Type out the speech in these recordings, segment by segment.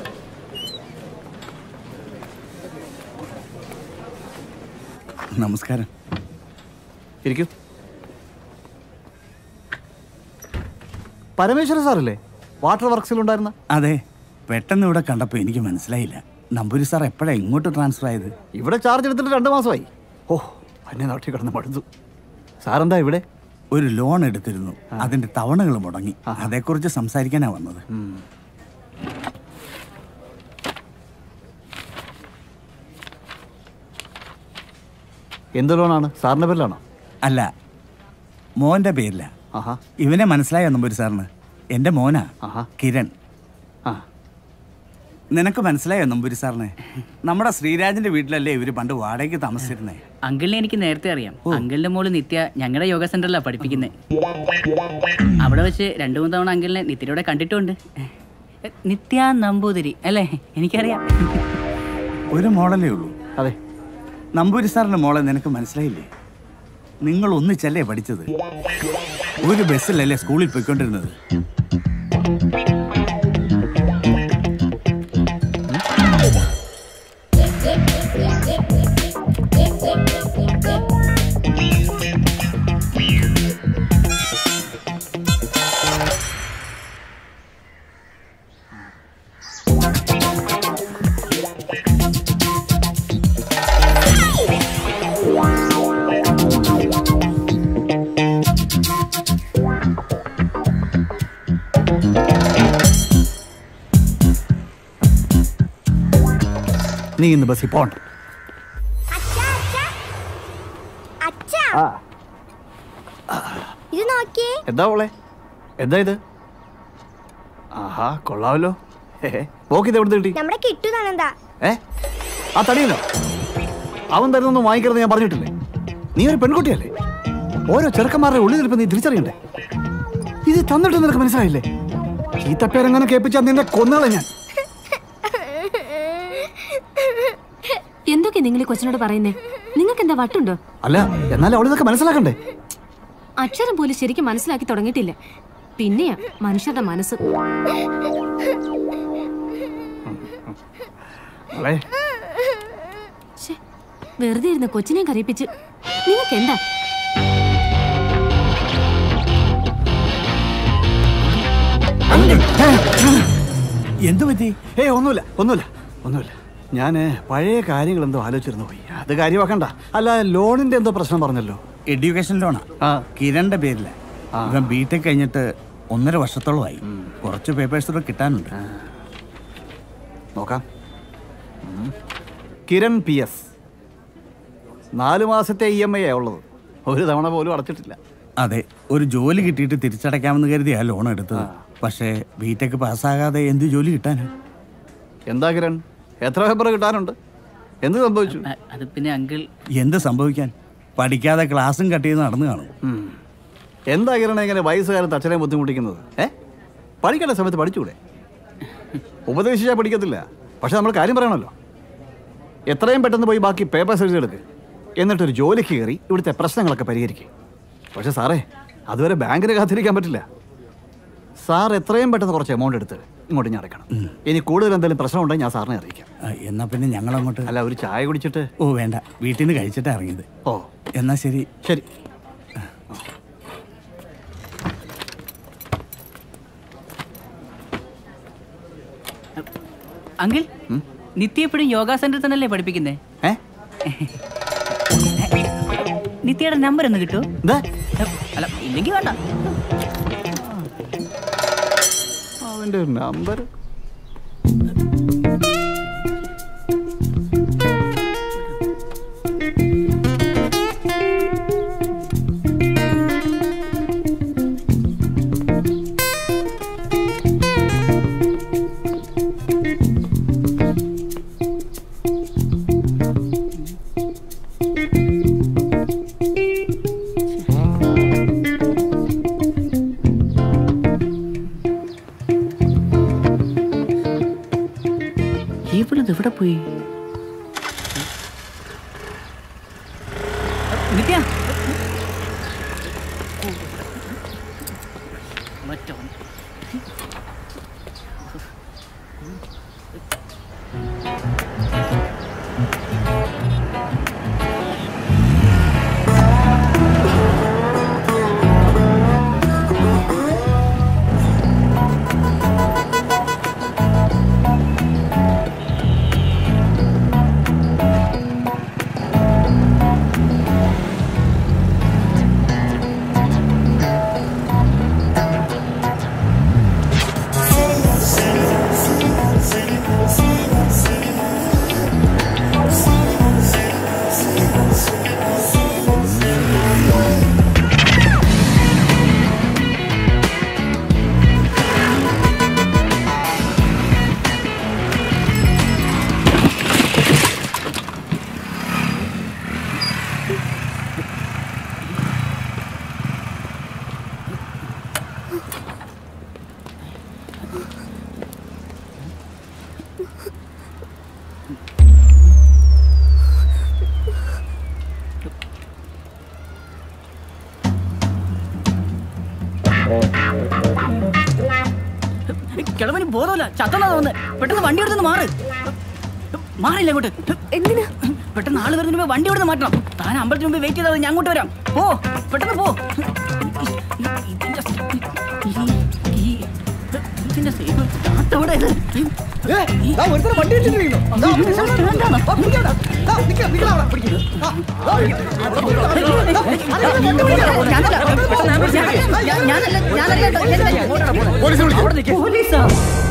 നമസ്കാരം. ഇരിക്കൂ. പരമേശ്വരൻ സാറല്ലേ വാട്ടർ വർക്സിലുണ്ടായിരുന്ന? അതെ, പെട്ടെന്ന് ഇവിടെ കണ്ടപ്പോൾ എനിക്ക് മനസ്സിലായില്ല. നമ്പൂരി സാർ എപ്പോഴാണ് ഇങ്ങോട്ട് ട്രാൻസ്ഫർ ആയത്? ഇവിടെ ചാർജ് എടുത്തിട്ട് 2 മാസമായി. ഓ, എന്നെ നാട്ടിൽ കിടന്ന് മടുത്തു. സാറെന്താ ഇവിടെ? ഒരു ലോൺ എടുത്തിരുന്നു, അതിന്റെ തവണകൾ മുടങ്ങി. അതേക്കുറിച്ച് സംസാരിക്കാനാ വന്നത്. എന്ത് ലോണാണ്? സാറിന്റെ പേരിലാണോ? അല്ല, മോന്റെ പേരില. ഇവനെ മനസ്സിലായോ നമ്പൂരി സാറിന്? എന്റെ മോനാ, കിരൺ. നിനക്ക് മനസ്സിലായോ നമ്പൂരി സാറിനെ? നമ്മുടെ ശ്രീരാജിന്റെ വീട്ടിലല്ലേ ഇവര് പണ്ട് വാടകയ്ക്ക് താമസിച്ചിരുന്നേ. അങ്കിളിനെ എനിക്ക് നേരത്തെ അറിയാം. അങ്കിളിന്റെ മോള് നിത്യ ഞങ്ങളുടെ യോഗ സെന്ററിലാണ് പഠിപ്പിക്കുന്നത്. അവിടെ വെച്ച് 2-3 തവണ അങ്കിളിനെ നിത്യയുടെ കണ്ടിട്ടുണ്ട്. നിത്യ നമ്പൂതിരി അല്ലേ? എനിക്കറിയാം. ഒരു മോളല്ലേ ഉള്ളൂ? അതെ. നമ്പൂരി സാറിന്റെ മോളെ നിനക്ക് മനസ്സിലായില്ലേ? നിങ്ങൾ ഒന്നിച്ചല്ലേ പഠിച്ചത്? ഒരു ബസ്സിലല്ലേ സ്കൂളിൽ പോയിക്കൊണ്ടിരുന്നത്? നീ ഇന്ന് ബസ്സിൽ പോണ്ട. എന്താ മോളെ? എന്താ ഇത്? ആഹാ, കൊള്ളാമല്ലോ. നോക്കിത് എവിടെ കിട്ടി? ആ തടിയല്ലോ. അവൻ തരുന്നൊന്നും വാങ്ങിക്കരുത് ഞാൻ പറഞ്ഞിട്ടില്ലേ? നീ ഒരു പെൺകുട്ടിയല്ലേ? ഓരോ ചെറുക്കന്മാരുടെ ഉള്ളിൽ നിൽപ്പ് നീ തിരിച്ചറിയണ്ടേ? ഇത് തന്നിട്ട് നിനക്ക് മനസ്സിലായില്ലേ? ഈ തപ്പേരെങ്ങനെ കേൾപ്പിച്ചാൽ നിന്നെ കൊന്നളെ ഞാൻ. എന്തൊക്കെ നിങ്ങൾ കൊച്ചിനോട് പറയുന്നേ? നിങ്ങൾക്ക് എന്താ വട്ടുണ്ടോ? അല്ല, എന്നാലും അവളിതൊക്കെ മനസ്സിലാക്കണ്ടേ? അക്ഷരം പോലും ശരിക്കും മനസ്സിലാക്കി തുടങ്ങിയിട്ടില്ല. പിന്നെയാ മനുഷ്യരുടെ മനസ്സ്. വെറുതെ ഇരുന്ന കൊച്ചിനെ കരയിപ്പിച്ച് നിങ്ങൾക്ക് എന്താ? എന്തു പറ്റി? ഒന്നുമില്ല. ഞാൻ പഴയ കാര്യങ്ങൾ എന്തോ ആലോചിച്ചിരുന്നു പോയി. അത് കാര്യമാക്കണ്ട. അല്ല, ലോണിന്റെ എന്തോ പ്രശ്നം പറഞ്ഞല്ലോ. എഡ്യൂക്കേഷൻ ലോണാ, കിരണിന്റെ പേരില. ഇവൻ ബിടെക് കഴിഞ്ഞിട്ട് 1.5 വർഷത്തോളമായി. കുറച്ച് പേപ്പേഴ്സ് കിട്ടാനുണ്ട്. നോക്കാം. കിരൺ PS 4 മാസത്തെ EMI ഉള്ളത്. ഒരു തവണ പോലും അടച്ചിട്ടില്ല. അതെ, ഒരു ജോലി കിട്ടിയിട്ട് തിരിച്ചടയ്ക്കാമെന്ന് കരുതിയാ ലോൺ എടുത്തത്. പക്ഷേ ബിടെക് പാസ്സാകാതെ എന്ത് ജോലി കിട്ടാനാ? എന്താ കിരൺ, എത്ര പേപ്പർ കിട്ടാനുണ്ട്? എന്ത് സംഭവിച്ചു? അത് പിന്നെ അങ്കിൾ. എന്ത് സംഭവിക്കാൻ? പഠിക്കാതെ ക്ലാസ്സും കട്ട് ചെയ്ത് നടന്നു കാണും. എന്താ കിരണ ഇങ്ങനെ വയസ്സുകാലത്ത് അച്ഛനെ ബുദ്ധിമുട്ടിക്കുന്നത്? പഠിക്കേണ്ട സമയത്ത് പഠിച്ചുകൂടെ? ഉപദേശിച്ചാൽ പഠിക്കത്തില്ല. പക്ഷെ നമ്മൾ കാര്യം പറയണമല്ലോ. എത്രയും പെട്ടെന്ന് പോയി ബാക്കി പേപ്പേഴ്സ് എഴുതിയെടുക്ക്. എന്നിട്ടൊരു ജോലിക്ക് കയറി ഇവിടുത്തെ പ്രശ്നങ്ങളൊക്കെ പരിഹരിക്കും. പക്ഷെ സാറേ, അതുവരെ ബാങ്കിന് കാത്തിരിക്കാൻ പറ്റില്ല. സാർ എത്രയും പെട്ടെന്ന് കുറച്ച് എമൗണ്ട് എടുത്ത് ഇങ്ങോട്ട് ഞാൻ അടയ്ക്കണം. ഇനി കൂടുതൽ എന്തെങ്കിലും പ്രശ്നം ഉണ്ടെങ്കിൽ ഞാൻ സാറിനെ അറിയിക്കാം. എന്നാ പിന്നെ ഞങ്ങൾ അങ്ങോട്ട്. അല്ല, ഒരു ചായ കുടിച്ചിട്ട്. ഓ വേണ്ട, വീട്ടിൽ നിന്ന് കഴിച്ചിട്ടാണ് ഇറങ്ങിയത്. ഓ എന്നാ ശരി. ശരി. അങ്കിൾ, നിത്യ എപ്പോഴും യോഗ സെന്ററിൽ തന്നെയല്ലേ പഠിപ്പിക്കുന്നേ? നിത്യയുടെ നമ്പർ ഒന്ന് കിട്ടുമോ? അല്ല, ഇല്ലെങ്കിൽ വേണ്ട. അവൻ്റെ ഒരു നമ്പർ. ഇവിടെ പോയി നിത്യ. കിളവന് ബോധമല്ല, ചത്തന്നാ തോന്നുന്നത്. പെട്ടെന്ന് വണ്ടി എടുത്തൊന്ന് മാറില്ല അങ്ങോട്ട്. എന്തിനാ? പെട്ടെന്ന് ആള് വരുന്നതിന് മുമ്പ് വണ്ടി എടുത്ത് മാറ്റണം. താൻ അമ്പലത്തിന് മുമ്പ് വെയിറ്റ് ചെയ്താൽ ഞാൻ അങ്ങോട്ട് വരാം. പോ, പെട്ടെന്ന് പോ. ഇതിന്റെ സേവ് താത്തോടെ ഇത്. പോലീസാ?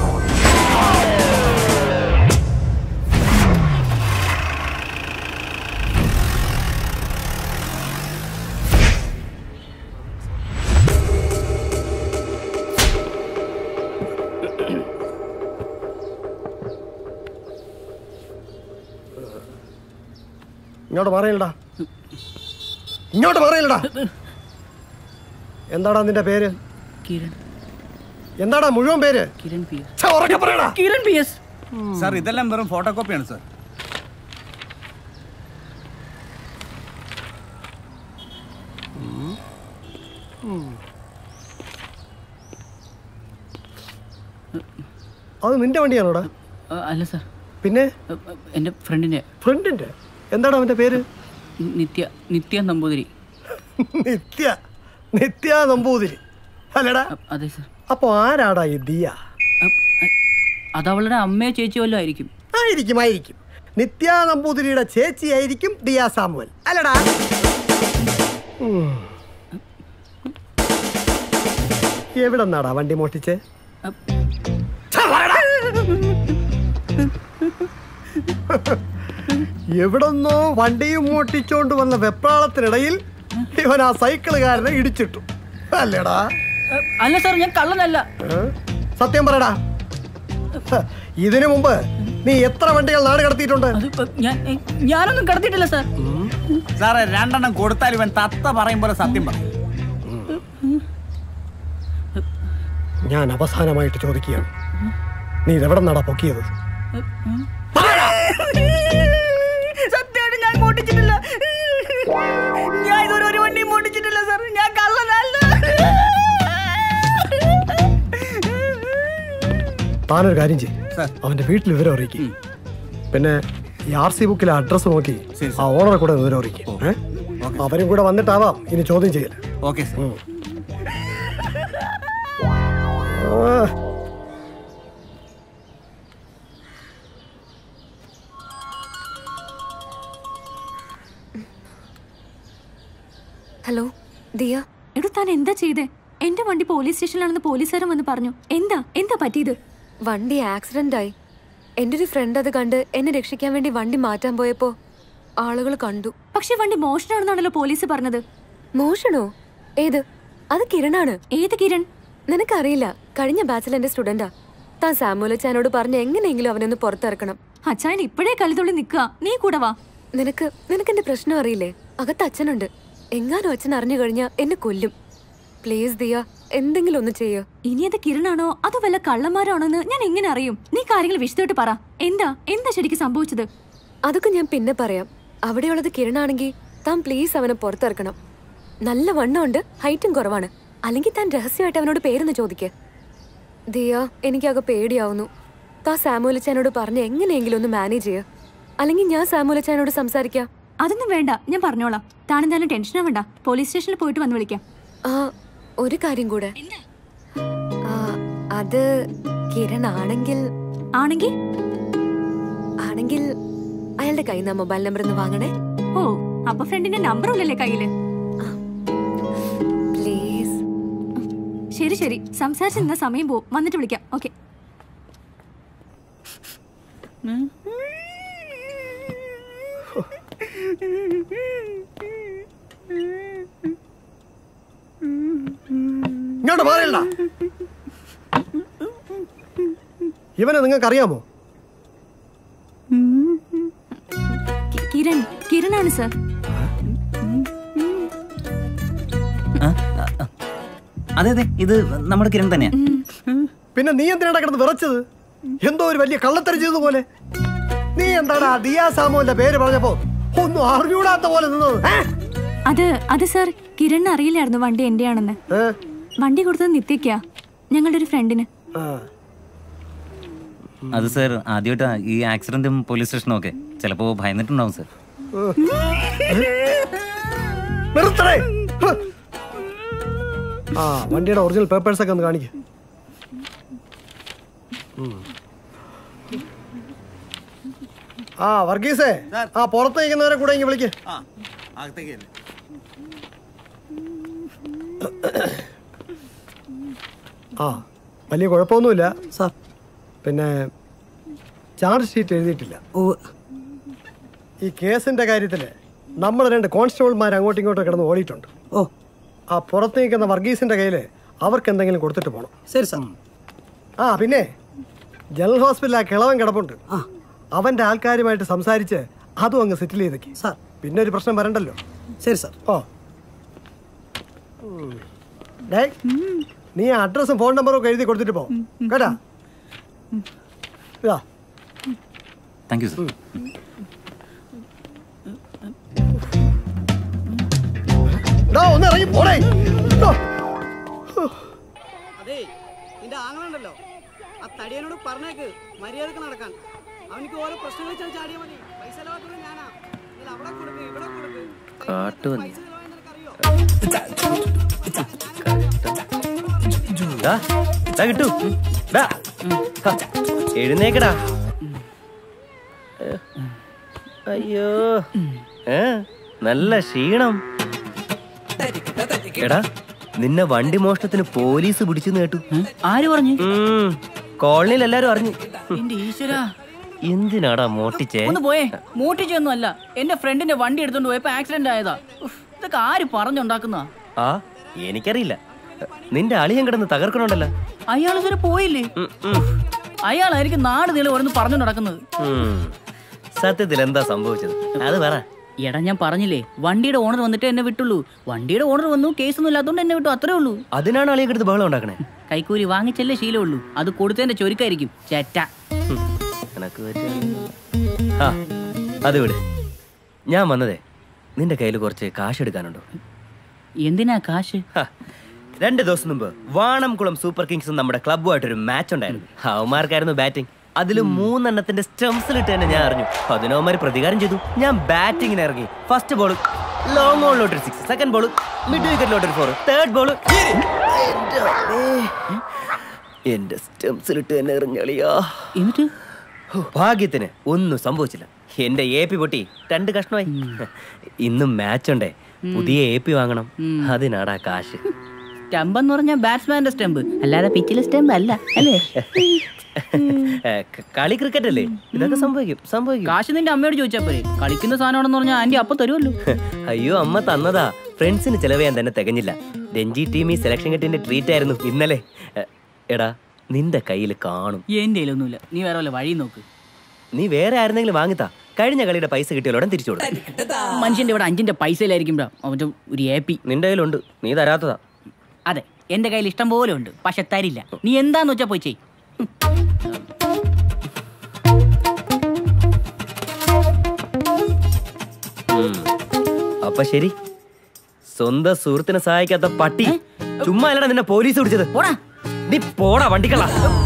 ഇങ്ങോട്ട് മാറിയില്ലടാ, ഇങ്ങോട്ട് മാറിയില്ലടാ. എന്താടാ നിന്റെ പേര്? കിരൺ. എന്താടാ മുഴുവൻ പേര്? Kiran P S. Kiran P S. Sir ഇതെല്ലാം വെറും ഫോട്ടോ കോപ്പിയാണ് സാർ. അത് നിന്റെ വണ്ടിയാണോടാ? അല്ല സാർ, പിന്നെ എൻ്റെ ഫ്രണ്ടിൻ്റെ. ഫ്രണ്ടിന്റെ? എന്താടാ അവന്റെ പേര്? നിത്യ നമ്പൂതിരി. നിത്യ നമ്പൂതിരി അല്ലടാ? അതെ സാർ. അപ്പൊ ആരാടാ ഈ ദിയ? അതവളുടെ അമ്മയോ ചേച്ചിയോ വല്ലതും ആയിരിക്കും. ആയിരിക്കും. നിത്യ നമ്പൂതിരിയുടെ ചേച്ചി ആയിരിക്കും ദിയ സാമുവൽ അല്ലടാ? എവിടെ നിന്നാടാ വണ്ടി മോഷ്ടിച്ചേ? എവിടെന്നോ വണ്ടിയും മോട്ടിച്ചോണ്ട് വന്ന വെപ്രാളത്തിനിടയിൽ ഇവൻ ആ സൈക്കിളുകാരനെ ഇടിച്ചിട്ടു അല്ലേടാ? അല്ല സാർ, ഞാൻ കള്ളനല്ല. സത്യം പറയടാ. ഇതിനു മുമ്പ് നീ എത്ര വണ്ടികൾ നാട് കടത്തിയിട്ടുണ്ട്? ഞാനൊന്നും കടത്തിയിട്ടില്ല സാർ. സാറേ, 2 എണ്ണം കൊടുത്താൽ ഇവൻ തത്ത പറയും പോലെ സത്യം പറയും. ഞാൻ അവസാനമായിട്ട് ചോദിക്കുകയാണ്, നീ ഇതെവിടെ നടാ പൊക്കിയത്? സത്യമായിട്ട് ഞാൻ മോട്ടിച്ചിട്ടില്ല. ഞാൻ ഇതൊരു ഒരു വണ്ടിയും മോട്ടിച്ചിട്ടില്ല സാർ. ഞാൻ കള്ളനല്ല. താനൊരു കാര്യം ചെയ്യും, അവന്റെ വീട്ടിൽ വിവരം അറിയിക്കും. പിന്നെ ഈ RC ബുക്കിലെ അഡ്രസ് നോക്കി ആ ഓണറെ കൂടെ വിവരം അറിയിക്കും. അവരും കൂടെ വന്നിട്ടാവാം ഇനി ചോദ്യം ചെയ്യല്. Okay sir. ഹലോ ദിയ. എടോ, താൻ എന്താ ചെയ്തേ? എന്റെ വണ്ടി പോലീസ് സ്റ്റേഷനിലാണെന്ന് പോലീസുകാരൻ വന്ന് പറഞ്ഞു. എന്താ പറ്റിയത്? വണ്ടി ആക്സിഡന്റ് ആയി. എന്റെ ഒരു ഫ്രണ്ട് അത് കണ്ട് എന്നെ രക്ഷിക്കാൻ വേണ്ടി വണ്ടി മാറ്റാൻ പോയപ്പോ ആളുകൾ കണ്ടു. പക്ഷെ വണ്ടി മോഷണമാണെന്നാണല്ലോ പോലീസ് പറഞ്ഞത്. മോഷണോ? ഏത്? അത് കിരണാണ്. ഏത് കിരൺ? നിനക്കറിയില്ല, കഴിഞ്ഞ ബാച്ചിൽ എന്റെ സ്റ്റുഡന്റാ. താൻ സാമുലച്ചാനോട് പറഞ്ഞ് എങ്ങനെയെങ്കിലും അവനൊന്ന് പുറത്തിറക്കണം. അച്ഛൻ ഇപ്പോഴേ കലിതുള്ളി നിൽക്കുക, നീ കൂടെ വാ. നിനക്ക് എന്റെ പ്രശ്നം അറിയില്ലേ? അകത്ത് അച്ഛനുണ്ട്. എങ്ങാനും അച്ഛൻ അറിഞ്ഞു കഴിഞ്ഞാ എന്നെ കൊല്ലും. പ്ലീസ് ദിയ, എന്തെങ്കിലും ഒന്ന് ചെയ്യോ. ഇനി അത് കിരണാണോ അതോ വല്ല കള്ളന്മാരാണോന്ന് ഞാൻ എങ്ങനെ അറിയും? നീ കാര്യങ്ങൾ വിശദമായിട്ട് പറ. എന്താ ശരിക്കും സംഭവിച്ചത്? അതൊക്കെ ഞാൻ പിന്നെ പറയാം. അവിടെയുള്ളത് കിരണാണെങ്കിൽ താൻ പ്ലീസ് അവനെ പുറത്തിറക്കണം. നല്ല വണ്ണമുണ്ട്, ഹൈറ്റും കുറവാണ്. അല്ലെങ്കിൽ താൻ രഹസ്യമായിട്ട് അവനോട് പേരൊന്ന് ചോദിക്ക. ദിയ, എനിക്കാകെ പേടിയാവുന്നു. താൻ സാമുലച്ചാനോട് പറഞ്ഞ് എങ്ങനെയെങ്കിലും ഒന്ന് മാനേജ് ചെയ്യുക. അല്ലെങ്കിൽ ഞാൻ സാമുലച്ചാനോട് സംസാരിക്കാം. അതൊന്നും വേണ്ട, ഞാൻ പറഞ്ഞോളാം. താനെന്തായാലും ടെൻഷനാ വേണ്ട. പോലീസ് സ്റ്റേഷനിൽ പോയിട്ട് വന്ന് വിളിക്കാം. ഒരു കാര്യം കൂടെ. അത് കിരൺ ആണെങ്കിൽ അയാളുടെ കയ്യിൽ നിന്ന് മൊബൈൽ നമ്പർ ഒന്ന് വാങ്ങണേ. ഓ, അപ്പൊ ഫ്രണ്ടിന്റെ നമ്പർ ഇല്ലല്ലേ കയ്യില്? പ്ലീസ്. ശരി, സംസാരിച്ച് നിന്ന സമയം പോവും. വന്നിട്ട് വിളിക്കാം. ഓക്കെ. ഇങ്ങോട്ട് മാറിയല്ല. ഇവനെ നിങ്ങൾക്ക് അറിയാമോ? കിരണാണ് സർ. അതെ, ഇത് നമ്മുടെ കിരൺ തന്നെയാ. പിന്നെ നീ എന്തിനാണ് കിടന്ന് വിറച്ചത്? എന്തോ ഒരു വലിയ കള്ളത്തരം ചെയ്തതുപോലെ. നീ എന്താടാ ദിയ സാമുവിന്റെ പേര് പറഞ്ഞപ്പോ ഒന്നും അറിഞ്ഞൂടാത്ത പോലെ നിന്നത്? അത് സർ, കിരൺ അറിയില്ലായിരുന്നു വണ്ടി എന്റെയാണെന്ന്. വണ്ടി കൊടുത്തത് നിത്യക്കാ, ഞങ്ങളുടെ ഒരു ഫ്രണ്ടിന്. അത് സാർ ആദ്യമായിട്ടാ ഈ ആക്സിഡന്റും പോലീസ് സ്റ്റേഷനും ഒക്കെ. ചിലപ്പോ ഭയന്നിട്ടുണ്ടാവും സാർ. ആ വണ്ടിയുടെ ഒറിജിനൽ പേപ്പേഴ്സ് ഒക്കെ ഒന്ന് കാണിക്കും. ആ വർഗീസേ, ആ പുറത്ത് നിൽക്കുന്നവരെ കൂടെ ഇങ്ങനെ വിളിക്ക്. ആ വലിയ കുഴപ്പമൊന്നുമില്ല സാർ. പിന്നെ ചാർജ് ഷീറ്റ് എഴുതിയിട്ടില്ല. ഈ കേസിന്റെ കാര്യത്തിൽ നമ്മൾ 2 കോൺസ്റ്റബിൾമാർ അങ്ങോട്ടും ഇങ്ങോട്ടും കിടന്ന് ഓടിയിട്ടുണ്ട്. ആ പുറത്ത് നിൽക്കുന്ന വർഗീസിന്റെ കയ്യിൽ അവർക്ക് എന്തെങ്കിലും കൊടുത്തിട്ട് പോകണം. ശരി സാർ. ആ പിന്നെ ജനറൽ ഹോസ്പിറ്റലിൽ ആ കിളവൻ കിടപ്പുണ്ട്. അവന്റെ ആൾക്കാരുമായിട്ട് സംസാരിച്ച് അതും അങ്ങ് സെറ്റിൽ ചെയ്തേക്ക് സാർ. പിന്നെ ഒരു പ്രശ്നം വരണ്ടല്ലോ. ശരി സാർ. ഓ ഡേ, നീ അഡ്രസ്സും ഫോൺ നമ്പറും ഒക്കെ എഴുതി കൊടുത്തിട്ട് പോ കേട്ടാ. ഇതാ. Thank you sir. ഒന്ന് ഇറങ്ങി പോടേ. അതെ, നിന്റെ ആങ്ങളുണ്ടല്ലോ, ആ തടിയനോട് പറഞ്ഞേക്ക് മര്യാദക്ക് നടക്കാൻ. അവനിക്ക് ഓരോ പ്രശ്നങ്ങൾ ചാടിയാ മതി. പൈസ ചെലവാക്കുന്നത് ഞാനാ. അവിടെ കൊടുക്ക്, ഇവിടെ കൊടുക്ക്. പൈസ ചെലവായെന്ന് നിനക്കറിയോ? എഴുന്നേക്കടാ. അയ്യോ, നല്ല ക്ഷീണം. എടാ, നിന്നെ വണ്ടി മോഷണത്തിന് പോലീസ് പിടിച്ചെന്ന് കേട്ടു. ആര് പറഞ്ഞു? കോളനിയിൽ എല്ലാരും അറിഞ്ഞു. എന്റെ ഈശ്വരാ, എന്തിനാടാ മോട്ടിച്ചേ? ഒന്ന് പോയേ. മോട്ടിച്ചൊന്നും അല്ല, എന്റെ ഫ്രണ്ടിന്റെ വണ്ടി എടുത്തോണ്ട് പോയപ്പോ ആക്സിഡന്റ് ആയതാ. ഇതൊക്കെ ആര് പറഞ്ഞുണ്ടാക്കുന്ന? ആ എനിക്കറിയില്ല. നിന്റെ അളിയൻ കിടന്ന് തകർക്കണുണ്ടല്ലോ. അയാൾ ഇതുവരെ പോയില്ലേ? അയാളായിരിക്കും നാട് നീളം ഓരോന്ന് പറഞ്ഞു നടക്കുന്നത്. സത്യത്തിൽ എന്താ സംഭവിച്ചത് അത് പറ. എടാ, ഞാൻ പറഞ്ഞില്ലേ, വണ്ടിയുടെ ഓണർ വന്നിട്ട് എന്നെ വിട്ടുള്ളൂ. വണ്ടിയുടെ ഓണർ വന്നു, കേസൊന്നും ഇല്ലാത്തതുകൊണ്ട് എന്നെ വിട്ടു, അത്രേ ഉള്ളൂ. അതിനാണ് അളിയെ എടുത്ത് ബഹളം ഉണ്ടാക്കണേ. കൈക്കൂലി വാങ്ങിച്ചല്ലേ ശീലമുള്ളൂ, അത് കൊടുത്തതിന്റെ ചൊരുക്കായിരിക്കും ചേറ്റ. അത് വിട്. ഞാൻ വന്നതേ നിന്റെ കയ്യിൽ കുറച്ച് കാശ് എടുക്കാനുണ്ടോ? എന്തിനാ കാശ്? 2 ദിവസം മുമ്പ് വാണംകുളം സൂപ്പർ കിങ്സും നമ്മുടെ ക്ലബ്ബുമായിട്ടൊരു മാച്ച് ഉണ്ടായിരുന്നു. അവന്മാർക്കായിരുന്നു ബാറ്റിംഗ്. അതിൽ 3 എണ്ണത്തിന്റെ സ്റ്റംസിലിട്ട് തന്നെ ഞാൻ അറിഞ്ഞു. അതിനവന്മാർ പ്രതികാരം ചെയ്തു. ഞാൻ ബാറ്റിങ്ങിന് ഇറങ്ങി. ഫസ്റ്റ് ബോൾ ലോങ് ഓണിലോട്ടൊരു 6, സെക്കൻഡ് ബോൾ മിഡ് വിക്കറ്റിലോട്ടൊരു 4, തേർഡ് ബോൾ എന്റെ സ്റ്റംസിലിട്ട് തന്നെ എറിഞ്ഞളിയാ. എന്നിട്ട് ഭാഗ്യത്തിന് ഒന്നും സംഭവിച്ചില്ല. എന്റെ AP പൊട്ടി 2 കഷ്ണമായി. ഇന്നും മാച്ച് ഉണ്ടേ, പുതിയ AP വാങ്ങണം. അതിനാടാ കാശ്. സ്റ്റംപ് എന്ന് പറഞ്ഞാൽ ബാറ്റ്സ്മാന്റെ സ്റ്റംപ്, അല്ലാതെ പിച്ചിലെ സ്റ്റംപ് അല്ല അല്ലേ? കളി ക്രിക്കറ്റ് അല്ലേ, ഇതൊക്കെ സംഭവിക്കും. കാശ് നിന്റെ അമ്മയോട് ചോദിച്ചാ പോരെ. കളിക്കുന്ന സാധനമാണെന്ന് പറഞ്ഞാൽ ആന്റി അപ്പൊ തരുമല്ലോ. അയ്യോ, അമ്മ തന്നതാ. ഫ്രണ്ട്സിന് ചെലവ് ചെയ്യാൻ തന്നെ തികഞ്ഞില്ല. രഞ്ജി ടീമി സെലക്ഷൻ കെട്ടിന്റെ ട്രീറ്റ് ആയിരുന്നു ഇന്നലെ. എടാ, നിന്റെ കയ്യിൽ കാണും. എന്റെ കയ്യിലൊന്നുമില്ല, നീ വേറെ വല്ല വഴി നോക്ക്. നീ വേറെ ആരെന്നെങ്കിലും വാങ്ങിത്താ. കഴിഞ്ഞ കളിയുടെ പൈസ കിട്ടിയോടെ തിരിച്ചു കൊടുക്കും. മനുഷ്യന്റെ ഇവിടെ 5ന്റെ പൈസയിലായിരിക്കും അവന്റെ ഒരു AP. നിന്റെ കയ്യിലുണ്ട്, നീ തരാത്തതാ. അതെ, എന്റെ കയ്യിൽ ഇഷ്ടം പോലെ ഉണ്ട്, പക്ഷെ തരില്ല. നീ എന്താന്ന് വെച്ചാ പോയി ചെയ്. അപ്പൊ ശരി, സ്വന്തം സുഹൃത്തിനെ സഹായിക്കാത്ത പട്ടി. ചുമ്മാ അല്ലടാ നിന്നെ പോലീസ് പിടിച്ചത്. പോടാ, നീ പോടാ വണ്ടിക്കള.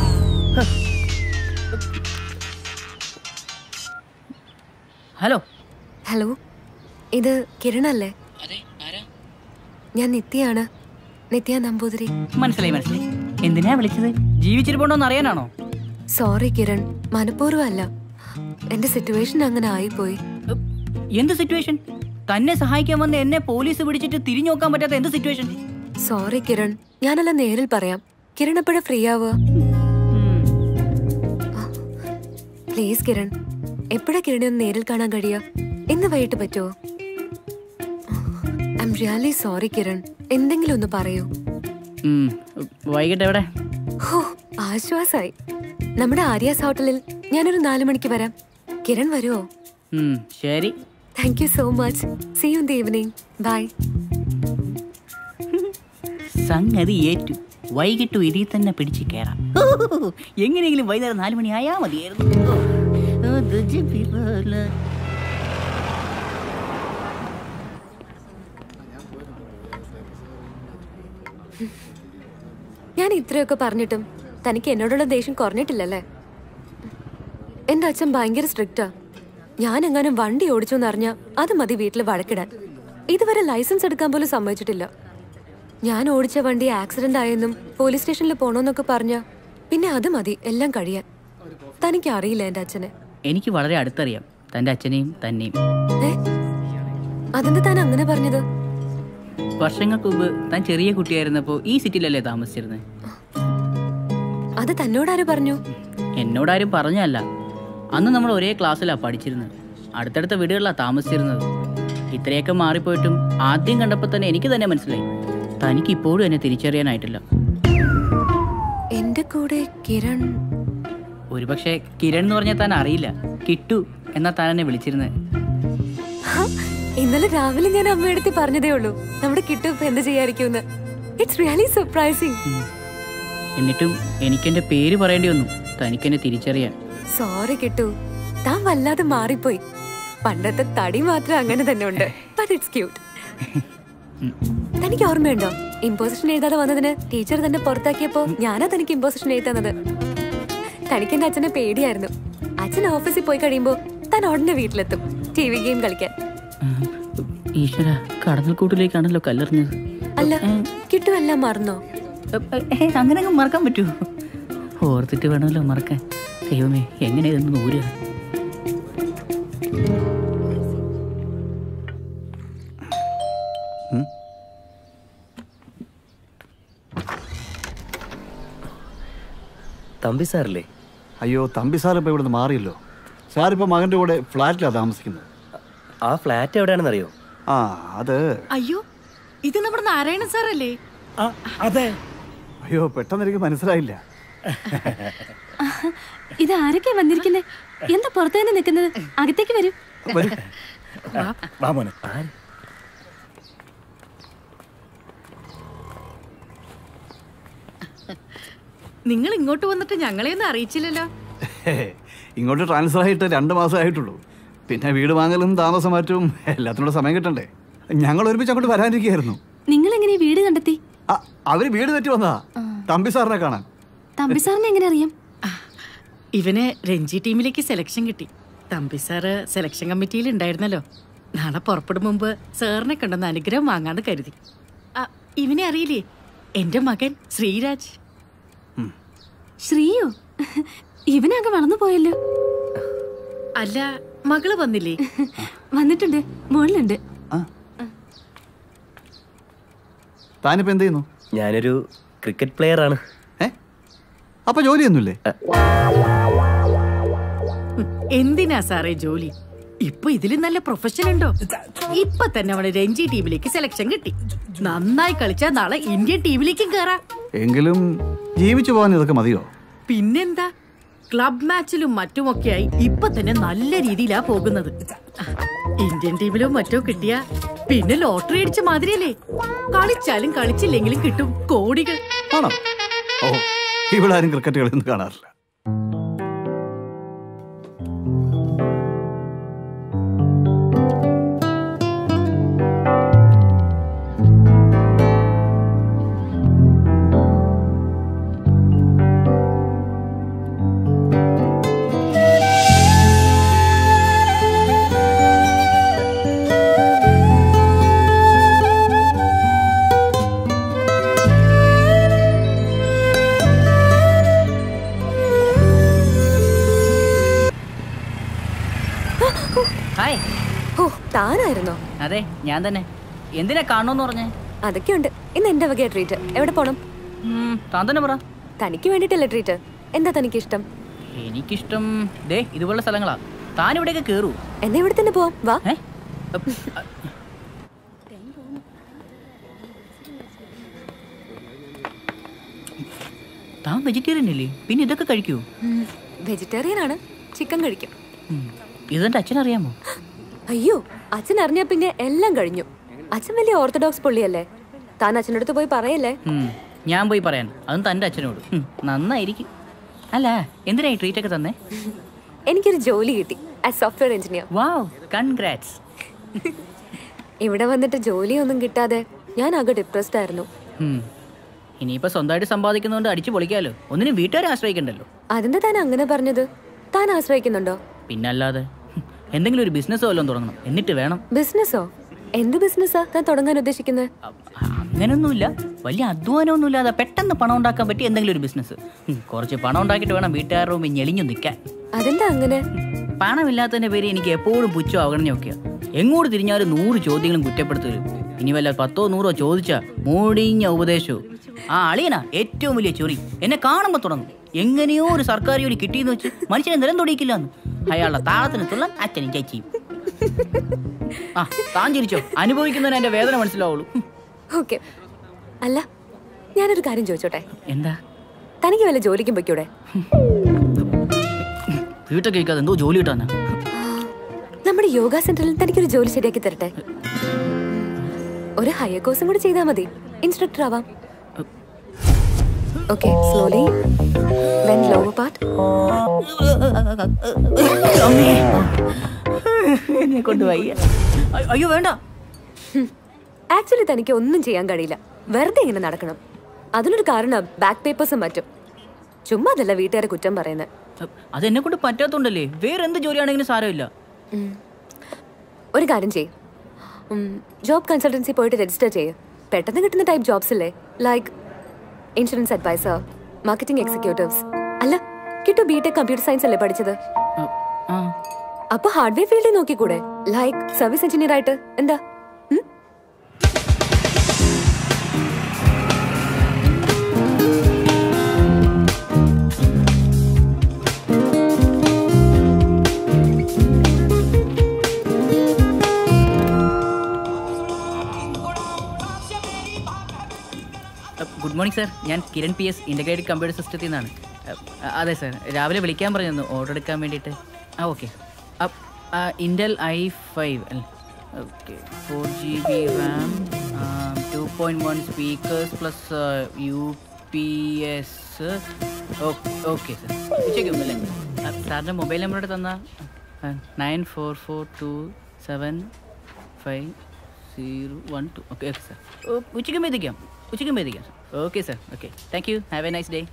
ഹലോ. ഹലോ, ഇത് കിരണല്ലേ? ഞാൻ നിത്യയാണ്, നിത്യ നമ്പൂതിരി. മനസ്സിലായി. എന്തിനാ വിളിച്ചത്? ജീവിച്ചിരിപ്പുണ്ടോന്ന് അറിയാനാണോ? സോറി കിരൺ, മനഃപൂർവ്വം അല്ല. എന്റെ സിറ്റുവേഷൻ അങ്ങനെ ആയിപ്പോയി. എന്ത് സിറ്റുവേഷൻ? തന്നെ സഹായിക്കാൻ വന്ന് എന്നെ പോലീസ് പിടിച്ചിട്ട് തിരിഞ്ഞു നോക്കാൻ പറ്റാത്ത എന്ത് സിറ്റുവേഷൻ? സോറി കിരൺ, ഞാനെല്ലാം നേരിൽ പറയാം. കിരൺ എപ്പോഴാ ഫ്രീ ആവുക? പ്ലീസ് കിരൺ, എപ്പോഴാ കിരണെ ഒന്ന് നേരിൽ കാണാൻ കഴിയുക? ഇന്ന് വൈകിട്ട് പറ്റുമോ? I'm really sorry Kiran, എന്തെങ്കിലും ഒന്ന് പറയൂ. വൈകിട്ട് എവിടെ? ഹോ, ആശ്വാസായി. നമ്മുടെ ആര്യാസ് ഹോട്ടലിൽ ഞാനൊരു 4 മണിക്ക് വരാം. കിരൺ വരുമോ? ശരി. Thank you so much. See you in the evening. Bye. സംഗതി ഏറ്റു. വൈകിട്ട് ഇതിൽ തന്നെ പിടിച്ച് കയറാം. എങ്ങനെയെങ്കിലും വൈകുന്നേരം 4 മണി ആയാ മതിയായിരുന്നു. ഞാൻ ഇത്രയൊക്കെ പറഞ്ഞിട്ടും തനിക്ക് എന്നോടുള്ള ദേഷ്യം കുറഞ്ഞിട്ടില്ലല്ലേ? എന്റെ അച്ഛൻ ഭയങ്കര സ്ട്രിക്റ്റാ. ഞാൻ എങ്ങാനും വണ്ടി ഓടിച്ചു എന്നറിഞ്ഞാ അത് മതി വീട്ടിൽ വഴക്കിടാൻ. ഇതുവരെ ലൈസൻസ് എടുക്കാൻ പോലും സമ്മതിച്ചിട്ടില്ല. ഞാൻ ഓടിച്ച വണ്ടി ആക്സിഡന്റ് ആയെന്നും പോലീസ് സ്റ്റേഷനിൽ പോണോന്നൊക്കെ പറഞ്ഞ പിന്നെ അത് മതി എല്ലാം കഴിയാൻ. തനിക്ക് അറിയില്ല എന്റെ അച്ഛനെ. എനിക്ക് വളരെ അടുത്തറിയാം തൻ്റെ അച്ഛനെയും തന്നെയും. അതെന്താ താൻ അങ്ങനെ പറഞ്ഞത്? വർഷങ്ങൾക്ക് മുമ്പ് താൻ ചെറിയ കുട്ടിയായിരുന്നപ്പോൾ ഈ സിറ്റിയിലല്ലേ താമസിച്ചിരുന്നത്? അത് തന്നോടാര് പറഞ്ഞു? എന്നോടാരും പറഞ്ഞല്ല. അന്ന് നമ്മൾ ഒരേ ക്ലാസ്സിലാണ് പഠിച്ചിരുന്നത്. അടുത്തടുത്ത വീടുകളിലാണ് താമസിച്ചിരുന്നത്. ഇത്രയൊക്കെ മാറിപ്പോയിട്ടും ആദ്യം കണ്ടപ്പോൾ തന്നെ എനിക്ക് തന്നെ മനസ്സിലായി തനിക്ക് ഇപ്പോഴും എന്നെ തിരിച്ചറിയാനായിട്ടില്ല. എന്റെ കൂടെ കിരൺ. ഒരുപക്ഷെ കിരൺ എന്ന് പറഞ്ഞാൽ താൻ അറിയില്ല, കിട്ടു എന്നാ താൻ എന്നെ വിളിച്ചിരുന്നത്. ഇന്നലെ രാവിലെ ഞാൻ അമ്മയടുത്ത് പറഞ്ഞതേ ഉള്ളൂ നമ്മുടെ കിട്ടു ഇപ്പൊ എന്ത് ചെയ്യാതിരിക്കുമെന്ന്. It's really surprising. എന്നിട്ടും എനിക്കെന്റെ പേര് പറയേണ്ടി വന്നു തനിക്കെന്നെ തിരിച്ചറിയാൻ. സോറി കിട്ടു, താൻ വല്ലാതെ മാറിപ്പോയി. പണ്ടത്തെ തടി മാത്രം അങ്ങനെ തന്നെ ഉണ്ട്. But it's cute. തനിക്ക് ഓർമ്മയുണ്ടോ ഇമ്പോസിഷൻ എഴുതാതെ വന്നതിന് ടീച്ചർ തന്നെ പുറത്താക്കിയപ്പോ ഞാനാ തനിക്ക് ഇമ്പോസിഷൻ എഴുതുന്നത്. തനിക്ക് എന്റെ അച്ഛനെ പേടിയായിരുന്നു. അച്ഛൻ ഓഫീസിൽ പോയി കഴിയുമ്പോ താൻ ഉടനെ വീട്ടിലെത്തും TV ഗെയിം കളിക്കാൻ. ഈശ്വര, കടന്നൽക്കൂട്ടിലേക്കാണല്ലോ കല്ലെറിഞ്ഞത്. അല്ല, കിട്ടുമെല്ലാം മറന്നോ? അങ്ങനെ മറക്കാൻ പറ്റുമോ? ഓർത്തിട്ട് വേണമല്ലോ മറക്കാൻ. ദൈവമേ, എങ്ങനെ ഇതൊന്നും ഊരുക. തമ്പി സാറല്ലേ? അയ്യോ, തമ്പി സാർ ഇപ്പോൾ ഇവിടുന്ന് മാറിയല്ലോ. സാറിപ്പോൾ മകൻ്റെ കൂടെ ഫ്ലാറ്റിലാണ് താമസിക്കുന്നത്. ആ ഫ്ലാറ്റ് എവിടെയാണെന്നറിയോ? ആ, അത് അയ്യോ, ഇത് നമ്മുടെ നാരായണൻ സാറല്ലേ? അതെ. അയ്യോ, പെട്ടെന്ന് എനിക്ക് മനസ്സിലായില്ല. ഇത് ആരൊക്കെയാ വന്നിരിക്കുന്നേ? എന്താ പുറത്തു തന്നെ നിൽക്കുന്നത്? അകത്തേക്ക് വരൂ. നിങ്ങൾ ഇങ്ങോട്ട് വന്നിട്ട് ഞങ്ങളെയൊന്നും അറിയിച്ചില്ലല്ലോ. ഇങ്ങോട്ട് ട്രാൻസ്ഫർ ആയിട്ട് 2 മാസമായിട്ടുള്ളൂ. പിന്നെ വീട് വാങ്ങലും താമസം മാറ്റവും എല്ലാത്തിനുള്ള സമയം കിട്ടണ്ടേ. ഞങ്ങൾ ഒരുമിച്ച് അങ്ങോട്ട് വരാനിരിക്കുകയായിരുന്നു. നിങ്ങൾ എങ്ങനെ വീട് കണ്ടെത്തി? അവര് വീട് തെറ്റി വന്നതാ തമ്പി സാറിനെ കാണാൻ. തമ്പി സാറിനെ എങ്ങനെ അറിയാം? ഇവന് രഞ്ജി ടീമിലേക്ക് സെലക്ഷൻ കിട്ടി. തമ്പി സാറ് സെലക്ഷൻ കമ്മിറ്റിയിൽ ഉണ്ടായിരുന്നല്ലോ. നാളെ പുറപ്പെടും മുമ്പ് സാറിനെ കണ്ടെന്ന് അനുഗ്രഹം വാങ്ങാന്ന് കരുതി. ഇവനെ അറിയില്ലേ? എന്റെ മകൻ ശ്രീരാജ്. ശ്രീയോ? ഇവനാകെ വളർന്നു പോയല്ലോ. അല്ല, മകള് വന്നില്ലേ? വന്നിട്ടുണ്ട്, മുകളിലുണ്ട്. താനിപ്പോ എന്ത് ചെയ്യുന്നു? ഞാനൊരു ക്രിക്കറ്റ് പ്ലെയർ ആണ്. അപ്പൊ ജോലിയൊന്നുമില്ലേ? എന്തിനാ സാറേ ജോലി? ഇപ്പൊ ഇതിലും നല്ല പ്രൊഫഷൻ ഉണ്ടോ? ഇപ്പൊ തന്നെ അവന് രഞ്ജി ടീമിലേക്ക് സെലക്ഷൻ കിട്ടി. നന്നായി കളിച്ചാൽ നാളെ ഇന്ത്യൻ ടീമിലേക്കും കേറാം. എങ്കിലും ജീവിച്ചു പോകാൻ ഇതൊക്കെ മതിയോ? പിന്നെന്താ, ക്ലബ് മാച്ചിലും മറ്റുമൊക്കെയായി ഇപ്പൊ തന്നെ നല്ല രീതിയിലാ പോകുന്നത്. ഇന്ത്യൻ ടീമിലും മറ്റോ കിട്ടിയ പിന്നെ ലോട്ടറി അടിച്ച മാതിരിയല്ലേ. കളിച്ചാലും കളിച്ചില്ലെങ്കിലും കിട്ടും കോടികൾ. ആണോ? ഓ, ഇവിടെ ആരും ക്രിക്കറ്റ് കളിയൊന്നും കാണാറില്ല. താനായിരുന്നോ? അതെ, ഞാൻ തന്നെ. എന്തിനാ കാണണോന്ന് പറഞ്ഞേ? അതൊക്കെയുണ്ട്. ഇന്ന് എന്റെ വകയ ട്രീറ്റ്. എവിടെ പോണം? താൻ തന്നെ പറ. തനിക്ക് വേണ്ടിട്ടല്ലേ ട്രീറ്റ്. എന്താ തനിക്ക് ഇഷ്ടം? എനിക്കിഷ്ടം ദേ ഇതുപോലുള്ള സ്ഥലങ്ങളാ. താൻ ഇവിടെയൊക്കെ കേറൂ. എന്നാ ഇവിടെ തന്നെ പോവാം, വാ. താൻ വെജിറ്റേറിയൻ അല്ലേ? പിന്നെ ഇതൊക്കെ കഴിക്കൂ? വെജിറ്റേറിയൻ ആണ്, ചിക്കൻ കഴിക്കും. ഇതെന്റെ അച്ഛനറിയാമോ? അയ്യോ, അച്ഛൻ അറിഞ്ഞാ പിന്നെ എല്ലാം കഴിഞ്ഞു. അച്ഛൻ വലിയ ഓർത്തഡോക്സ് പുള്ളിയല്ലേ. താൻ അച്ഛനടുത്ത് പോയി പറയല്ലേ. ഞാൻ പോയി പറയാൻ, അതും തന്റെ അച്ഛനോട്. നന്നായിരിക്കും. അല്ല, എന്തിനാ ഈ ട്രീറ്റ് ഒക്കെ തന്നെ? എനിക്കൊരു ജോലി കിട്ടി as software engineer. Wow, congrats. ഇവിടെ വന്നിട്ട് ജോലിയൊന്നും കിട്ടാതെ ഞാൻ ആകെ ഡിപ്രസ്ഡ് ആയിരുന്നു. ഇനിയിപ്പോ സ്വന്തമായിട്ട് സമ്പാദിക്കുന്നതുകൊണ്ട് അടിച്ചു പൊളിക്കാലോ, ഒന്നിനും വീട്ടുകാരെ ആശ്രയിക്കണ്ടല്ലോ. അതെന്താ താൻ അങ്ങനെ പറഞ്ഞത്? താൻ ആശ്രയിക്കുന്നുണ്ടോ? പിന്നല്ലാതെ എന്തെങ്കിലും ഒരു ബിസിനസ് വല്ലതും തുടങ്ങണം, എന്നിട്ട് വേണം. ബിസിനസ്സോ? എന്ത് ബിസിനസ്സാ താൻ തുടങ്ങാൻ ഉദ്ദേശിക്കുന്നത്? അങ്ങനെയൊന്നുമില്ല, വലിയ അധ്വാനമൊന്നുമില്ലാതെ പെട്ടെന്ന് പണം ഉണ്ടാക്കാൻ പറ്റിയ എന്തെങ്കിലും ഒരു ബിസിനസ്. കുറച്ച് പണം ഉണ്ടാക്കിയിട്ട് വേണം വീട്ടുകാരുടെ മുമ്പിൽ ഞെളിഞ്ഞു നിൽക്കാൻ. അതെന്താ അങ്ങനെ? പണമില്ലാത്തതിന്റെ പേര് എനിക്ക് എപ്പോഴും പുച്ഛോ അവഗണനയൊക്കെയാ. എങ്ങോട്ട് തിരിഞ്ഞാലും 100 ചോദ്യങ്ങളും കുറ്റപ്പെടുത്തി വരും. ഇനി വല്ല 10 100 ചോദിച്ചാ മൂടിഞ്ഞ ഉപദേശവും. ആ അളിയനാ ഏറ്റവും വലിയ ചൊറി. എന്നെ കാണുമ്പോൾ തുടങ്ങും എങ്ങനെയോ ഒരു സർക്കാർ ജോലി കിട്ടിയെന്ന് വെച്ച് മനുഷ്യനെ നിലം തൊടിയിക്കില്ലാന്ന്. അയാളുടെ താളത്തിന് തുള്ളാൻ അച്ഛനും ചേച്ചിയും. ആ താൻ ചിരിച്ചോ, അനുഭവിക്കുന്നതിന് എന്റെ വേദന മനസ്സിലാവുള്ളൂ. ഓക്കെ. അല്ല, ഞാനൊരു കാര്യം ചോദിച്ചോട്ടെ? എന്താ? തനിക്ക് വല്ല ജോലിക്കും പൊയ്ക്കൂടെ? വീട്ടൊക്കെ കേൾക്കാതെ എന്തോ ജോലി കിട്ടാനാ? നമ്മുടെ യോഗ സെന്ററിൽ തനിക്കൊരു ജോലി ശരിയാക്കി തരട്ടെ. ഒരു ഹയർ കോഴ്സും കൂടി ചെയ്താൽ മതി, ഇൻസ്ട്രക്ടർ ആവാം. Okay, slowly bend lower part. എന്നെ കൊണ്ട് വയ്യ. അയ്യോ വേണ്ട. ആക്ച്വലി തനിക്ക് ഒന്നും ചെയ്യാൻ കഴിയില്ല, വെറുതെ ഇങ്ങനെ നടക്കണം. അതിനൊരു കാരണം ബാക്ക് പേപ്പേഴ്സും മറ്റും. ചുമ്മാ അതല്ല വീട്ടുകാരെ കുറ്റം പറയുന്നത്. അതെന്നെ കൊണ്ട് പറ്റാത്തോണ്ടല്ലേ. വേറെ എന്ത് ജോലിയാണെങ്കിലും സാരമില്ല. ഒരു കാര്യം ചെയ്യും, ജോബ് കൺസൾട്ടൻസി പോയിട്ട് രജിസ്റ്റർ ചെയ്യും. പെട്ടെന്ന് കിട്ടുന്ന ടൈപ്പ് ജോബ്സ് ഇല്ലേ, like insurance advisor, marketing executives. അല്ല, കിട്ടു ബിടെക് കമ്പ്യൂട്ടർ സയൻസ് അല്ലേ പഠിച്ചത്? അപ്പൊ ഹാർഡ്വെയർ ഫീൽഡിൽ നോക്കിക്കൂടെ, ലൈക്ക് സർവീസ് എഞ്ചിനീയർ ആയിട്ട്? എന്താ? ഗുഡ് മോർണിംഗ് സാർ, ഞാൻ കിരൺ PS ഇൻ്റഗ്രേറ്റഡ് കമ്പ്യൂട്ടർ സിസ്റ്റത്തിൽ നിന്നാണ്. അതെ സാർ, രാവിലെ വിളിക്കാൻ പറഞ്ഞിരുന്നു ഓർഡർ എടുക്കാൻ വേണ്ടിയിട്ട്. ഓക്കെ. ഇൻ്റൽ i5 അല്ലേ? Okay. 4GB RAM, 2.1 speakers plus UPS. Okay sir, ഉച്ചയ്ക്ക് മുമ്പല്ലേ? സാറിൻ്റെ മൊബൈൽ നമ്പറോട് തന്നാൽ 9442755012. ഓക്കെ ഓക്കെ സാർ, ഉച്ചയ്ക്കും എത്തിക്കാം. Okay sir. Okay, thank you. Have a nice day.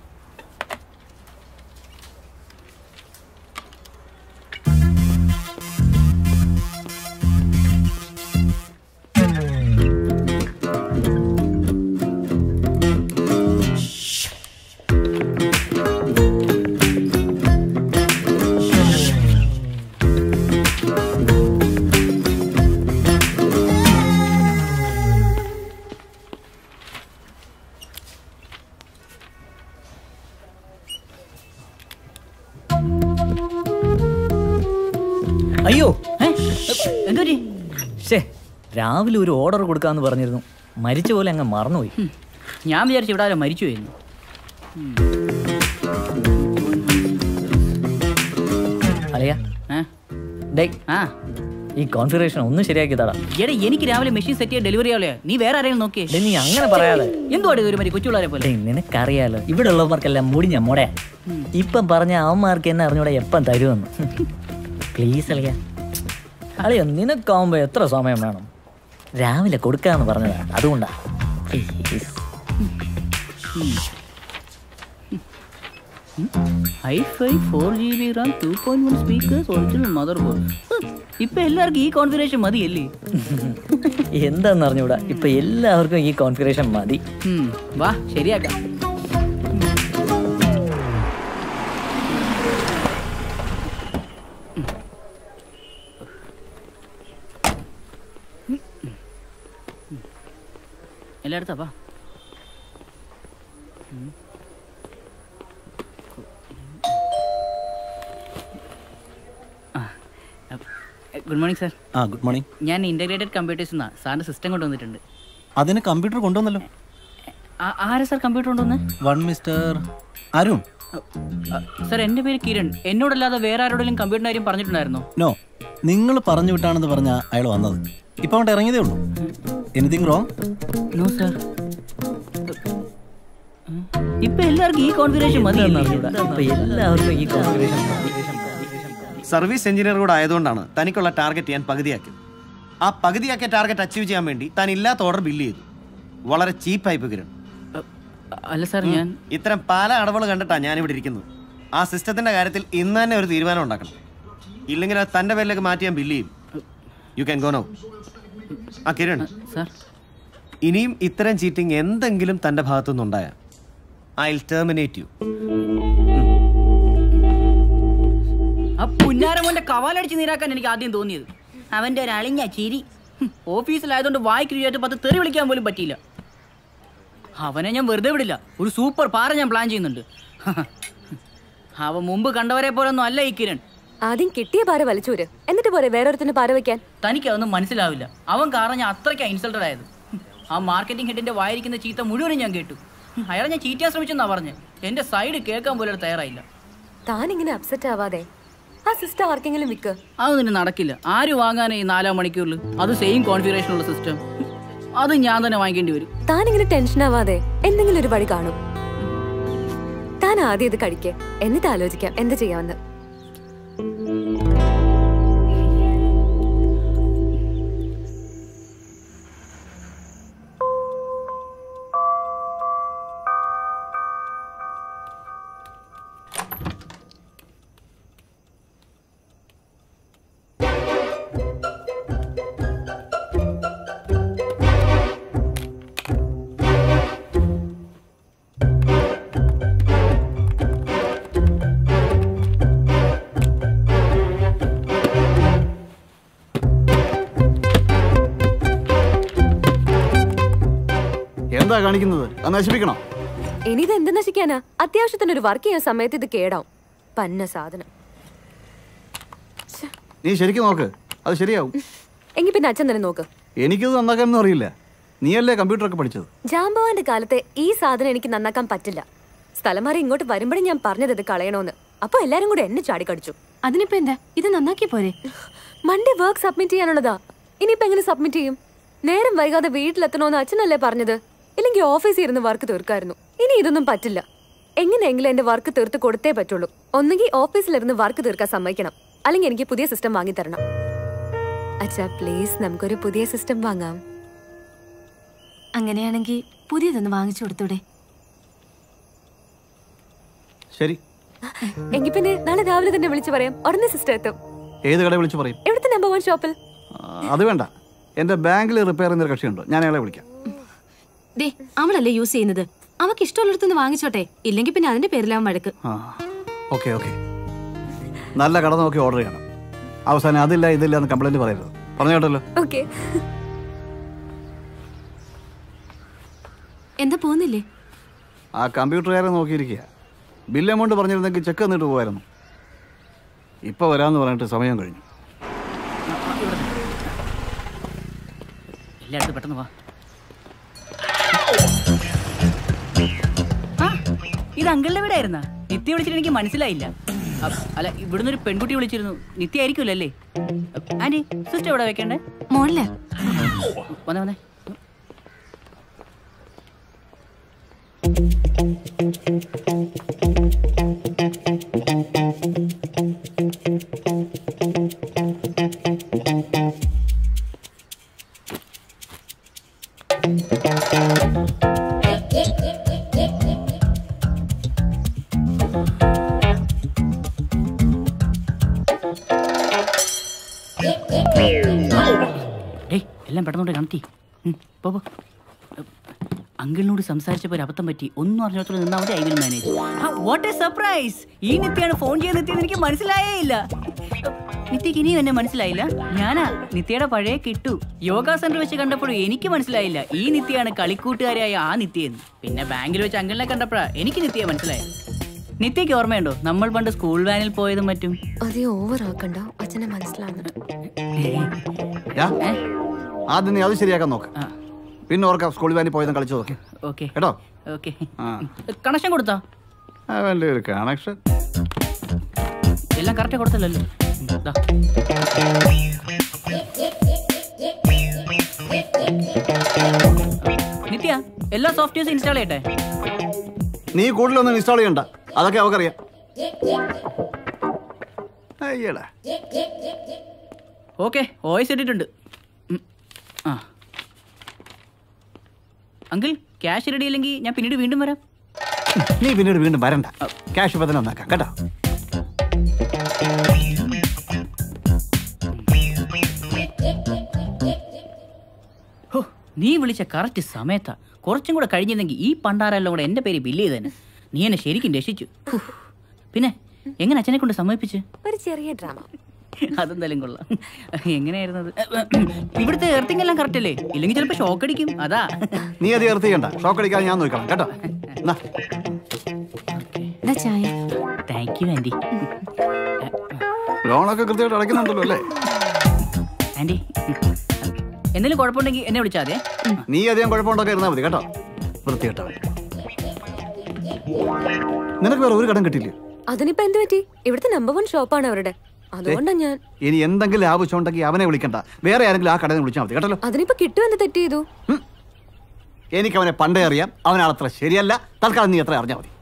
അയ്യോ എന്തോ ശേ, രാവിലെ ഒരു ഓർഡർ കൊടുക്കാന്ന് പറഞ്ഞിരുന്നു, മരിച്ച പോലെ അങ്ങ് മറന്നുപോയി. ഞാൻ വിചാരിച്ചു ഇവിടെ ആരോ മരിച്ചു പോയിരുന്നു. അളിയാ, ഈ കോൺഫിഗറേഷൻ ഒന്ന് ശരിയാക്കി തടാ. എടാ, എനിക്ക് രാവിലെ മെഷീൻ സെറ്റ് ചെയ്യാൻ ഡെലിവറി ആവില്ലേ, നീ വേറെ ആരെങ്കിലും നോക്കിയേ. നീ അങ്ങനെ പറയാതെ. എന്തുവാടി ഒരു മതി കൊച്ചുള്ളവരെ പോലെ? നിനക്കറിയാലോ ഇവിടെ ഉള്ളവർക്കെല്ലാം മുടിഞ്ഞ മോടെ. ഇപ്പം പറഞ്ഞ അവന്മാർക്ക് എന്നെ അറിഞ്ഞൂടെ എപ്പം തരുമെന്ന്. പ്ലീസ് അളിയാ. അളിയാ, നിനക്കാവുമ്പോ എത്ര സമയം വേണം? രാവിലെ കൊടുക്കാന്ന് പറഞ്ഞതാ, അതുകൊണ്ടാ. i5 4GB RAM 2.1 speakers original motherboard. ഇപ്പൊ എല്ലാവർക്കും ഈ കോൺഫിഗറേഷൻ മതിയല്ലേ? എന്താന്ന് അറിഞ്ഞൂടാ, ഇപ്പൊ എല്ലാവർക്കും ഈ കോൺഫിഗറേഷൻ മതി. വാ ശരിയാക്കാം. എല്ലായിടത്താ വാ. Good morning sir. Good morning. ഞാൻ ഇൻ്റഗ്രേറ്റഡ് കമ്പ്യൂട്ടേഴ്സ് എന്നാണ്. സാറിൻ്റെ സിസ്റ്റം കൊണ്ടുവന്നിട്ടുണ്ട്. അതിന് കമ്പ്യൂട്ടർ കൊണ്ടുവന്നല്ലോ. ആരാ സാർ കമ്പ്യൂട്ടർ കൊണ്ടുവന്ന്? മിസ്റ്റർ അരുൺ. സാർ, എൻ്റെ പേര് കിരൺ. എന്നോടല്ലാതെ വേറെ ആരോടെങ്കിലും കമ്പ്യൂട്ടറിൻ്റെ കാര്യം പറഞ്ഞിട്ടുണ്ടായിരുന്നോ? നോ, നിങ്ങൾ പറഞ്ഞു വിട്ടാണെന്ന് പറഞ്ഞ അയാൾ വന്നത്. ഇപ്പൊ അങ്ങോട്ട് ഇറങ്ങിയതേ ഉള്ളൂ. Anything wrong? No sir. ഇപ്പൊ എല്ലാവർക്കും ഈ കോൺഫിഗറേഷൻ മതി. എല്ലാവർക്കും ഈ കോൺഫിഗറേഷൻ മതി. സർവീസ് എഞ്ചിനീയർ കൂടെ ആയതുകൊണ്ടാണ് തനിക്കുള്ള ടാർഗറ്റ് ഞാൻ പകുതിയാക്കിയത്. ആ പകുതിയാക്കിയ ടാർഗറ്റ് അച്ചീവ് ചെയ്യാൻ വേണ്ടി താൻ ഇല്ലാത്ത ഓർഡർ ബില്ല് ചെയ്തു. വളരെ ചീപ്പായി കിരൺ. അല്ല സാർ ഞാൻ ഇത്തരം പല അടവുകൾ കണ്ടിട്ടാ ഞാൻ ഇവിടെ ഇരിക്കുന്നത്. ആ സിസ്റ്റത്തിന്റെ കാര്യത്തിൽ ഇന്ന് തന്നെ ഒരു തീരുമാനം ഉണ്ടാക്കണം. ഇല്ലെങ്കിൽ അത് തന്റെ പേരിലേക്ക് മാറ്റി ഞാൻ ബില്ല് ചെയ്യും. You can go now. ആ കിരൺ സാർ, ഇനിയും ഇത്തരം ചീറ്റിംഗ് എന്തെങ്കിലും തന്റെ ഭാഗത്തുനിന്നുണ്ടായാൽ ഐ വിൽ ടെർമിനേറ്റ് യു. ആ പുന്നാരമോന്റെ കവാലടിച്ച് നീരാക്കാൻ എനിക്ക് ആദ്യം തോന്നിയത്. അവന്റെ ഒരു അളിഞ്ഞ ചിരി. ഓഫീസിലായതുകൊണ്ട് വായിക്ക് രുചിയായിട്ട് 10 തെറി വിളിക്കാൻ പോലും പറ്റിയില്ല. അവനെ ഞാൻ വെറുതെ വിടില്ല. ഒരു സൂപ്പർ പാറ ഞാൻ പ്ലാൻ ചെയ്യുന്നുണ്ട്. അവൻ മുമ്പ് കണ്ടവരെ പോലൊന്നും അല്ല ഈ കിരൺ. ആദ്യം കിട്ടിയ പാര വലിച്ചൂര്, എന്നിട്ട് പോരെ വേറൊരുത്തിന് പാര വെക്കാൻ. തനിക്ക് അതൊന്നും മനസ്സിലാവില്ല. അവൻ കാരണം ഞാൻ അത്രയ്ക്ക് ഇൻസൾട്ടഡ് ആയത്. ആ മാർക്കറ്റിംഗ് ഹെഡിന്റെ വായിരിക്കുന്ന ചീത്ത മുഴുവനും ഞാൻ കേട്ടു. അയാളെ ഞാൻ ചീറ്റാൻ ശ്രമിച്ചെന്നാ പറഞ്ഞ്. എന്റെ സൈഡ് കേൾക്കാൻ പോലും തയ്യാറായില്ല. താൻ ഇങ്ങനെ അപ്സെറ്റ് ആവാതെ ആ സിസ്റ്റം ആർക്കെങ്കിലും വിൽക്ക്. അതൊന്നും നടക്കില്ല. ആര് വാങ്ങാനേ ഈ 4 മണിക്കൂറിൽ? അത് സെയിം കോൺഫിഗറേഷനുള്ള സിസ്റ്റം. അത് ഞാൻ തന്നെ വാങ്ങിക്കേണ്ടി വരും. താൻ ഇങ്ങനെ ടെൻഷൻ ആവാതെ എന്തെങ്കിലും ഒരു വഴി കാണും. താൻ ആദ്യം ഇത് കഴിക്കേ, എന്നിട്ട് ആലോചിക്കാം എന്ത് ചെയ്യാമെന്ന്. എന്താ കാണിക്കുന്നത്? അത് നശിപ്പിക്കണം. ഇനി ഇത് എന്ത് നശിക്കാനാ? അത്യാവശ്യത്തിന് ഒരു വർക്ക് ചെയ്യാൻ സമയത്ത് ഇത് കേടാവും. പന്ന സാധനം. നീ ശരിക്കും നോക്ക്, അത് ശരിയാവും. എങ്കിൽ പിന്നെ അച്ഛൻ തന്നെ നോക്ക്. എനിക്കിത് നന്നാക്കാനൊന്നും അറിയില്ല. നീയല്ലേ കമ്പ്യൂട്ടറൊക്കെ പഠിച്ചത്? ജാമ്പവാന്റെ കാലത്തെ ഈ സാധനം എനിക്ക് നന്നാക്കാൻ പറ്റില്ല. സ്ഥലം മാറി ഇങ്ങോട്ട് വരുമ്പോഴും ഞാൻ പറഞ്ഞത് ഇത് കളയണോന്ന്. അപ്പൊ എല്ലാരും കൂടെ എന്നെ ചാടിക്കടിച്ചു. അതിനിപ്പോ എന്താ? ഇത് നന്നാക്കി പോരെ? മൺഡേ വർക്ക് സബ്മിറ്റ് ചെയ്യാനുള്ളതാ. ഇനിയിപ്പോ എങ്ങനെ സബ്മിറ്റ് ചെയ്യും? നേരം വൈകാതെ വീട്ടിലെത്തണോന്ന് അച്ഛനല്ലേ പറഞ്ഞത്? ഇല്ലെങ്കിൽ ഓഫീസിൽ ഇരുന്ന് വർക്ക് തീർക്കായിരുന്നു. ഇനി ഇതൊന്നും പറ്റില്ല. എങ്ങനെയെങ്കിലും എന്റെ വർക്ക് തീർത്ത് കൊടുത്തേ പറ്റുള്ളൂ. ഒന്നുകിൽ ഓഫീസിലിരുന്ന് വർക്ക് തീർക്കാൻ സമ്മതിക്കണം, അല്ലെങ്കിൽ എനിക്ക് പുതിയ സിസ്റ്റം വാങ്ങി തരണം. അച്ഛാ പ്ലീസ്, നമുക്കൊരു പുതിയ സിസ്റ്റം വാങ്ങാം. അങ്ങനെയാണെങ്കിൽ പുതിയതൊന്ന് വാങ്ങിച്ചു കൊടുത്തൂടെ? ശരി. എങ്കിൽ പിന്നെ നാളെ രാവിലെ തന്നെ വിളിച്ചു പറയാം. ഉടനെ സിസ്റ്റം എത്തും. ഏത് കട വിളിച്ചു പറയും? എവിടുത്തെ നമ്പർ 1 ഷോപ്പിൽ? അത് വേണ്ട, എന്റെ ബാങ്കിൽ റിപ്പയർ ചെയ്യുന്ന കക്ഷിയുണ്ട്, ഞാൻ അയാളെ വിളിക്കാം. ദേ, അവളല്ലേ യൂസ് ചെയ്യുന്നത്. അവക്ക് ഇഷ്ടമുള്ളിടത്തുനിന്ന് വാങ്ങിച്ചോട്ടെ. ഇല്ലെങ്കിൽ പിന്നെ അതിന്റെ പേരിലാവും വഴക്ക്. ഓക്കെ ഓക്കെ, നല്ല കട നോക്കി ഓർഡർ ചെയ്യണം. അവസാനം അതില്ല ഇതില്ല എന്ന് കംപ്ലൈന്റ് പറയരുത്. പറഞ്ഞു കേട്ടല്ലോ? ഓക്കെ. എന്താ പോകുന്നില്ലേ? ആ കമ്പ്യൂട്ടറുകാരെ നോക്കിയിരിക്കുക. ബില്ല് എമൗണ്ട് പറഞ്ഞിരുന്നെങ്കിൽ ചെക്ക് തന്നിട്ട് പോകായിരുന്നു. ഇപ്പൊ വരാന്ന് പറഞ്ഞിട്ട് സമയം കഴിഞ്ഞു. എല്ലായിടത്തും പെട്ടെന്ന് വാ. ഇത് അങ്കിളുടെ വീടായിരുന്നാ? നിത്യ വിളിച്ചിട്ട് എനിക്ക് മനസ്സിലായില്ല. അല്ല, ഇവിടുന്ന് ഒരു പെൺകുട്ടി വിളിച്ചിരുന്നു. നിത്യ ആയിരിക്കുമല്ലോ അല്ലേ? ആന്റി, സിസ്റ്റർ എവിടെ വെക്കണ്ടേ? മോളില്. വന്നേ വന്നേ. എല്ലാം പെട്ടെന്നോട്ട് കണത്തി. പോ. അങ്കിളിനോട് സംസാരിച്ചപ്പോൾ ഒരു അബദ്ധം പറ്റി. ഒന്നും അറിഞ്ഞോത്തോടെ നിന്നാൽ മതി. I will manage. What a surprise! ഈ നിത്യയാണ് ഫോൺ ചെയ്യാൻ നിത്യെന്ന് എനിക്ക് മനസ്സിലായേ ഇല്ല. നിത്യക്ക് ഇനിയും എന്നെ മനസ്സിലായില്ല. ഞാനാ നിത്യയുടെ പഴയ കിട്ടു. യോഗ സെന്റർ വെച്ച് കണ്ടപ്പോഴും എനിക്ക് മനസ്സിലായില്ല ഈ നിത്യയാണ് കളിക്കൂട്ടുകാരായ ആ നിത്യയെന്ന്. പിന്നെ ബാങ്കിൽ വെച്ച് അങ്കിളിനെ കണ്ടപ്പോഴാ എനിക്ക് നിത്യയെ മനസ്സിലായത്. നിത്യക്ക് ഓർമ്മയുണ്ടോ നമ്മൾ പണ്ട് സ്കൂൾ വാനിൽ പോയതും മറ്റും? അതേ ഓവർ ആക്കണ്ട, അച്ഛനെ മനസ്സിലാവുന്നുണ്ട്. ആദ്യം നീ അത് ശരിയാക്കാൻ നോക്ക്. പിന്നെ ഓർക്കാം സ്കൂളിൽ വാനി പോയതും കളിച്ചു നോക്കി. ഓക്കെ കേട്ടോ? ഓക്കെ. കണക്ഷൻ കൊടുത്താ? അവൻ്റെ ഒരു കണക്ഷൻ എല്ലാം കറക്റ്റ് കൊടുത്തല്ലോ. നിത്യ, എല്ലാ സോഫ്റ്റ്വെയർസ് ഇൻസ്റ്റാൾ ചെയ്യട്ടെ? നീ കൂടുതലൊന്നും ഇൻസ്റ്റാൾ ചെയ്യണ്ട, അതൊക്കെ അവക്കറിയാം. അയ്യടാ. ഓക്കെ, വോയിസ് ഇട്ടിട്ടുണ്ട്. അങ്കിൾ ക്യാഷ് റെഡി അല്ലെങ്കിൽ ഞാൻ പിന്നീട് വീണ്ടും വരാം. നീ പിന്നീട് വീണ്ടും വരണ്ട. ക്യാഷ് ഇപ്പൊ തന്നെ ഒന്നാക്കാം കേട്ടോ. നീ വിളിച്ച കറക്റ്റ് സമയത്താ. കുറച്ചും കൂടെ കഴിഞ്ഞിരുന്നെങ്കിൽ ഈ പണ്ടാരെല്ലാം കൂടെ എൻ്റെ പേര് ബില്ല് ചെയ്തേനെ. നീ എന്നെ ശരിക്കും രക്ഷിച്ചു. പിന്നെ എങ്ങനെ അച്ഛനെ കൊണ്ട് സമ്മതിപ്പിച്ച്? ഒരു ചെറിയ ഡ്രാമ. അതെന്തായാലും കൊള്ളാം. എങ്ങനെയായിരുന്നത്? ഇവിടുത്തെ എർത്തിങ് എല്ലാം കറക്റ്റ് അല്ലേ? ഇല്ലെങ്കിൽ ചിലപ്പോൾ ഷോക്ക് അടിക്കും. അതാ. നീ അത് എർത്തിക്കണ്ട, ഷോക്ക് അടിക്കാൻ ഞാൻ നോക്കണം കേട്ടോ. Thank you aunty. ലോണൊക്കെ കൃത്യമായിട്ട് അടയ്ക്കുന്നുണ്ടല്ലോ അല്ലേ ആൻറ്റി? എന്തെങ്കിലും കുഴപ്പമുണ്ടെങ്കിൽ എന്നെ വിളിച്ചാൽ മതി. നീ അധികം കുഴപ്പമുണ്ടൊക്കെ ഇരുന്നാൽ മതി കേട്ടോ. വൃത്തികെട്ടോ. നിനക്ക് വേറെ ഒരു കടം കിട്ടിയില്ലേ? അതിനിപ്പോ എന്ത് പറ്റി? ഇവിടുത്തെ നമ്പർ 1 ഷോപ്പാണ് അവരുടെ. അതുകൊണ്ടാ ഞാൻ. ഇനി എന്തെങ്കിലും ആവശ്യം ഉണ്ടെങ്കിൽ അവനെ വിളിക്കണ്ട, വേറെ ആരെങ്കിലും ആ കടയിൽ വിളിച്ചാൽ മതി കേട്ടോ. അതിനിപ്പോ കിട്ടും. എന്ത് തെറ്റ് ചെയ്തു? എനിക്ക് അവനെ പണ്ടേ അറിയാം. അവനാളത്ര ശരിയല്ല. തൽക്കാലം നീ എത്ര അറിഞ്ഞാൽ മതി.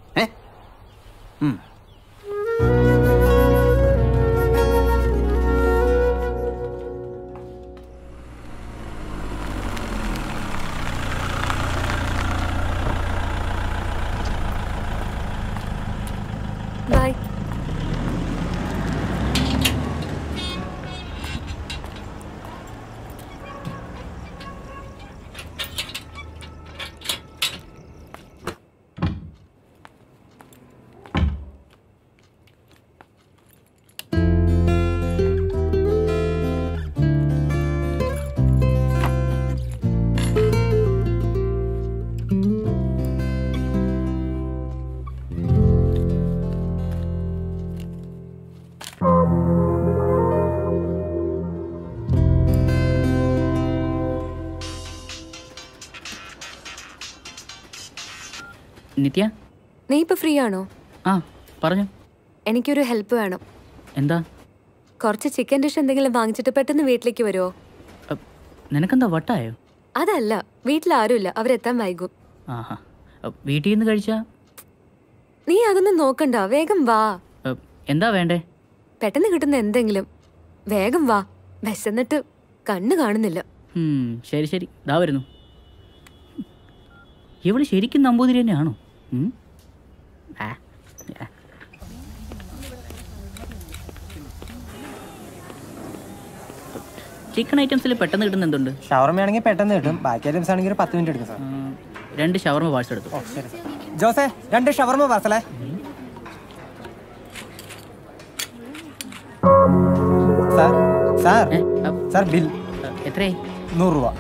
ബൈ. നിത്യ, നീ ഇപ്പൊ ഫ്രീ ആണോ? ആ പറഞ്ഞു. എനിക്കൊരു ഹെൽപ്പ് വേണം. എന്താ? കുറച്ച് ചിക്കൻ ഡിഷ് എന്തെങ്കിലും വാങ്ങിച്ചിട്ട് പെട്ടെന്ന് വീട്ടിലേക്ക് വരുമോ? നിനക്കെന്താ വട്ടായോ? അതല്ല, വീട്ടിൽ ആരുമില്ല, അവരെത്താൻ വൈകും. ആഹാ, വീട്ടിൽ നിന്ന് കഴിച്ചാ? നീ അതൊന്നും നോക്കണ്ട, വേഗം വാ. എന്താ വേണ്ടേ? പെട്ടെന്ന് കിട്ടുന്ന എന്തെങ്കിലും. വേഗം വാ, വിശന്നിട്ട് കണ്ണ് കാണുന്നില്ല. ശരി ശരി, ദാ വരുന്നു. ഇവള് ശരിക്കും നമ്പൂതിരി തന്നെയാണോ? ചിക്കൻ ഐറ്റംസിൽ പെട്ടെന്ന് കിട്ടുന്ന എന്തുണ്ട്? ഷവർമയാണെങ്കിൽ പെട്ടെന്ന് കിട്ടും, ബാക്കി ഐറ്റംസ് ആണെങ്കിൽ 10 മിനിറ്റ് എടുക്കും സാർ. 2 ഷവർമ പാഴ്സൽ എടുത്തു. ജോസേ 2 ഷവർമ പാർസലേ. സാർ സാർ സാർ ബിൽ എത്രയായി? 100 രൂപ.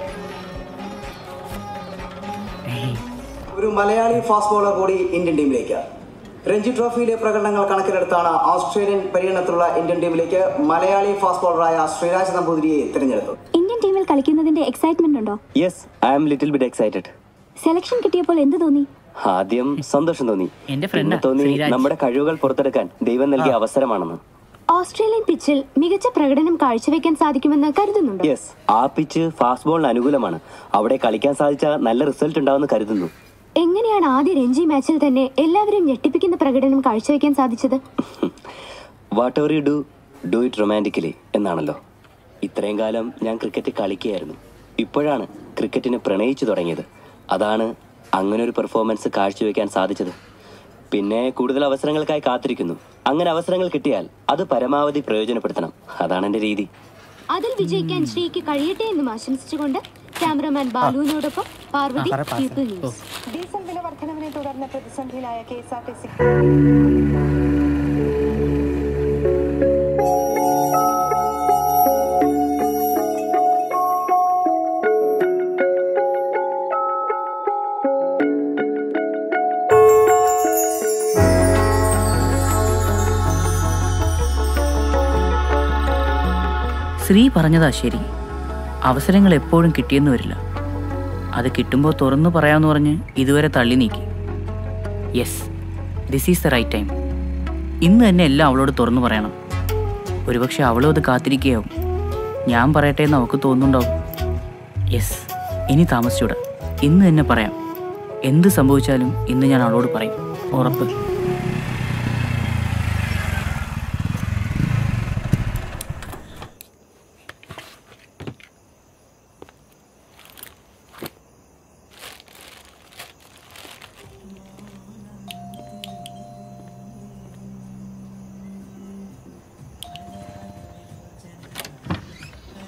ഒരു മലയാളി ഫാസ്റ്റ് ബോളർ കൂടി ഇന്ത്യൻ ടീമിലേക്ക്. രഞ്ജി ട്രോഫിയിലെ പ്രകടനങ്ങൾ കണക്കിലെടുത്താണ് ഓസ്ട്രേലിയൻ പര്യടനത്തിലുള്ള ഇന്ത്യൻ ടീമിലേക്ക് മലയാളി ഫാസ്റ്റ് ബോളറായ ശ്രീരാജ് നമ്പൂതിരിയെ തിരഞ്ഞെടുത്തു. ഇന്ത്യൻ ടീമിൽ കളിക്കുന്നതിന്റെ എക്സൈറ്റ്മെന്റ് ഉണ്ടോ? Yes, I am little bit excited. Selection കിട്ടിയപ്പോൾ എന്ത് തോന്നി? ആദ്യം സന്തോഷം തോന്നി. പിന്നെ തോന്നി നമ്മുടെ കഴിവുകൾ പുറത്തെടുക്കാൻ ദൈവം നൽകിയ അവസരമാണെന്ന്. ഓസ്ട്രേലിയൻ പിച്ചിൽ മികച്ച പ്രകടനം കാഴ്ചവെക്കാൻ സാധിക്കുമെന്ന് കരുതുന്നുണ്ടോ? യെസ്, ആ പിച്ച് ഫാസ്റ്റ് ബോളിന് അനുകൂലമാണ്. അവിടെ കളിക്കാൻ സാധിച്ച നല്ല റിസൾട്ട് ഉണ്ടാവുമെന്ന് കരുതുന്നു. എങ്ങനെയാണ് ആദ്യ രഞ്ജി മാച്ചിൽ തന്നെ എല്ലാവരും ഞെട്ടിപ്പിക്കുന്ന പ്രകടനം കാഴ്ചവെക്കാൻ സാധിച്ചത്? Whatever you do, do it romantically എന്നാണല്ലോ. ഇത്രയും കാലം ഞാൻ ക്രിക്കറ്റ് കളിക്കുകയായിരുന്നു. ഇപ്പോഴാണ് ക്രിക്കറ്റിനെ പ്രണയിച്ചു തുടങ്ങിയത്. അതാണ് അങ്ങനൊരു പെർഫോമൻസ് കാഴ്ചവെക്കാൻ സാധിച്ചത്. പിന്നെ കൂടുതൽ അവസരങ്ങൾക്കായി കാത്തിരിക്കുന്നു. അങ്ങനെ അവസരങ്ങൾ കിട്ടിയാൽ അത് പരമാവധി പ്രയോജനപ്പെടുത്തണം. അതാണ് എൻ്റെ രീതി. അതിൽ വിജയിക്കാൻ ശ്രീക്ക് കഴിയട്ടെ എന്നും ആശംസിച്ചുകൊണ്ട് ക്യാമറമാൻ ബാലുവിനോടൊപ്പം പാർവതി, പീപ്പിൾ ന്യൂസ്. ഡീസൽ വില വർധനവിനെ തുടർന്ന് പ്രതിസന്ധിയിലായ KSRTC. ശ്രീ പറഞ്ഞതാ ശരി. അവസരങ്ങൾ എപ്പോഴും കിട്ടിയെന്ന് വരില്ല. അത് കിട്ടുമ്പോൾ തുറന്നു പറയാമെന്ന് പറഞ്ഞ് ഇതുവരെ തള്ളി നീക്കി. Yes, this is the right time. ഇന്ന് തന്നെ എല്ലാം അവളോട് തുറന്നു പറയണം. ഒരുപക്ഷെ അവളും അത് കാത്തിരിക്കുകയാവും. ഞാൻ പറയട്ടെ എന്ന് അവൾക്ക് തോന്നുന്നുണ്ടാവും. യെസ്, ഇനി താമസിച്ചൂടാ. ഇന്ന് തന്നെ പറയാം. എന്ത് സംഭവിച്ചാലും ഇന്ന് ഞാൻ അവളോട് പറയും, ഉറപ്പ്.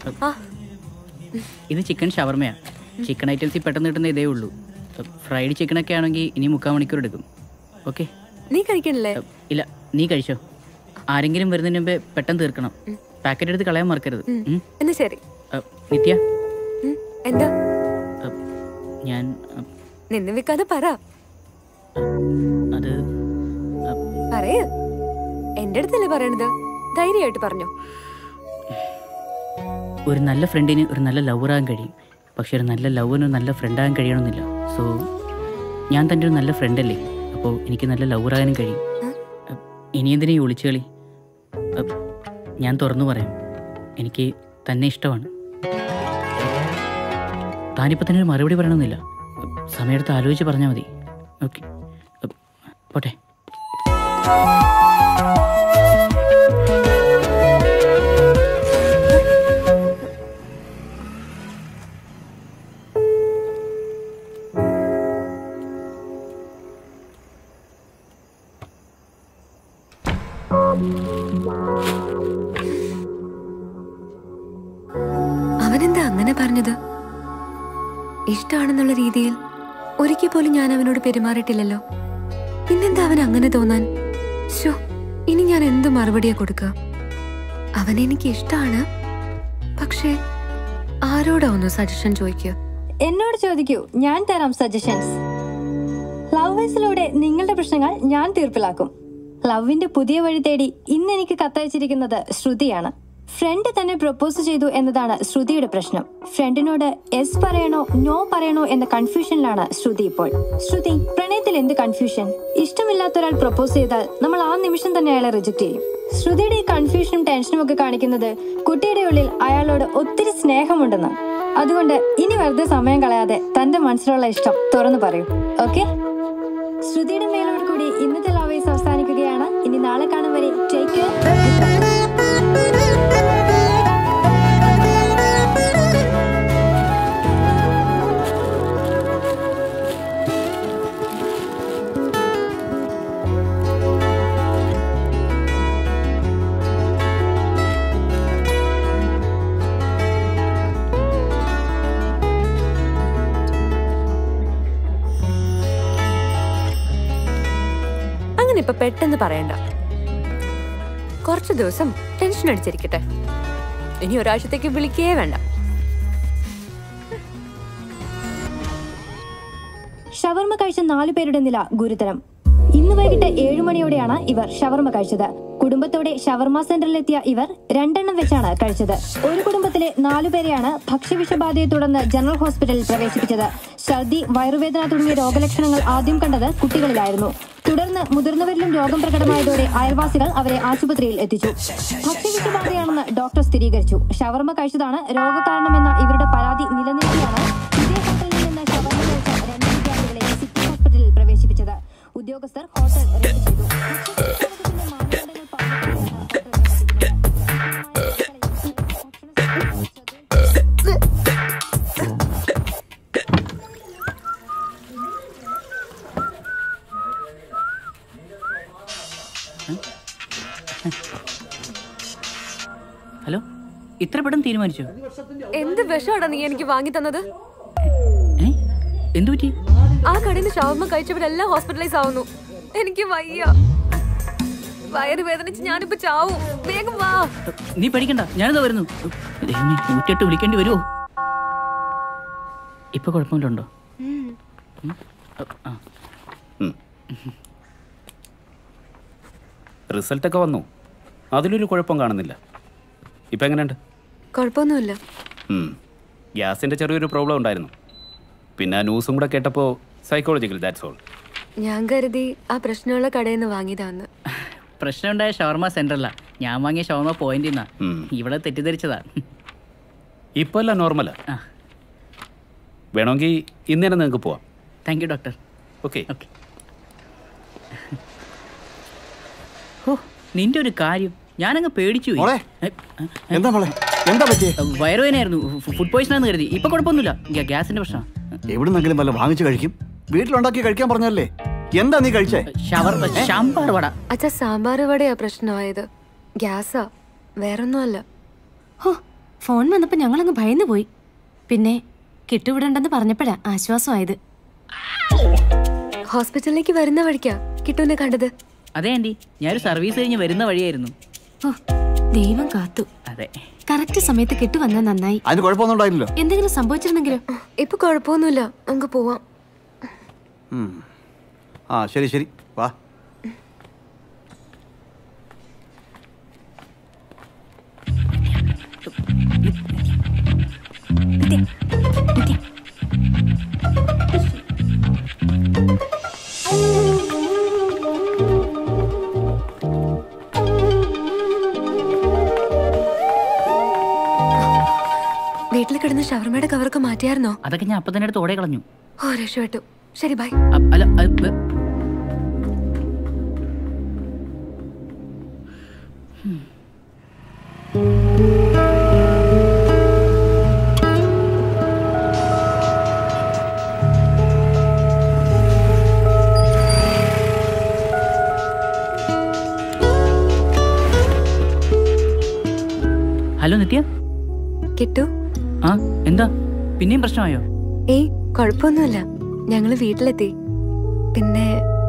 ഇത് ചിക്കൻ ഷവർമയാണ്. ചിക്കൻ ഐറ്റംസിൽ പെട്ടെന്ന് കിട്ടുന്ന ഇതേ ഉള്ളൂ. ഫ്രൈഡ് ചിക്കനൊക്കെ ആണെങ്കിൽ ഇനി 3/4 മണിക്കൂർ എടുക്കും. ഓക്കെ? നീ കഴിക്കണില്ലേ? ഇല്ല, നീ കഴിച്ചോ. ആരെങ്കിലും വരുന്നതിന് മുമ്പേ പെട്ടെന്ന് തീർക്കണം. പാക്കറ്റ് എടുത്ത് കളയാൻ മറക്കരുത്. എന്നാ ശരി. നിത്യ, എന്താ? ഞാൻ നിന്ന് വിൽക്കാതെ പറ. അത് പറയ്. എന്റെ അടുത്തല്ലേ പറയണത്, ധൈര്യമായിട്ട് പറഞ്ഞോ. ഒരു നല്ല ഫ്രണ്ടിന് ഒരു നല്ല ലവറാകാൻ കഴിയും, പക്ഷെ ഒരു നല്ല ലവറിന് നല്ല ഫ്രണ്ടാകാൻ കഴിയണമെന്നില്ല. സോ ഞാൻ തൻ്റെ ഒരു നല്ല ഫ്രണ്ടല്ലേ, അപ്പോൾ എനിക്ക് നല്ല ലവറാകാനും കഴിയും. ഇനി എന്തിനാ ഈ ഒളിച്ചുകളി? ഞാൻ തുറന്നു പറയാം, എനിക്ക് തന്നെ ഇഷ്ടമാണ്. താനിപ്പോൾ തന്നെ ഒരു മറുപടി പറയണമെന്നില്ല, സമയത്ത് ആലോചിച്ച് പറഞ്ഞാൽ മതി. ഓക്കെ, പോട്ടെ. അവനെന്താ അങ്ങനെ പറഞ്ഞത്? ഇഷ്ടമാണെന്നുള്ള രീതിയിൽ ഒരിക്കൽ പോലും ഞാൻ അവനോട് പെരുമാറിയിട്ടില്ലല്ലോ. പിന്നെന്താ അവൻ അങ്ങനെ തോന്നാൻ? ശോ, ഇനി ഞാൻ എന്ത് മറുപടിയാ കൊടുക്കുക? അവനെനിക്ക് ഇഷ്ടമാണ്, പക്ഷേ ആരോടാ ഒന്ന് സജഷൻ ചോദിക്കുക? എന്നോട് ചോദിക്കൂ, ഞാൻ തരാം സജഷൻസ്. ലവേഴ്സിലൂടെ നിങ്ങളുടെ പ്രശ്നങ്ങൾ ഞാൻ തീർപ്പിലാക്കും. ലവിന്റെ പുതിയ വഴി തേടി ഇന്ന് എനിക്ക് കത്തയച്ചിരിക്കുന്നത് ശ്രുതിയാണ്. ഫ്രണ്ട് തന്നെ പ്രൊപ്പോസ് ചെയ്തു എന്നതാണ് ശ്രുതിയുടെ പ്രശ്നം. ഫ്രണ്ടിനോട് എസ് പറയണോ നോ പറയണോ എന്ന കൺഫ്യൂഷനിലാണ് ശ്രുതി ഇപ്പോൾ. ശ്രുതി, പ്രണയത്തിൽ എന്ത് കൺഫ്യൂഷൻ? ഇഷ്ടമില്ലാത്ത ഒരാൾ പ്രൊപ്പോസ് ചെയ്താൽ നമ്മൾ ആ നിമിഷം തന്നെ അയാളെ റിജക്ട് ചെയ്യും. ശ്രുതിയുടെ ഈ കൺഫ്യൂഷനും ടെൻഷനും ഒക്കെ കാണിക്കുന്നത് കുട്ടിയുടെ ഉള്ളിൽ അയാളോട് ഒത്തിരി സ്നേഹമുണ്ടെന്ന്. അതുകൊണ്ട് ഇനി വെറുതെ സമയം കളയാതെ തന്റെ മനസ്സിലുള്ള ഇഷ്ടം തുറന്നു പറയൂ. ഓക്കെ? ശ്രുതിയുടെ മേലോട് കൂടി ഇന്നത്തെ ലവേഴ്സ് അവസാനിക്കുകയാണ്. ഇനി നാളെ കാണും വരെ ടേക്ക് കെയർ. ഇപ്പൊ പെട്ടെന്ന് പറയണ്ട, കുറച്ചു ദിവസം ടെൻഷൻ അടിച്ചിരിക്കട്ടെ. ഇനി ഒരാഴ്ചത്തേക്ക് വിളിക്കേ വേണ്ട. ഷവർമ കഴിച്ച 4 പേരുടെ നില ഗുരുതരം. ഇന്ന് വൈകിട്ട് 7 മണിയോടെയാണ് ഇവർ ഷവർമ കഴിച്ചത്. കുടുംബത്തോടെ ഷവർമ സെന്ററിലെത്തിയ ഇവർ 2 എണ്ണം വെച്ചാണ് കഴിച്ചത്. ഒരു കുടുംബത്തിലെ 4 പേരെയാണ് ഭക്ഷ്യവിഷബാധയെ തുടർന്ന് ജനറൽ ഹോസ്പിറ്റലിൽ പ്രവേശിപ്പിച്ചത്. ഛർദി, വയറുവേദന തുടങ്ങിയ രോഗലക്ഷണങ്ങൾ ആദ്യം കണ്ടത് കുട്ടികളിലായിരുന്നു. തുടർന്ന് മുതിർന്നവരിലും രോഗം പ്രകടമായതോടെ അയൽവാസികൾ അവരെ ആശുപത്രിയിൽ എത്തിച്ചു. ഭക്ഷ്യവിഷബാധയാണെന്ന് ഡോക്ടർ സ്ഥിരീകരിച്ചു. ഷവർമ കഴിച്ചതാണ് രോഗകാരണമെന്ന ഇവരുടെ പരാതി നിലനിൽക്കെയാണ് ഇതേ ഹോട്ടലിൽ നിന്ന് ഷവർമ കഴിച്ച 2 വിദ്യാർത്ഥികളെ സിറ്റി ഹോസ്പിറ്റലിൽ പ്രവേശിപ്പിച്ചത്. ഉദ്യോഗസ്ഥർ ഹോട്ടൽ റെയ്ഡ് ചെയ്തു. ഹലോ, ഇത്ര പെട്ടെന്ന് തീരുമാനിച്ചോ? എന്ത് വിഷമാണ് നീ എനിക്ക് വാങ്ങി തന്നത്? എന്തു പറ്റി? ആ കടയിൽ നിന്ന് ഷവർമ കഴിച്ചവരെല്ലാം ഹോസ്പിറ്റലൈസ് ആവുന്നു. എനിക്ക് വയ്യ, വയറ് വേദനിച്ച് ഞാനിപ്പോ ചാവും. വേഗം വാ. നീ പഠിക്കണ്ട, ഞാനിതാ വരുന്നു. 108 വിളിക്കേണ്ടി വരുമോ? ഇപ്പൊ കുഴപ്പമില്ലുണ്ടോ? റിസൾട്ടൊക്കെ വന്നു, അതിലൊരു കുഴപ്പം കാണുന്നില്ല. ഇപ്പം എങ്ങനെയുണ്ട്? കുഴപ്പമൊന്നുമില്ല. ഗ്യാസിൻ്റെ ചെറിയൊരു പ്രോബ്ലം ഉണ്ടായിരുന്നു. പിന്നെ ന്യൂസും കൂടെ കേട്ടപ്പോൾ സൈക്കോളജിക്കൽ, ദാറ്റ്സ് ഓൾ. ഞാൻ കരുതി ആ പ്രശ്നമുള്ള കടയിൽ നിന്ന് വാങ്ങിയതാന്ന്. പ്രശ്നമുണ്ടായ ഷവർമ സെന്ററിലാ ഞാൻ വാങ്ങിയ ഷവർമ പോയിന്റ്. ഇവിടെ തെറ്റിദ്ധരിച്ചതാ. ഇപ്പോൾ എല്ലാം നോർമലാ. വേണമെങ്കിൽ ഇന്ന് തന്നെ നിങ്ങൾക്ക് പോവാം. Thank you doctor. ഓക്കെ. നിന്റെ ഒരു കാര്യം ഞാനങ്ങ് പേടിച്ചു. വയറുവേദനയായിരുന്നു, ഫുഡ് പോയിസൺ ആണെന്ന് കരുതി. ഇപ്പൊ കുഴപ്പമൊന്നുമില്ല, ഗ്യാസിന്റെ പ്രശ്നം. എവിടുന്നെങ്കിലും വല്ല വാങ്ങിച്ചു കഴിക്കും. വീട്ടിലുണ്ടാക്കി കഴിക്കാൻ പറഞ്ഞല്ലേ. എന്താ നീ കഴിച്ചേ? സാമ്പാർ വട. അച്ഛാ, സാമ്പാർ വടയാ പ്രശ്നമായത്. ഗ്യാസാ, വേറൊന്നുമല്ല. ഫോൺ വന്നപ്പോൾ ഞങ്ങളങ്ങ് ഭയന്നു പോയി. പിന്നെ കിട്ടുവിടണ്ടെന്ന് പറഞ്ഞപ്പോഴാ ആശ്വാസമായത്. ഹോസ്പിറ്റലിലേക്ക് വരുന്ന വഴിക്കാ കിട്ടുവിനെ കണ്ടത്. അതെ ആന്റി, ഞാനൊരു സർവീസ് കഴിഞ്ഞ് വരുന്ന വഴിയായിരുന്നു. ദൈവം കാത്തു. അതെ, കറക്റ്റ് സമയത്ത് കിട്ടു വന്നാൽ നന്നായി. അതിന് കുഴപ്പമൊന്നും ഉണ്ടായില്ലല്ലോ. എന്തെങ്കിലും സംഭവിച്ചിരുന്നെങ്കിലോ? ഇപ്പൊ കുഴപ്പമൊന്നുമില്ല, നമുക്ക് പോവാം. ആ ശരി ശരി, വാ. വീട്ടിൽ കിടന്ന് ഷവർമയുടെ കവറൊക്കെ മാറ്റിയായിരുന്നോ? അതൊക്കെ ഞാൻ അപ്പൊ തന്നെ എടുത്ത് ഓടെ കളഞ്ഞു. ഓ രക്ഷപ്പെട്ടു. ശരി ബൈ. അല്ല ഹലോ നിത്യ. കിട്ടു. ആ എന്താ പിന്നെയും പ്രശ്നമായോ? ഏയ് കുഴപ്പമൊന്നുമില്ല, ഞങ്ങള് വീട്ടിലെത്തി. പിന്നെ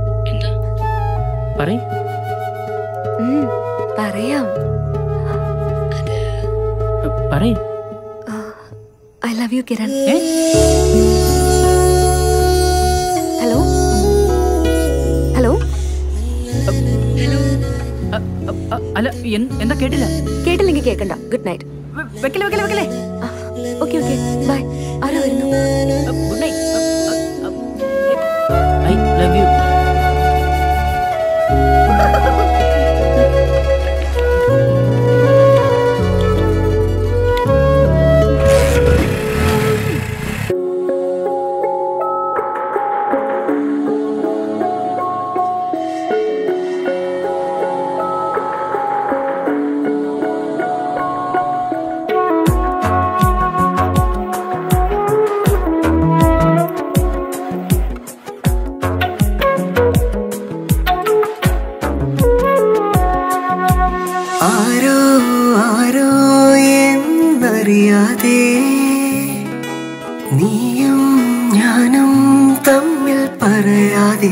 പറയാം. I love you Kiran. Hello hello അല്ല എന്താ കേട്ടില്ല? കേട്ടില്ലെങ്കിൽ കേക്കണ്ട. Good night. വെക്കലേ. Okay okay bye. ആരോ വരുന്നു. Good night. I love you. നീയും ഞാനും തമ്മിൽ പറയാതെ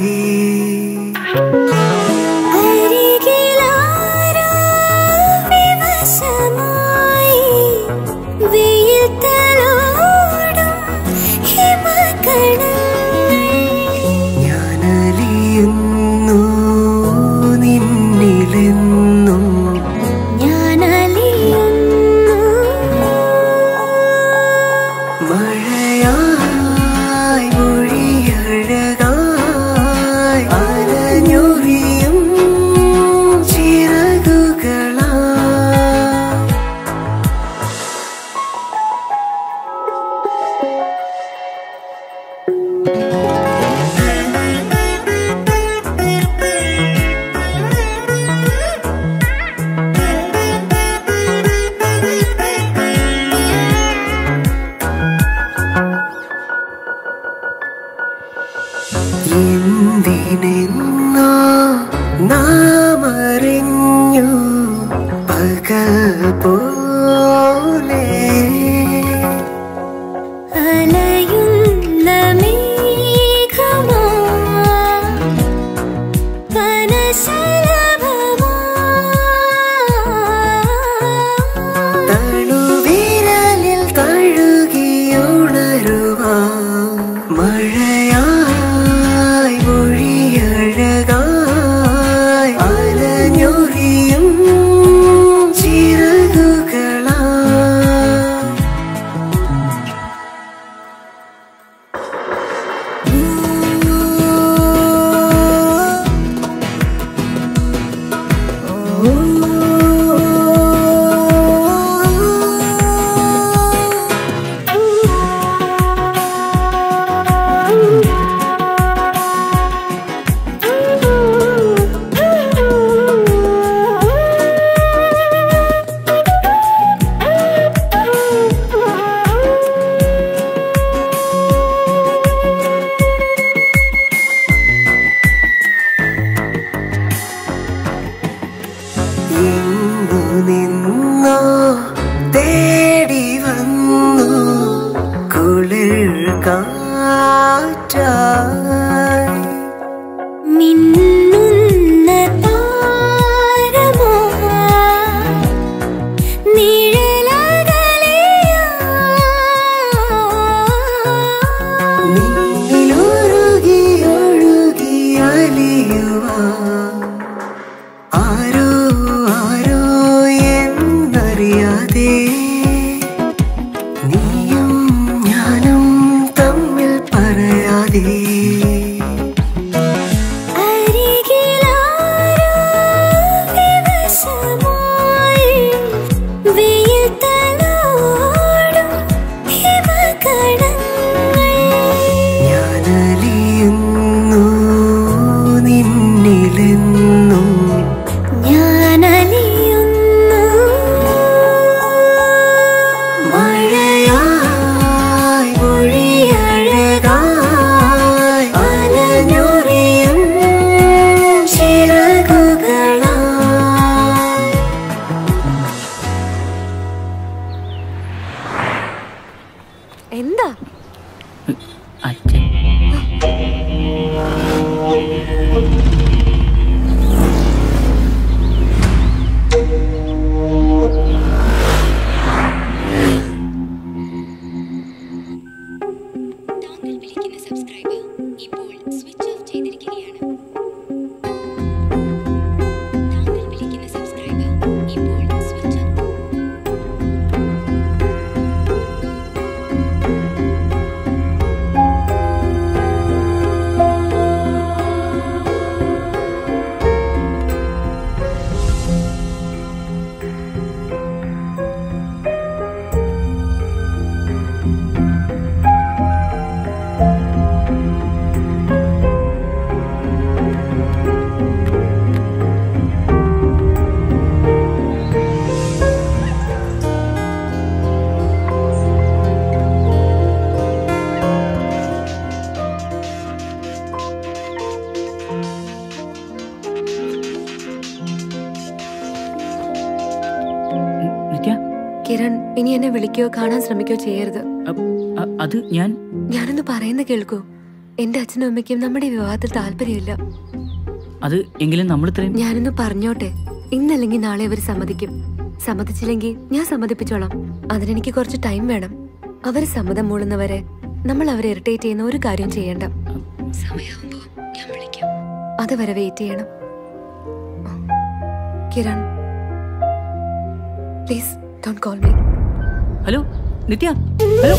ഞാനലിയുന്നു നിന്നിലെന്നും മഴയായി മൊഴിയഴകായി അലഞ്ഞൊറിയും ചിറകുകളാ എന്തിനെന്നോ നാമറിഞ്ഞു പകൽ പോലെ അലയുന്ന മേഘമാ കനശലഭമാ തണുവിരലിൽ തഴുകിയുണരുവാ മഴയായി മൊഴിയഴകായി അലഞ്ഞൊറിയും ചിറകുകളാ കിരൺ ഇനി എന്നെ വിളിക്കുകയോ കാണാൻ ശ്രമിക്കുകയോ ചെയ്യരുത്. അത് ഞാനൊന്ന് പറയുന്ന കേൾക്കൂ. എന്റെ അച്ഛനും അമ്മയ്ക്കും നമ്മുടെ വിവാഹത്തിൽ താല്പര്യമില്ല. അത് എങ്കിലും നമ്മൾ ഞാനൊന്ന് പറഞ്ഞോട്ടെ. ഇന്നല്ലെങ്കിൽ നാളെ അവർ സമ്മതിക്കും. സമ്മതിച്ചില്ലെങ്കിൽ ഞാൻ സമ്മതിപ്പിച്ചോളാം. അതിനെനിക്ക് കുറച്ച് ടൈം വേണം. അവര് സമ്മതം മൂടുന്നവരെ നമ്മൾ അവരെ ഇറിറ്റേറ്റ് ചെയ്യുന്ന ഒരു കാര്യം ചെയ്യണ്ട. സമയമാകുമ്പോ ഞാൻ വിളിക്കാം. അതുവരെ വെയിറ്റ് ചെയ്യണം. Kiran, please don't call me. Hello Nithya, hello.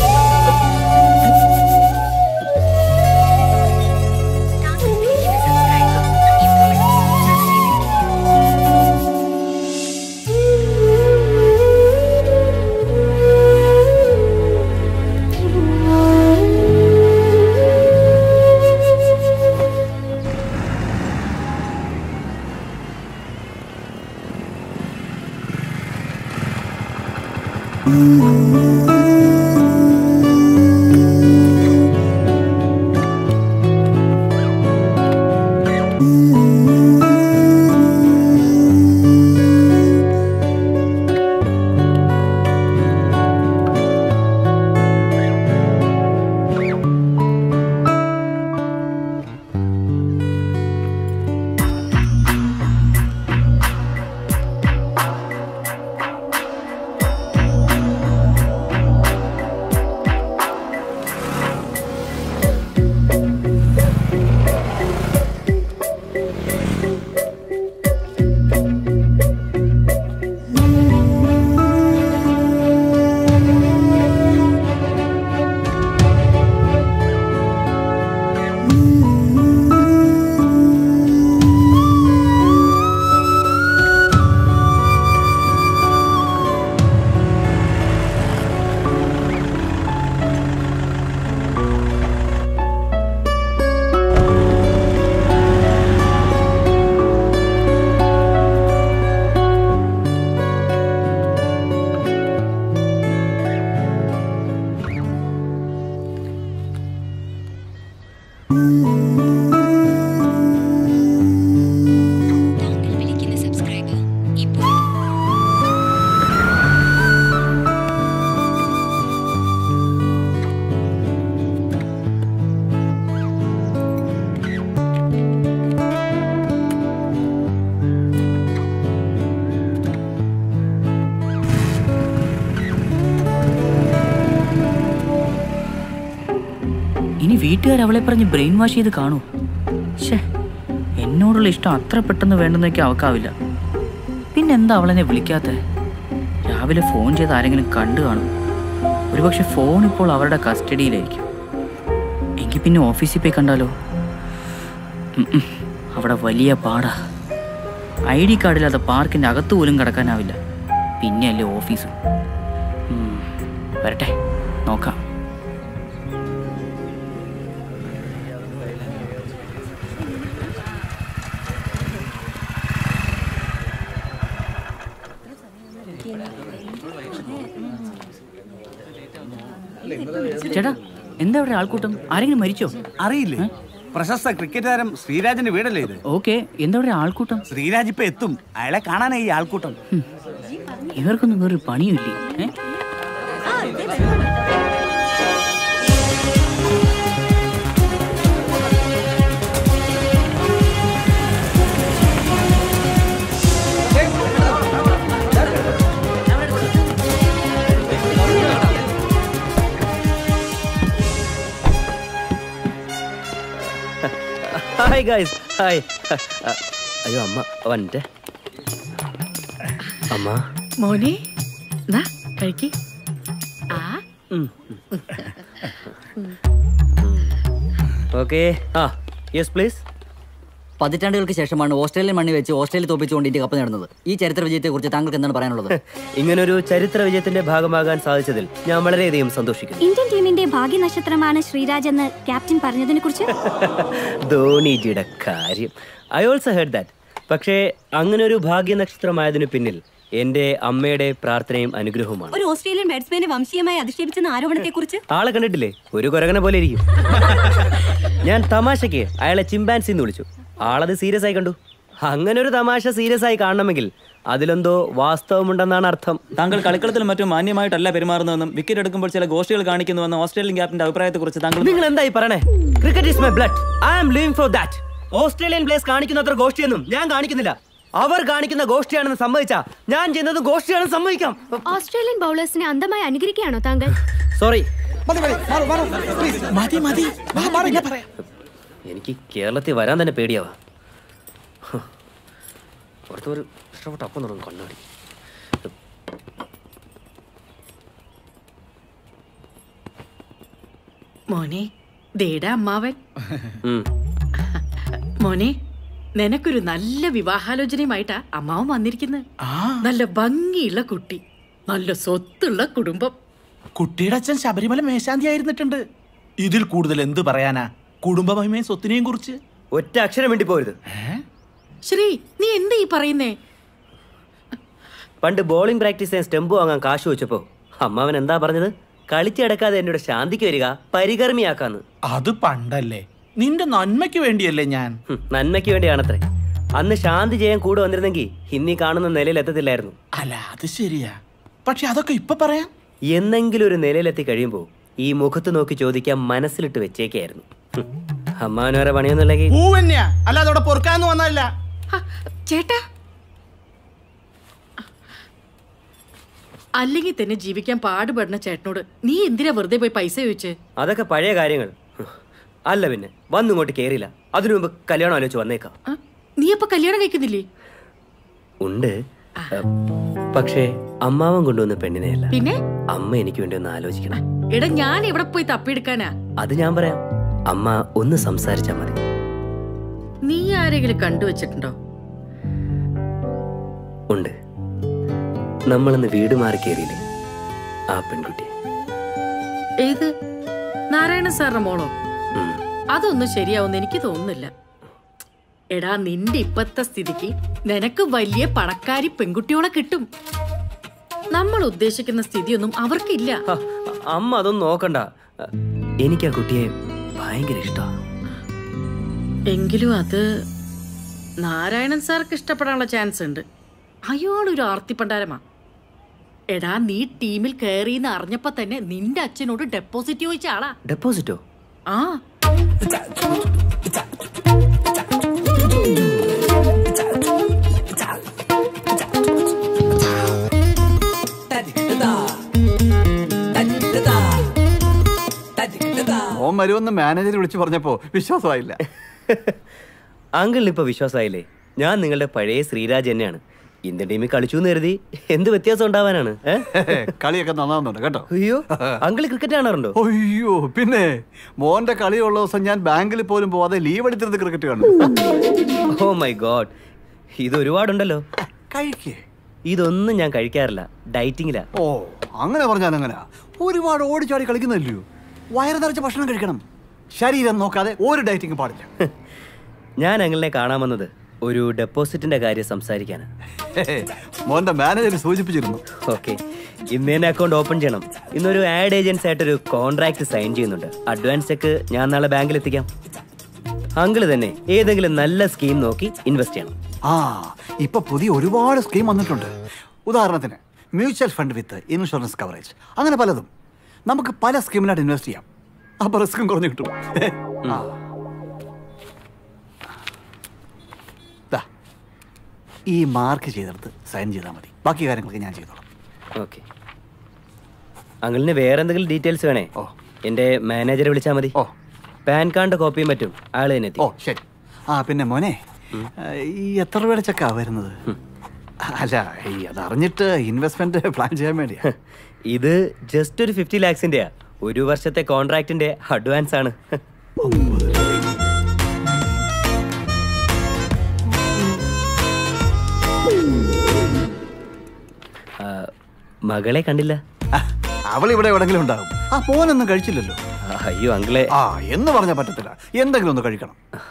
ഇനി വീട്ടുകാർ അവളെ പറഞ്ഞ് ബ്രെയിൻ വാഷ് ചെയ്ത് കാണൂ. ഷേ, എന്നോടുള്ള ഇഷ്ടം അത്ര പെട്ടെന്ന് വേണ്ടെന്നൊക്കെ അവക്കാവില്ല. പിന്നെന്താ അവളെന്നെ വിളിക്കാത്ത? രാവിലെ ഫോൺ ചെയ്ത് ആരെങ്കിലും കണ്ടു കാണും. ഒരുപക്ഷെ ഫോൺ ഇപ്പോൾ അവരുടെ കസ്റ്റഡിയിലായിരിക്കും. എങ്കിൽ പിന്നെ ഓഫീസിൽ പോയി കണ്ടാലോ? അവിടെ വലിയ പാടാ. ID കാർഡില്ലാതെ പാർക്കിൻ്റെ അകത്ത് പോലും കിടക്കാനാവില്ല. പിന്നെയല്ലേ ഓഫീസ്. വരട്ടെ, നോക്കാം. ചേട്ടാ, എന്താ ഇവിടെ ആൾക്കൂട്ടം? ആരെങ്കിലും മരിച്ചോ? അറിയില്ലേ? പ്രശസ്ത ക്രിക്കറ്റ് താരം ശ്രീരാജിന്റെ വീടല്ലേ ഇത്? ഓക്കെ, എന്താ ഇവിടെ ആൾക്കൂട്ടം? ശ്രീരാജ് ഇപ്പൊ എത്തും. അയാളെ കാണാനായി ഈ ആൾക്കൂട്ടം. ഇവർക്കൊന്നും വേറൊരു പണിയില്ലേ? Hi guys, hi. അയ്യോ അമ്മ വന്നിട്ട്. അമ്മ മോനെ കഴിക്ക്. ഓക്കെ. Yes please. പതിറ്റാണ്ടുകൾക്ക് ശേഷമാണ് ഓസ്ട്രേലിയൻ മണ്ണി വെച്ച് ഓസ്ട്രേലിയ തോപ്പിച്ചുകൊണ്ട് ഇന്ത്യ കപ്പ് നേടുന്നത്. ഈ ചരിത്ര വിജയത്തെക്കുറിച്ച് താങ്കൾക്ക് എന്താണ് പറയാനുള്ളത്? ഇങ്ങനൊരു ചരിത്ര വിജയത്തിന്റെ ഭാഗമാകാൻ സാധിച്ചതിൽ ഞാൻ വളരെയധികം സന്തോഷിക്കുന്നു. ഇന്ത്യൻ ടീമിന്റെ ഭാഗ്യ നക്ഷത്രമാണ് ശ്രീരാജ് എന്ന് ക്യാപ്റ്റൻ പറഞ്ഞതിനെ കുറിച്ച് ധോണിജിയുടെ കാര്യം ഐ ഓൾസോ ഹെഡ് ദാറ്റ്. പക്ഷേ അങ്ങനെ ഒരു ഭാഗ്യ നക്ഷത്രമായതിനു പിന്നിൽ എന്റെ അമ്മയുടെ പ്രാർത്ഥനയും അനുഗ്രഹവുമാണ്. ഒരു ഓസ്ട്രേലിയൻ ബാറ്റ്സ്മാനെ വംശീയമായി അധിക്ഷേപിച്ചെന്ന ആരോപണത്തെ കുറിച്ച് ആളെ കണ്ടിട്ടില്ലേ? ഒരു കുരകനെ പോലെ ഇരിക്കും. ഞാൻ തമാശയ്ക്ക് അയാളെ ചിമ്പാൻസി എന്ന് വിളിച്ചു. ആളത് സീരിയസ് ആയി കണ്ടു. അങ്ങനെ ഒരു തമാശ സീരിയസ് ആയി കാണണമെങ്കിൽ അതിലെന്തോ വാസ്തവമുണ്ടെന്നാണ് അർത്ഥം. താങ്കൾ കളിക്കളത്തിലും മറ്റും മാന്യമായിട്ടല്ല പെരുമാറുന്നതെന്നും വിക്കറ്റ് എടുക്കുമ്പോൾ ചില ഗോഷ്ടികൾ കാണിക്കുന്നുവെന്നും ഓസ്ട്രേലിയൻ ക്യാപ്റ്റന്റെ അഭിപ്രായത്തെക്കുറിച്ച് നിങ്ങൾ എന്തായി പറയണേ? Cricket is my blood. I am living for that. Australian players കാണിക്കുന്നത്ര ഗോഷ്ടിയൊന്നും ഞാൻ കാണിക്കുന്നില്ല. അവർ കാണിക്കുന്ന ഗോഷ്ടിയാണെന്ന് സമ്മതിച്ചാ ഞാൻ ചെയ്യുന്നത് ഗോഷ്ടിയാണെന്ന് സമ്മതിക്കാം. ഓസ്ട്രേലിയൻ ബൗളേഴ്സിനെ അന്ധമായി അനുകരിക്കുകയാണോ താങ്കൾ? സോറി, മതി. എനിക്ക് കേരളത്തിൽ വരാൻ തന്നെ പേടിയാവാ. പുറത്തൊരു ഇഷ്ടപ്പെട്ട അപ്പം തുടങ്ങും കണ്ണാടി. മോനെ ദേടാ അമ്മാവൻ. മോനെ നിനക്കൊരു നല്ല വിവാഹാലോചനയുമായിട്ടാ അമ്മാവൻ വന്നിരിക്കുന്നത്. നല്ല ഭംഗിയുള്ള കുട്ടി, നല്ല സ്വത്തുള്ള കുടുംബം. കുട്ടിയുടെ അച്ഛൻ ശബരിമല മേശാന്തി ആയിരുന്നിട്ടുണ്ട്. ഇതിൽ കൂടുതൽ എന്ത് പറയാനാ കുടുംബ മഹിമയും സ്വത്തിനെയും കുറിച്ച്? ഒറ്റ അക്ഷരം വേണ്ടി പോരുത്. ശ്രീ, നീ എന്താ ഈ പറയുന്നേ? പണ്ട് ബോളിംഗ് പ്രാക്ടീസ് ചെയ്യാൻ സ്റ്റെമ്പ് വാങ്ങാൻ കാശ് വെച്ചപ്പോ അമ്മാവൻ എന്താ പറഞ്ഞത്? കളിച്ചടക്കാതെ എന്നോട് ശാന്തിക്ക് വരിക, പരികർമ്മിയാക്കാന്ന്. അത് പണ്ടല്ലേ, നിന്റെ നന്മയ്ക്ക് വേണ്ടിയല്ലേ ഞാൻ. നന്മയ്ക്ക് വേണ്ടിയാണത്രേ. അന്ന് ശാന്തി ചെയ്യാൻ കൂടെ വന്നിരുന്നെങ്കിൽ ഇന്നീ കാണുന്ന നിലയിൽ എത്തത്തില്ലായിരുന്നു. അല്ല, അത് ശരിയാ. പക്ഷെ അതൊക്കെ ഇപ്പൊ പറയാം. എന്നെങ്കിലും ഒരു നിലയിലെത്തി കഴിയുമ്പോ ഈ മുഖത്ത് നോക്കി ചോദിക്കാൻ മനസ്സിലിട്ട് വെച്ചേക്കായിരുന്നു. അമ്മാവന് വേറെ പണിയൊന്നുമില്ലെങ്കിൽ അല്ലാതെ അവിടെ പൊറുക്കാന്ന് വന്നല്ല. ചേട്ടാ, അല്ലെങ്കിൽ തന്നെ ജീവിക്കാൻ പാടുപെടുന്ന ചേട്ടനോട് നീ എന്തിനാ വെറുതെ പോയി പൈസ ചോദിച്ച്? അതൊക്കെ പഴയ കാര്യങ്ങൾ. അല്ല പിന്നെ വന്നിങ്ങോട്ട് കേറില്ല. അതിനു മുമ്പ് കല്യാണം ആലോചിച്ച് വന്നേക്കാം. നീ അപ്പൊ കല്യാണം കഴിക്കുന്നില്ലേ? ഉണ്ട്, പക്ഷേ അമ്മാവൻ കൊണ്ടുവന്ന പെണ്ണിനെയല്ല. പിന്നെ അമ്മ എനിക്ക് വേണ്ടി ഒന്ന് ആലോചിക്കണം. എടാ, ഞാൻ എവിടെ പോയി തപ്പിയെടുക്കാനാ? അത് ഞാൻ പറയാം. അമ്മ ഒന്ന് സംസാരിച്ചാ മതി. നീ ആരെങ്കിലും കണ്ടുവച്ചിട്ടുണ്ടോ? ഉണ്ട്. നമ്മളന്ന് വീട് മാറി കയറിയില്ലേ ആ പെൺകുട്ടി. ഏത്? നാരായണ സാറിന്റെ മോളോ? അതൊന്നും ശരിയാവുന്ന എനിക്ക് തോന്നുന്നില്ല. എടാ, നിന്റെ ഇപ്പത്തെ സ്ഥിതിക്ക് നിനക്ക് വലിയ പണക്കാരി പെൺകുട്ടിയോളെ കിട്ടും. നമ്മൾ ഉദ്ദേശിക്കുന്ന സ്ഥിതിയൊന്നും അവർക്കില്ല. അമ്മ അതൊന്നും നോക്കണ്ട. എനിക്ക് ആ കുട്ടിയെ ഭയങ്കര ഇഷ്ടമാണ്. എങ്കിലും അത് നാരായണൻ സാർക്ക് ഇഷ്ടപ്പെടാനുള്ള ചാൻസ് ഉണ്ട്. അയാളൊരു ആർത്തിപ്പണ്ടാരമാ. എടാ, നീ ടീമിൽ കയറിയെന്ന് അറിഞ്ഞപ്പോ തന്നെ നിന്റെ അച്ഛനോട് ഡെപ്പോസിറ്റ് ചോദിച്ച ആളാ. ഡെപ്പോസിറ്റോ? ആ, ഓൻ വരുമെന്ന് മാനേജർ വിളിച്ചു പറഞ്ഞപ്പോ വിശ്വാസമായില്ല. അങ്കിളിന് ഇപ്പൊ വിശ്വാസമായില്ലേ? ഞാൻ നിങ്ങളുടെ പഴയ ശ്രീരാജ് തന്നെയാണ്. ഇന്ത്യൻ ടീമിൽ കളിച്ചു എന്ന് കരുതി എന്ത് വ്യത്യാസം ഉണ്ടാവാനാണ്? കളിയൊക്കെ നന്നാവുന്നുണ്ട് കേട്ടോ. അയ്യോ, അങ്കിള് ക്രിക്കറ്റ് കാണാറുണ്ടോ? അയ്യോ, പിന്നെ മോന്റെ കളിയുള്ള ദിവസം ഞാൻ ബാങ്കിൽ പോലും പോവാതെ ലീവ് എടുത്തിരുന്നത് ക്രിക്കറ്റ് കാണും. ഓ മൈ ഗോഡ്, ഇത് ഒരുപാടുണ്ടല്ലോ. കഴിക്കേ? ഇതൊന്നും ഞാൻ കഴിക്കാറില്ല, ഡയറ്റിങ്ങിലാ. ഓ, അങ്ങനെ പറഞ്ഞാൽ അങ്ങനെ ഒരുപാട് ഓടിച്ചാടി കളിക്കുന്നില്ലയോ? വയറ് നിറച്ച ഭക്ഷണം കഴിക്കണം. ശരീരം നോക്കാതെ ഒരു ഡയറ്റിങ് പാടില്ല. ഞാൻ അങ്കിളിനെ കാണാൻ വന്നത് ഒരു ഡെപ്പോസിറ്റിന്റെ കാര്യം സംസാരിക്കാനാണ്. മോന്റെ മാനേജർ സൂചിപ്പിച്ചിരുന്നു. ഓക്കെ, ഇന്ന് തന്നെ അക്കൗണ്ട് ഓപ്പൺ ചെയ്യണം. ഇന്നൊരു ആഡ് ഏജൻസി ആയിട്ടൊരു കോൺട്രാക്ട് സൈൻ ചെയ്യുന്നുണ്ട്. അഡ്വാൻസ് ചെക്ക് ഞാൻ നാളെ ബാങ്കിൽ എത്തിക്കാം. അങ്കിള് തന്നെ ഏതെങ്കിലും നല്ല സ്കീം നോക്കി ഇൻവെസ്റ്റ് ചെയ്യണം. ആ, ഇപ്പൊ പുതിയ ഒരുപാട് സ്കീം വന്നിട്ടുണ്ട്. ഉദാഹരണത്തിന് mutual fund with insurance coverage, അങ്ങനെ പലതും. നമുക്ക് പല സ്കീമിലായിട്ട് ഇൻവെസ്റ്റ് ചെയ്യാം. അപ്പൊ റിസ്ക്കും കുറഞ്ഞു കിട്ടും. ഈ മാർക്ക് ചെയ്തെടുത്ത് സൈൻ ചെയ്താൽ മതി. ബാക്കി കാര്യങ്ങളൊക്കെ ഞാൻ ചെയ്തോളാം. ഓക്കെ. അങ്കിളിന് വേറെ എന്തെങ്കിലും ഡീറ്റെയിൽസ് വേണേ? എന്റെ മാനേജറെ വിളിച്ചാൽ മതി. പാൻ കാർഡ് കോപ്പിയും പറ്റും, ആള് തന്നെ എത്തി. ഓ ശരി. ആ പിന്നെ മോനെ, ഈ എത്ര രൂപയുടെ ചെക്കാ വരുന്നത്? അല്ല, ഈ അതറിഞ്ഞിട്ട് ഇൻവെസ്റ്റ്മെന്റ് പ്ലാൻ ചെയ്യാൻ വേണ്ടിയാ. ഇത് ജസ്റ്റ് ഒരു 50 lakhsന്റെയാ. ഒരു വർഷത്തെ കോൺട്രാക്ടിന്റെ അഡ്വാൻസ് ആണ്. മകളെ കണ്ടില്ല. അവൾ ഇവിടെ എവിടെങ്കിലും ഉണ്ടാകും. ആ, പോനൊന്നും കഴിച്ചില്ലല്ലോ. അയ്യോ അങ്കിളെ. ആ, എന്ന് പറഞ്ഞാൽ പറ്റത്തില്ല. എന്തെങ്കിലും ഒന്ന് കഴിക്കണം.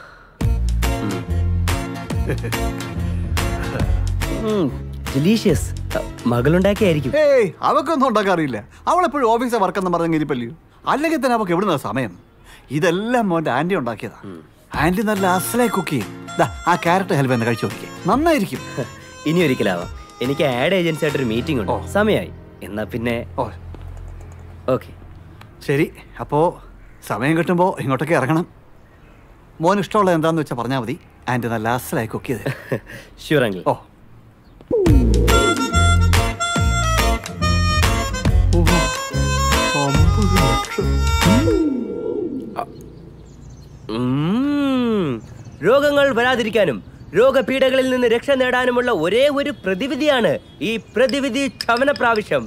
ഡെലീഷ്യസ്. മകളുണ്ടാക്കിയായിരിക്കും. ഏയ്, അവക്കൊന്നും ഉണ്ടാക്കാൻ അറിയില്ല. അവളെപ്പോഴും ഓഫീസിൽ വർക്കെന്ന് പറഞ്ഞ ഇരിപ്പല്ലയോ. അല്ലെങ്കിൽ തന്നെ അവൾക്ക് എവിടുന്ന സമയം? ഇതെല്ലാം മോന്റെ ആന്റി ഉണ്ടാക്കിയതാ. ആന്റി നല്ല അസലായി കുക്ക് ചെയ്യും. ആ ക്യാരറ്റ് ഹൽവ എന്ന് കഴിച്ചു നോക്കിയേ, നന്നായിരിക്കും. ഇനി ഒരിക്കലാവാം. എനിക്ക് ആഡ് ഏജൻസി ആയിട്ടൊരു മീറ്റിംഗ് ഉണ്ട്, സമയമായി. എന്നാ പിന്നെ ഓക്കെ ശരി. അപ്പോൾ സമയം കിട്ടുമ്പോൾ ഇങ്ങോട്ടൊക്കെ ഇറങ്ങണം. മോൻ ഇഷ്ടമുള്ളത് എന്താണെന്ന് വെച്ചാൽ പറഞ്ഞാൽ മതി. ആൻഡ് നല്ല അസലായി കുക്ക് ചെയ്ത്. Sure uncle. രോഗങ്ങൾ വരാതിരിക്കാനും രോഗപീഠകളിൽ നിന്ന് രക്ഷ നേടാനുമുള്ള ഒരേ ഒരു പ്രതിവിധിയാണ് ഈ പ്രതിവിധി ചവന പ്രാവശ്യം.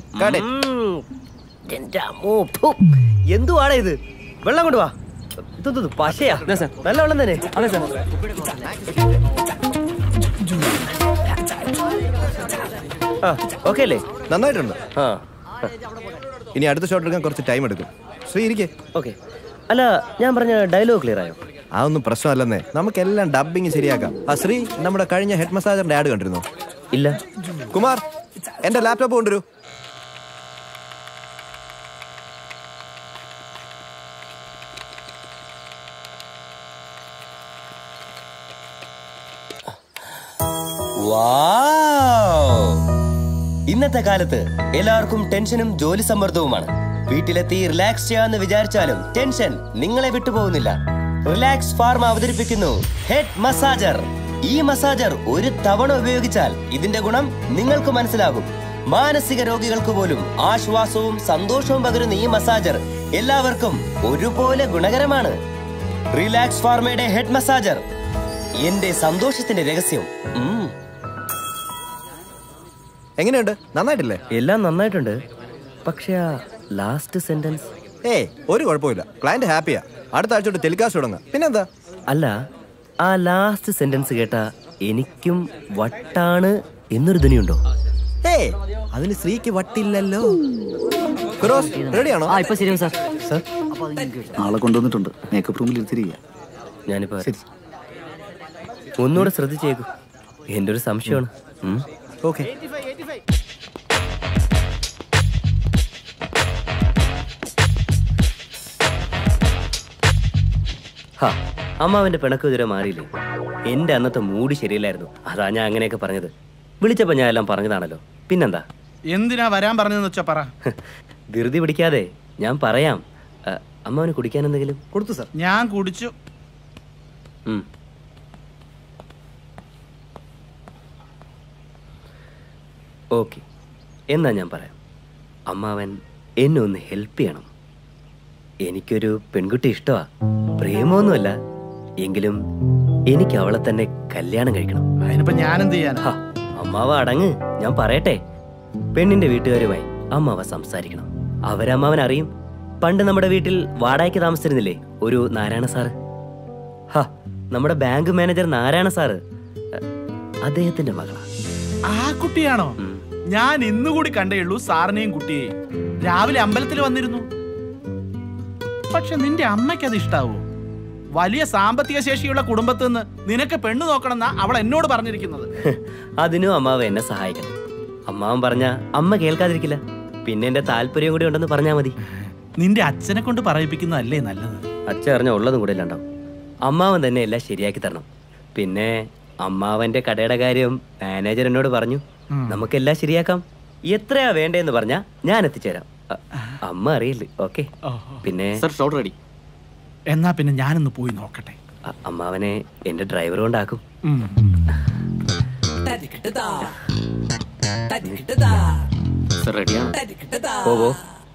എന്തുവാണ് ഇത്? വെള്ളം കൊണ്ടുവാ. ഇതൊന്നും പശയാ? നല്ല വെള്ളം തന്നെ. ഓക്കെ അല്ലേ? നന്നായിട്ടുണ്ട്. ഇനി അടുത്ത ഷോട്ട് എടുക്കാൻ കുറച്ച് ടൈം എടുക്കും. ശ്രീ ഇരിക്കേ. ഓക്കെ. അല്ല, ഞാൻ പറഞ്ഞ ഡയലോഗ് ക്ലിയർ ആയോ? അതൊന്നും പ്രശ്നമല്ലെന്നേ, നമുക്കെല്ലാം ഡബിങ് ശരിയാക്കാം. ശ്രീ, നമ്മുടെ കഴിഞ്ഞ ഹെഡ് മസാജറിന്റെ ആഡ് കണ്ടിരുന്നോ? ഇല്ല. കുമാർ, എന്റെ ലാപ്ടോപ്പ് കൊണ്ടുവരൂ. ഇന്നത്തെ കാലത്ത് എല്ലാവർക്കും ടെൻഷനും ജോലി സമ്മർദ്ദവുമാണ്. വീട്ടിലെത്തി റിലാക്സ് ചെയ്യാന്ന് വിചാരിച്ചാലും ടെൻഷൻ നിങ്ങളെ വിട്ടുപോകുന്നില്ല. റിലാക്സ് ഫാർമ അവതരിപ്പിക്കുന്നു ഹെഡ് മസാജർ. ഈ മസാജർ ഒരു തവണ ഉപയോഗിച്ചാൽ ഇതിന്റെ ഗുണം നിങ്ങൾക്ക് മനസ്സിലാകും. മാനസിക രോഗികൾക്ക് പോലും ആശ്വാസവും സന്തോഷവും പകരുന്ന ഈ മസാജർ എല്ലാവർക്കും ഒരുപോലെ ഗുണകരമാണ്. റിലാക്സ് ഫാർമയുടെ ഹെഡ് മസാജർ, എന്റെ സന്തോഷത്തിന്റെ രഹസ്യം. എങ്ങനെയുണ്ട്? നന്നായിട്ടില്ലേ? എല്ലാം നന്നായിട്ടുണ്ട്. പക്ഷെ ആ ലാസ്റ്റ് സെന്റൻസ് ഒരു കുഴപ്പമില്ല. ക്ലയന്റ് ഹാപ്പിയാ. അടുത്ത ആഴ്ച തൊട്ട് ടെലികാസ്റ്റ് തുടങ്ങാം. പിന്നെന്താ? അല്ല, ആ ലാസ്റ്റ് സെന്റൻസ് കേട്ടാ എനിക്കും വട്ടാണ് എന്നൊരു ധ്വനിയുണ്ടോ? അതിന് ശ്രീക്ക് വട്ടില്ലല്ലോ. ഫിറോസ് റെഡിയാണോ? ഇപ്പൊ ശരിയാണ് സാർ. സാർ ആളെ കൊണ്ടുവന്നിട്ടുണ്ട്. മേക്കപ്പ് റൂമിൽ ഇരുത്തിരിക്കുക. ഞാനിപ്പോ ഒന്നുകൂടെ ശ്രദ്ധിച്ചേക്കൂ. എന്റെ ഒരു സംശയമാണ്. ഓക്കെ. അമ്മാവന്റെ പിണക്ക് ഇതുവരെ മാറിയില്ലേ? എന്റെ അന്നത്തെ മൂഡ് ശരിയില്ലായിരുന്നു. അതാ ഞാൻ അങ്ങനെയൊക്കെ പറഞ്ഞത്. വിളിച്ചപ്പോ ഞാൻ എല്ലാം പറഞ്ഞതാണല്ലോ. പിന്നെന്താ? എന്തിനാ വരാൻ പറഞ്ഞതെന്ന് വെച്ചാ പറ. ധൃതി പിടിക്കാതെ ഞാൻ പറയാം. അമ്മാവന് കുടിക്കാൻ എന്തെങ്കിലും കൊടുത്തു സാർ? ഞാൻ കുടിച്ചു. ഓക്കെ, എന്നാ ഞാൻ പറയാം. അമ്മാവൻ എന്നെ ഒന്ന് ഹെൽപ്പ് ചെയ്യണം. എനിക്കൊരു പെൺകുട്ടി ഇഷ്ടമാ. പ്രേമമൊന്നുമല്ല, എങ്കിലും എനിക്ക് അവളെ തന്നെ കല്യാണം കഴിക്കണം. അതിനിപ്പോ ഞാൻ എന്ത് ചെയ്യാനാ? അമ്മാവ അടങ്ങ്, ഞാൻ പറയട്ടെ. പെണ്ണിന്റെ വീട്ടുകാരുമായി അമ്മാവ സംസാരിക്കണം. അവരമ്മാവൻ അറിയും. പണ്ട് നമ്മുടെ വീട്ടിൽ വാടകയ്ക്ക് താമസിച്ചിരുന്നില്ലേ ഒരു നാരായണ സാറ്? നമ്മുടെ ബാങ്ക് മാനേജർ നാരായണ സാറ്, അദ്ദേഹത്തിന്റെ മകളാ. ആ കുട്ടിയാണോ? ഞാൻ ഇന്നുകൂടി കണ്ടേയുള്ളൂ സാറിനെയും കുട്ടിയെയും. രാവിലെ അമ്പലത്തിൽ വന്നിരുന്നു. പക്ഷെ നിന്റെ അമ്മയ്ക്ക് അത് ഇഷ്ടാവോ? വലിയ സാമ്പത്തിക ശേഷിയുള്ള കുടുംബത്തിൽ നിന്ന് നിനക്ക് പെണ്ണു നോക്കണമെന്നാ അവൾ എന്നോട് പറഞ്ഞിരിക്കുന്നത്. അതിനും അമ്മാവ എന്നെ സഹായിക്കണം. അമ്മാവൻ പറഞ്ഞ അമ്മ കേൾക്കാതിരിക്കില്ല. പിന്നെ എന്റെ താല്പര്യം കൂടി ഉണ്ടെന്ന് പറഞ്ഞാൽ മതി. നിന്റെ അച്ഛനെ കൊണ്ട് പറയിപ്പിക്കുന്നതല്ലേ നല്ലത്? അച്ഛൻ അറിഞ്ഞ ഉള്ളതും കൂടെ ഇല്ലാണ്ടാവും. അമ്മാവൻ തന്നെ എല്ലാം ശരിയാക്കി തരണം. പിന്നെ അമ്മാവന്റെ കടയുടെ കാര്യം മാനേജർ എന്നോട് പറഞ്ഞു. നമുക്കെല്ലാം ശരിയാക്കാം. എത്രയാ വേണ്ടതെന്ന് പറഞ്ഞാ ഞാൻ എത്തിച്ചേരാം. അമ്മ അറിയില്ലേ? ഓക്കെ. പിന്നെ റെഡി. എന്നാ പിന്നെ ഞാനൊന്ന് പോയി നോക്കട്ടെ. അമ്മാവനെ എന്റെ ഡ്രൈവർ കൊണ്ടാക്കും. പോകോ?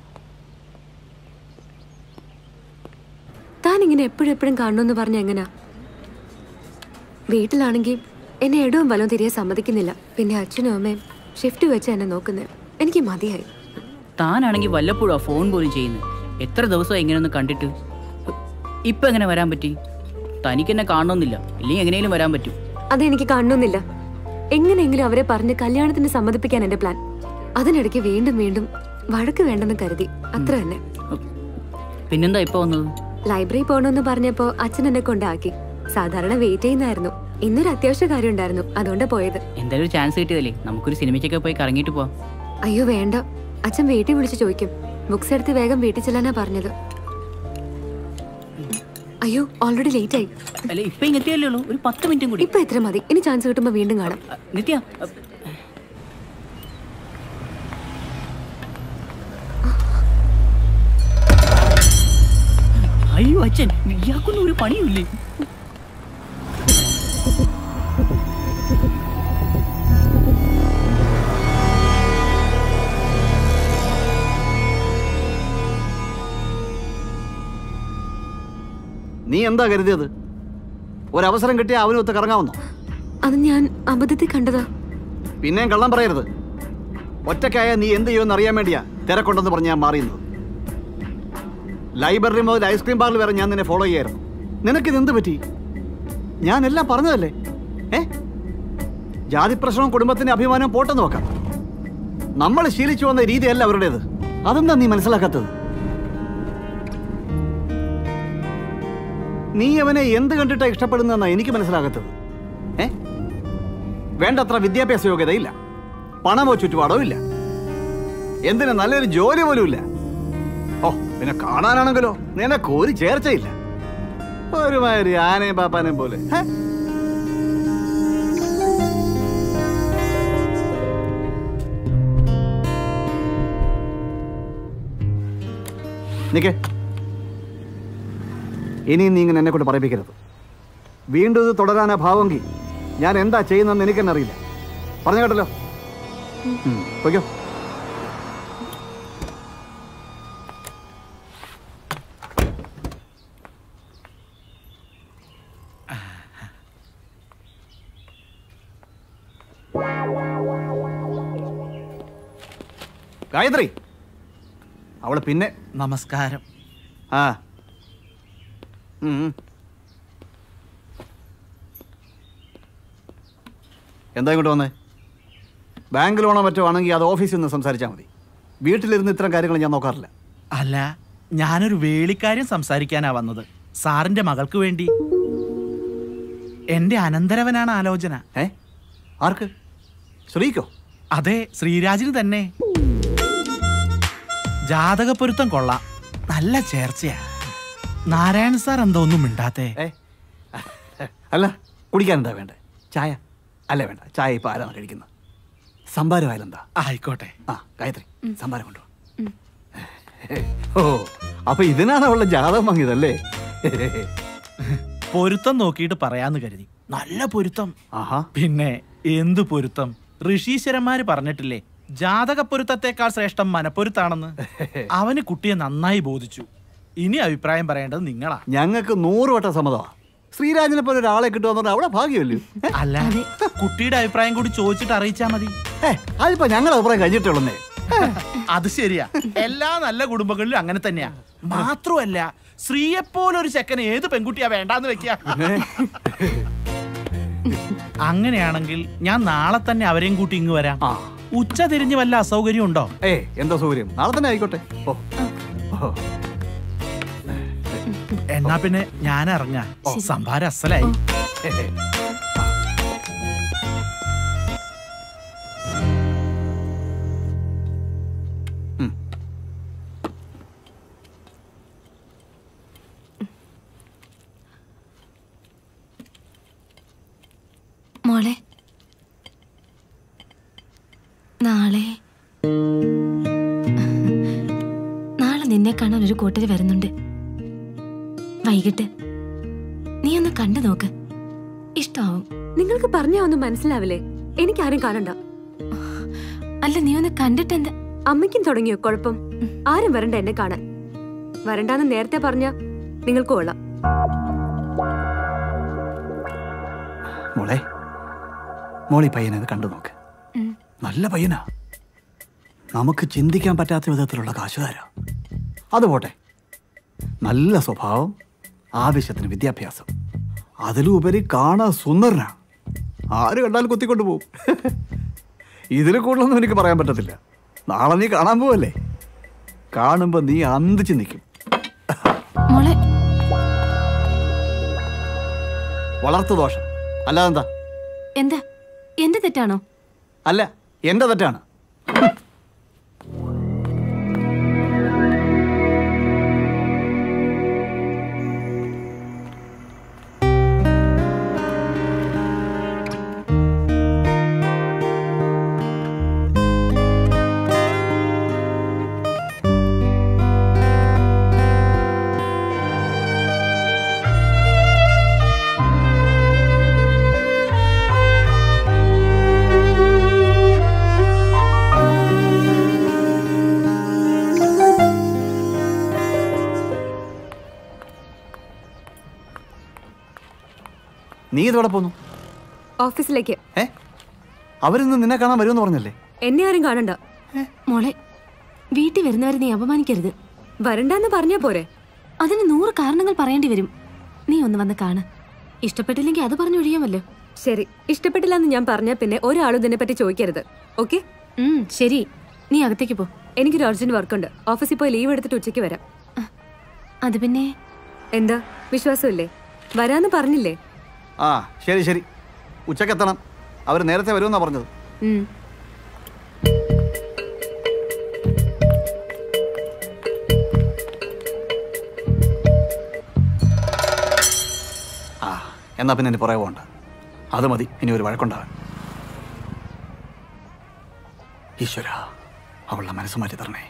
താൻ ഇങ്ങനെ എപ്പോഴും കാണണമെന്ന് പറഞ്ഞ എങ്ങനാ? വീട്ടിലാണെങ്കിൽ എന്നെ ഇടവും വലവും തിരികെ സമ്മതിക്കുന്നില്ല. പിന്നെ അച്ഛനും അമ്മയും ഷിഫ്റ്റ് വെച്ച് എന്നെ നോക്കുന്നത്. എനിക്ക് മതിയായി. താനാണെങ്കിൽ വല്ലപ്പോഴും ഫോൺ പോലും ചെയ്യുന്നത്. എത്ര ദിവസമായി ഇങ്ങനെയൊന്ന് കണ്ടിട്ട്. ഇപ്പൊ എങ്ങനെ വരാൻ പറ്റി? തനിക്ക് എന്നെ കാണണമെന്നില്ല, ഇല്ലെങ്കിൽ എങ്ങനെയും വരാൻ പറ്റും. അതെനിക്ക് കാണണമെന്നില്ല. എങ്ങനെയെങ്കിലും അവരെ പറഞ്ഞ് കല്യാണത്തിന് സമ്മതിപ്പിക്കാൻ എന്റെ പ്ലാൻ. അതിനിടയ്ക്ക് വീണ്ടും വീണ്ടും വഴക്ക് വേണ്ടെന്ന് കരുതി. അത്ര തന്നെ. പിന്നെന്താ ഇപ്പൊ വന്നത്? ലൈബ്രറി പോകണമെന്ന് പറഞ്ഞപ്പോ അച്ഛൻ എന്നെ കൊണ്ടാക്കി. സാധാരണ വെയിറ്റ് ചെയ്യുന്നായിരുന്നു. ഇന്നൊരു അത്യാവശ്യ കാര്യം ഉണ്ടായിരുന്നു, അതുകൊണ്ട് പോയത്. എന്തായാലും ഒരു ചാൻസ് കിട്ടിയതല്ലേ, നമുക്കൊരു സിനിമയ്ക്കൊക്കെ പോയി കറങ്ങിയിട്ട് പോവാം. അയ്യോ വേണ്ട, അച്ഛൻ വീട്ടിൽ വിളിച്ച് ചോദിക്കും. ബുക്സ് എടുത്ത് വേഗം വീട്ടിൽ ചെല്ലാനാ പറഞ്ഞത്. അയ്യോ ഓൾറെഡി ലേറ്റ് ആയി. അല്ല ഇപ്പൊ ഇങ്ങെത്തിയല്ലേ ഉള്ളൂ, ഒരു 10 മിനിറ്റും കൂടി. ഇപ്പൊ എത്ര മതി, ഇനി ചാൻസ് കിട്ടുമ്പോ വീണ്ടും കാണാം. നിത്യ അയ്യോ അച്ഛൻ, ഇയാൾക്കൊന്നും ഒരു പണിയില്ലേ? നീ എന്താ കരുതിയത്? ഒരവസരം കിട്ടിയ അവനൊത്ത് കറങ്ങാവുന്നോ? അത് ഞാൻ അബദ്ധത്തിൽ കണ്ടതാ. പിന്നെയും കള്ളം പറയരുത്. ഒറ്റയ്ക്കായ നീ എന്ത് ചെയ്യുമെന്ന് അറിയാൻ വേണ്ടിയാ തിരക്കുണ്ടെന്ന് പറഞ്ഞ് ഞാൻ മാറിയുന്നത്. ലൈബ്രറി മുതൽ ഐസ്ക്രീം പാർലർ വരെ ഞാൻ നിന്നെ ഫോളോ ചെയ്യായിരുന്നു. നിനക്കിത് എന്ത് പറ്റി? ഞാൻ എല്ലാം പറഞ്ഞതല്ലേ? ജാതി പ്രശ്നവും കുടുംബത്തിന്റെ അഭിമാനവും പോട്ടെന്ന് നോക്കാം. നമ്മൾ ശീലിച്ചു വന്ന രീതിയല്ല അവരുടേത്. അതെന്താ നീ മനസ്സിലാക്കാത്തത്? നീ അവനെ എന്ത് കണ്ടിട്ടാ ഇഷ്ടപ്പെടുന്നതെന്നാ എനിക്ക് മനസ്സിലാകാത്തത്. വേണ്ടത്ര വിദ്യാഭ്യാസ യോഗ്യതയില്ല, പണമോ ചുറ്റുപാടോ ഇല്ല, എന്തിനാ നല്ലൊരു ജോലി പോലും ഇല്ല. ഓ പിന്നെ കാണാനാണെങ്കിലോ നിനക്ക് ഒരു ചേർച്ചയില്ല. ഒരുമാതിരി ആനയും പാപ്പാനേയും പോലെ. നിക്കേ, ഇനിയും നീ ഇങ്ങനെ എന്നെ കൊണ്ട് പറയിപ്പിക്കരുത്. വീണ്ടും ഇത് തുടരാനാ ഭാവമെങ്കിൽ ഞാൻ എന്താ ചെയ്യുന്നതെന്ന് എനിക്കെന്നെ അറിയില്ല. പറഞ്ഞു കേട്ടല്ലോ. ഓക്കോ. ഗായത്രി, അവള് പിന്നെ. നമസ്കാരം. ആ എന്താ ഇങ്ങോട്ട് വന്നേ? ബാങ്ക് ലോണോ മറ്റോ ആണെങ്കിൽ അത് ഓഫീസിൽ നിന്ന് സംസാരിച്ചാൽ മതി. വീട്ടിലിരുന്ന് ഇത്തരം കാര്യങ്ങൾ ഞാൻ നോക്കാറില്ല. അല്ല, ഞാനൊരു വേളിക്കാര്യം സംസാരിക്കാനാ വന്നത്. സാറിന്റെ മകൾക്ക് വേണ്ടി. എന്റെ അനന്തരവനാണ് ആലോചന. ആർക്ക്? ശ്രീക്കോ? അതെ, ശ്രീരാജിന് തന്നെ. ജാതക പൊരുത്തം കൊള്ളാം, നല്ല ചേർച്ചയാ. നാരായണ സാർ എന്താ ഒന്നും മിണ്ടാത്തേ? അല്ല, കുടിക്കാൻ എന്താ വേണ്ടേ? ചായ? അല്ല വേണ്ട, ചായ ഇപ്പൊ ആരാണ് കഴിക്കുന്നത്? സംഭാരമായാലെന്താ? ആയിക്കോട്ടെ. ആ ഗായത്രി, സംഭാരം കൊണ്ടുപോ. ഓ, അപ്പൊ ഇതിനാണ് അവളുടെ ജാതകം വാങ്ങിയതല്ലേ? പൊരുത്തം നോക്കിയിട്ട് പറയാന്ന് കരുതി. നല്ല പൊരുത്തം. ആഹാ. പിന്നെ എന്ത് പൊരുത്തം? ഋഷീശ്വരന്മാര് പറഞ്ഞിട്ടില്ലേ, ജാതക പൊരുത്തത്തെക്കാൾ ശ്രേഷ്ഠം മനപ്പൊരുത്താണെന്ന്. അവന് കുട്ടിയെ നന്നായി ബോധിച്ചു. ഇനി അഭിപ്രായം പറയേണ്ടത് നിങ്ങളാ. ഞങ്ങൾക്ക് 100 വട്ടം സമ്മതമാ. ശ്രീരാജിനെ പോലെ ഒരാളെ കിട്ടുമെന്ന് അവിടെ ഭാഗ്യമല്ലേ? അല്ല, കുട്ടിയുടെ അഭിപ്രായം കൂടി ചോദിച്ചിട്ട് അറിയിച്ചാ മതി. അതിപ്പോ ഞങ്ങളുടെ അഭിപ്രായം കഴിഞ്ഞിട്ടുള്ളേ. അത് ശരിയാ, എല്ലാ നല്ല കുടുംബങ്ങളിലും അങ്ങനെ തന്നെയാ. മാത്രമല്ല, ശ്രീയെപ്പോലൊരു ചെക്കനെ ഏത് പെൺകുട്ടിയാ വേണ്ടാന്ന് വെക്കാ. അങ്ങനെയാണെങ്കിൽ ഞാൻ നാളെ തന്നെ അവരെയും കൂട്ടി ഇങ്ങ് വരാം. ഉച്ച തിരിഞ്ഞ് വല്ല അസൗകര്യം ഉണ്ടോ? എന്താ സൗകര്യം? നാളെ തന്നെ ആയിക്കോട്ടെ. എന്നാ പിന്നെ ഞാൻ ഇറങ്ങാം. സംഭാരം അസലായി. മോളെ, നാളെ നിന്നെ കാണാൻ ഒരു കൂട്ടര് വരുന്നുണ്ട്. വൈകിട്ട് നീ ഒന്ന് കണ്ടു നോക്ക്, ഇഷ്ടാവും. നിങ്ങൾക്ക് പറഞ്ഞാ ഒന്നും മനസ്സിലാവില്ലേ? എനിക്കാരും കാണണ്ട. അല്ല, നീ ഒന്ന് കണ്ടിട്ട് എന്താ? അമ്മയ്ക്കും തുടങ്ങിയോ കുഴപ്പം? ആരും വരണ്ട എന്നെ കാണാൻ. വരണ്ടാന്ന് നേരത്തെ പറഞ്ഞ നിങ്ങൾക്ക് കൊള്ളാം. മോളി പയ്യനെ കണ്ടു നോക്ക്. നല്ല പയ്യനാ. നമുക്ക് ചിന്തിക്കാൻ പറ്റാത്ത വിധത്തിലുള്ള കാശുകാരാ. അത് പോട്ടെ, നല്ല സ്വഭാവം, ആവശ്യത്തിന് വിദ്യാഭ്യാസം, അതിലുപരി കാണാൻ സുന്ദരനാ. ആര് കണ്ടാലും കുത്തിക്കൊണ്ടു പോകും. ഇതിൽ കൂടുതലൊന്നും എനിക്ക് പറയാൻ പറ്റത്തില്ല. നാളെ നീ കാണാൻ പോവല്ലേ? കാണുമ്പോ നീ അന്തിച്ച് നിൽക്കും. വളർത്തു ദോഷം അല്ലാതെന്താ? എന്താ, എന്റെ തെറ്റാണോ? അല്ല, എന്റെ തെറ്റാണ്. നീ ഇതോടെ പോന്നു? ഓഫീസിലേക്ക്. അവരിന്ന് നിന്നെ കാണാൻ വരുമെന്ന് പറഞ്ഞല്ലേ? എന്നെ ആരും കാണണ്ട. മോളെ, വീട്ടിൽ വരുന്നവരെ നീ അപമാനിക്കരുത്. വരണ്ടെന്ന് പറഞ്ഞാ പോരെ? അതിന് 100 കാരണങ്ങൾ പറയേണ്ടി വരും. നീ ഒന്ന് വന്ന് കാണ്. ഇഷ്ടപ്പെട്ടില്ലെങ്കിൽ അത് പറഞ്ഞൊഴിയാമല്ലോ. ശരി, ഇഷ്ടപ്പെട്ടില്ല എന്ന് ഞാൻ പറഞ്ഞാൽ പിന്നെ ഒരാളും ഇതിനെ പറ്റി ചോദിക്കരുത്. ഓക്കെ? ശരി, നീ അകത്തേക്ക് പോ. എനിക്കൊരു അർജന്റ് വർക്കുണ്ട്. ഓഫീസിൽ പോയി ലീവ് എടുത്തിട്ട് ഉച്ചയ്ക്ക് വരാം. അത് പിന്നെ എന്താ വിശ്വാസമില്ലേ? വരാന്ന് പറഞ്ഞില്ലേ? ആ ശരി ശരി, ഉച്ചക്ക് എത്തണം. അവർ നേരത്തെ വരുമെന്നാ പറഞ്ഞത്. എന്നാ പിന്നെ പുറകെ പോകണ്ട. അത് മതി ഇനി ഒരു വഴക്കുണ്ടാവാൻ. ഈശ്വര, അവളുടെ മനസ്സ് മാറ്റി തരണേ.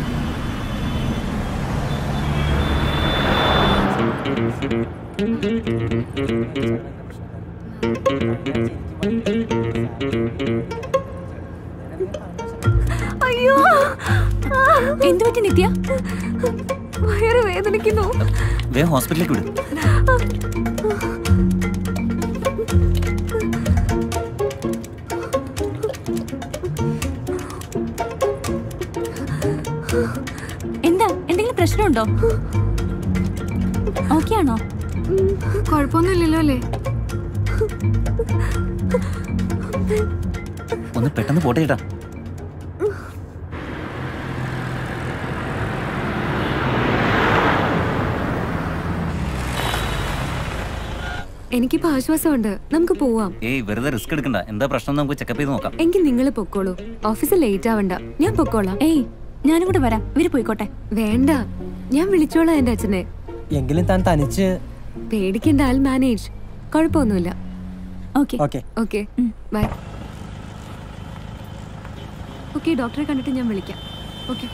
അയ്യോ, എന്തു പറ്റി നിത്യ? വയറ് വേദനിക്കുന്നു. വേഗം ഹോസ്പിറ്റലിലേക്ക് വിടും. എന്താ, എന്തെങ്കിലും പ്രശ്നമുണ്ടോ? ഓക്കെ ആണോ? കുഴപ്പമൊന്നുമില്ലല്ലോ അല്ലേ? ഒന്ന് പെട്ടെന്ന് പോട്ടെ ചേട്ടാ. എനിക്കിപ്പോ ആശ്വാസമുണ്ട്. നമുക്ക് പോവാം. ഏയ് വെറുതെ റിസ്ക് എടുക്കണ്ട. എന്താ പ്രശ്നം നമുക്ക് ചെക്കപ്പ് ചെയ്ത് നോക്കാം. എങ്കിൽ നിങ്ങൾ പൊക്കോളൂ. ഓഫീസിൽ ലേറ്റ് ആവണ്ട. ഞാൻ പൊക്കോളാം. ഏയ്, ഞാനും കൂടെ വരാം. ഇവര് പോയിക്കോട്ടെ. വേണ്ട, ഞാൻ വിളിച്ചോളാം എന്റെ അച്ഛനെ. എങ്കിലും താൻ തനിച്ച് പേടിക്കേണ്ട, ആൾ മാനേജ്. കുഴപ്പമൊന്നുമില്ല. Okay okay, bye. ഓക്കെ, ഡോക്ടറെ കണ്ടിട്ട് ഞാൻ വിളിക്കാം. ഓക്കെ.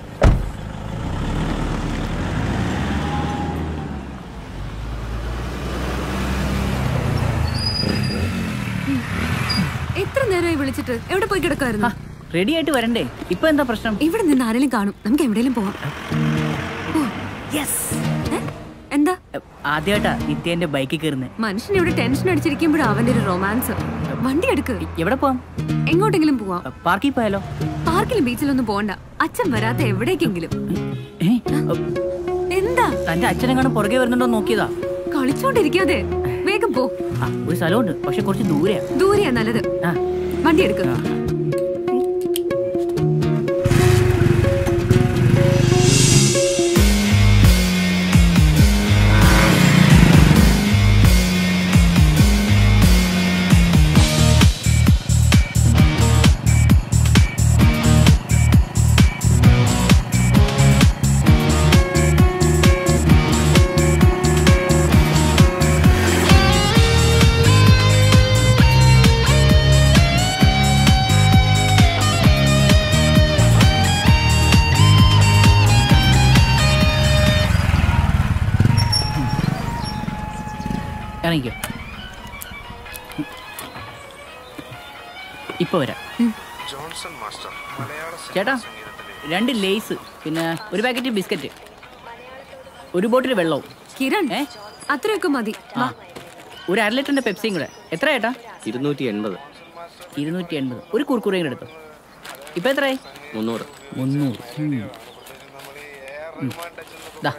എത്ര നേരമായി വിളിച്ചിട്ട്? എവിടെ പോയി കിടക്കായിരുന്നു? റെഡി ആയിട്ട് വരണ്ടേ? ഇപ്പൊ എന്താ പ്രശ്നം? ഇവിടെ നിന്ന് ആരെങ്കിലും കാണും. നമുക്ക് എവിടെയെങ്കിലും പോവാം. എന്താ? ആദ്യമായിട്ടാ നിത്യേന്റെ ബൈക്കിൽ കയറുന്നത്. മനുഷ്യൻ ഇവിടെ ടെൻഷൻ അടിച്ചിരിക്കുമ്പോഴും അവന്റെ ഒരു റൊമാൻസ്. വണ്ടി എടുക്ക്. എവിടെ പോവാം? എങ്ങോട്ടെങ്കിലും പോവാം. പാർക്കിൽ പോയാലോ? പാർക്കിലും ബീച്ചിലൊന്നും പോകണ്ട. അച്ഛൻ വരാത്ത എവിടേക്കെങ്കിലും. എന്താ? തന്റെ അച്ഛനെങ്ങാനും പുറകെ വരുന്നുണ്ടോ നോക്കിയതാ. കളിച്ചോണ്ടിരിക്കാതെ വേഗം പോ. ഒരു സ്ഥലമുണ്ട്, പക്ഷെ കുറച്ച് ദൂരെയാ. ദൂരെയാ നല്ലത്. വണ്ടി എടുക്ക. ഇറങ്ങിക്കോ. ഇപ്പൊ വരാം. ചേട്ടാ, 2 ലേസ്, പിന്നെ ഒരു പാക്കറ്റ് ബിസ്ക്കറ്റ്, ഒരു ബോട്ടിൽ വെള്ളവും. കിരൺ, അത്രയൊക്കെ മതി. ഒരു 1/2 ലിറ്ററിന്റെ പെപ്സിയും കൂടെ. എത്ര ചേട്ടാ? 280. 280. ഒരു കുർക്കുറയും കൂടെ എടുത്തു. ഇപ്പൊ എത്രയായി? 300. ദാ.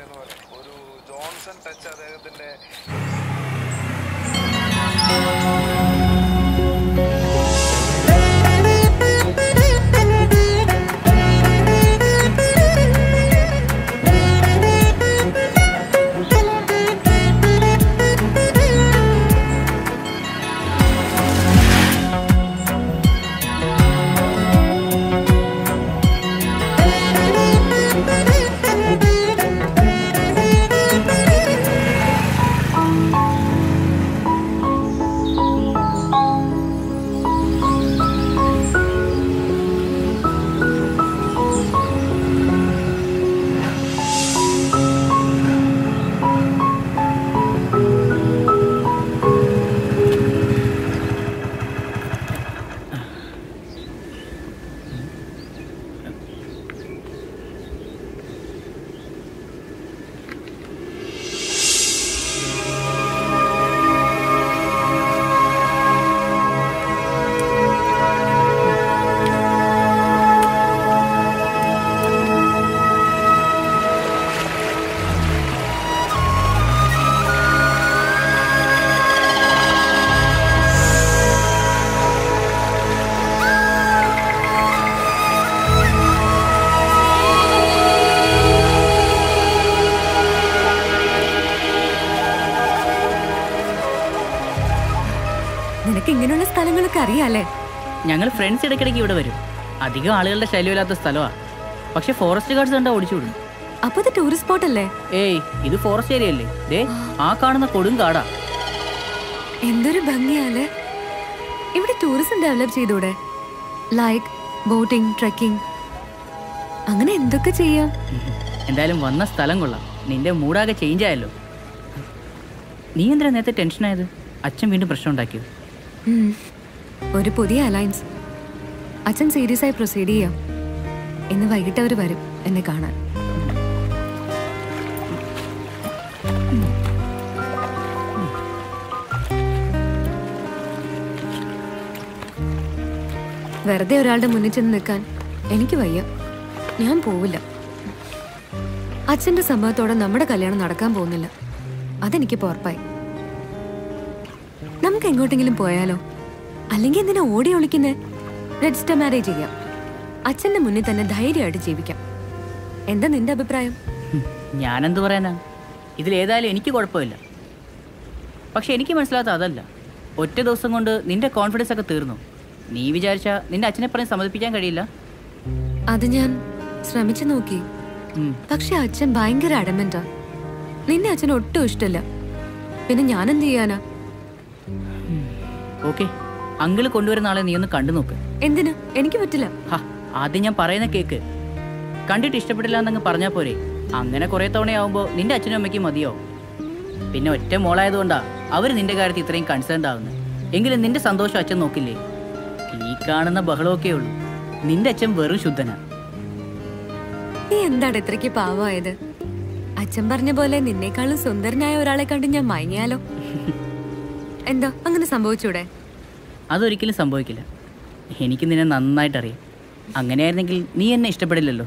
അറിയാലേ? ഞങ്ങൾ ഫ്രണ്ട്സ് ഇടയ്ക്കിടയ്ക്ക് ഇവിടെ വരും. അധികം ആളുകളുടെ ശല്യമില്ലാത്ത സ്ഥലമാണ്. പക്ഷെ ഫോറസ്റ്റ് ഗാർഡ്സ് കണ്ടാ ഓടിച്ചുവിടും. അപ്പൊ ഇത് ടൂറിസ്റ്റ് സ്പോട്ട് അല്ലേ? ഏയ്, ഇത് ഫോറസ്റ്റ് ഏരിയ അല്ലേ? ദേ ആ കാണുന്ന കൊടും കാടാ. എന്തൊരു ഭംഗിയാലേ. ഇവിടെ ടൂറിസം ഡെവലപ്പ് ചെയ്തൂടെ? ലൈക്ക് ബോട്ടിംഗ്, ട്രെക്കിംഗ്, അങ്ങനെ എന്തൊക്കെ ചെയ്യാം. എന്തായാലും വന്ന സ്ഥലം കൊള്ളാം. നിന്റെ മൂടാകെ ചേഞ്ച് ആയല്ലോ. നീ എന്തിനാ നേരത്തെ ടെൻഷനായത്? അച്ഛൻ വീണ്ടും പ്രശ്നം ഉണ്ടാക്കിയോ? ഒരു പുതിയ അലയൻസ്. അച്ഛൻ സീരിയസ് ആയി പ്രൊസീഡ് ചെയ്യാം. ഇന്ന് വൈകിട്ട് അവർ വരും എന്നെ കാണാൻ. വെറുതെ ഒരാളുടെ മുന്നിൽ ചെന്ന് നിൽക്കാൻ എനിക്ക് വയ്യ. ഞാൻ പോവില്ല. അച്ഛന്റെ സമ്മതത്തോടെ നമ്മുടെ കല്യാണം നടക്കാൻ പോകുന്നില്ല. അതെനിക്ക് ഉറപ്പായി. നമുക്ക് എങ്ങോട്ടെങ്കിലും പോയാലോ? അല്ലെങ്കിൽ എന്തിനാ ഓടി ഒളിക്കുന്നേ? രജിസ്റ്റർ മാരേജ് ചെയ്യാം. അച്ഛന്റെ മുന്നിൽ തന്നെ ധൈര്യമായിട്ട് ജീവിക്കാം. എന്താ നിന്റെ അഭിപ്രായം? ഞാനെന്ത് പറയാനാ? ഇതിലേതായാലും എനിക്ക് കുഴപ്പമില്ല. പക്ഷെ എനിക്ക് മനസ്സിലാത്ത അതല്ല. ഒറ്റ ദിവസം കൊണ്ട് നിന്റെ കോൺഫിഡൻസ് ഒക്കെ തീർന്നു. നീ വിചാരിച്ച നിന്റെ അച്ഛനെ പറഞ്ഞ് സമ്മതിപ്പിക്കാൻ കഴിയില്ല? അത് ഞാൻ ശ്രമിച്ചു നോക്കി. പക്ഷെ അച്ഛൻ ഭയങ്കര അഡമന്റാ. നിന്റെ അച്ഛന് ഒട്ടും ഇഷ്ടമില്ല. പിന്നെ ഞാൻ എന്ത് ചെയ്യാനാ? ഓക്കെ, അങ്കിള് കൊണ്ടുവരുന്ന ആളെ നീ ഒന്ന് കണ്ടു നോക്ക്. എന്തിന്? എനിക്ക് പറ്റില്ല. ആദ്യം ഞാൻ പറയുന്ന കേക്ക്. കണ്ടിട്ട് ഇഷ്ടപ്പെട്ടില്ല എന്നങ്ങ് പറഞ്ഞാൽ പോരെ. അങ്ങനെ കുറെ തവണയാവുമ്പോൾ നിന്റെ അച്ഛനും അമ്മയ്ക്കും മതിയോ? പിന്നെ ഒറ്റ മോളായതുകൊണ്ടാ അവർ നിന്റെ കാര്യത്തിൽ ഇത്രയും കൺസേൺഡ് ആവുന്നത്. എങ്കിലും നിന്റെ സന്തോഷം അച്ഛൻ നോക്കില്ലേ? ഈ കാണുന്ന ബഹളമൊക്കെ ഉള്ളൂ. നിന്റെ അച്ഛൻ വെറും ശുദ്ധനാ. നീ എന്താണ് ഇത്രയ്ക്ക് പാവമായത്? അച്ഛൻ പറഞ്ഞ പോലെ നിന്നേക്കാളും സുന്ദരനായ ഒരാളെ കണ്ട് ഞാൻ മയങ്ങിയാലോ? എന്താ അങ്ങനെ സംഭവിച്ചൂടെ? അതൊരിക്കലും സംഭവിക്കില്ല. എനിക്ക് നിന്നെ നന്നായിട്ടറിയാം. അങ്ങനെയായിരുന്നെങ്കിൽ നീ എന്നെ ഇഷ്ടപ്പെടില്ലല്ലോ.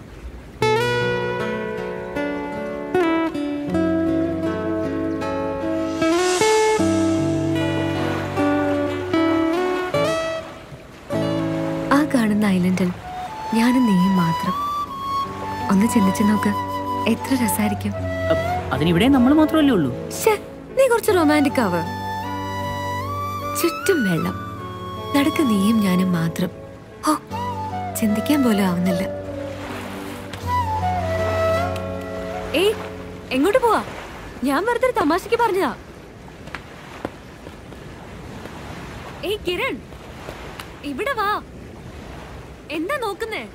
ആ കാണുന്ന ഐലൻഡിൽ ഞാനും നീയും മാത്രം. ഒന്ന് ചിന്തിച്ചു നോക്ക്, എത്ര രസായിരിക്കും. അതിനിവിടെ നമ്മൾ മാത്രമല്ലേ ഉള്ളൂ. നീ കുറച്ച് റൊമാൻറ്റിക് ആവ്. ചുറ്റും വെള്ളം, നടക്ക് നീയും ഞാനും മാത്രം. ഓ, ചിന്തിക്കാൻ പോലും ആവുന്നില്ല. ഏയ്, എങ്ങോട്ട് പോവാ? ഞാൻ വെറുതെ ഒരു തമാശക്ക് പറഞ്ഞതാ. ഏയ് കിരൺ, ഇവിടെ വാ. എന്താ നോക്കുന്നേ?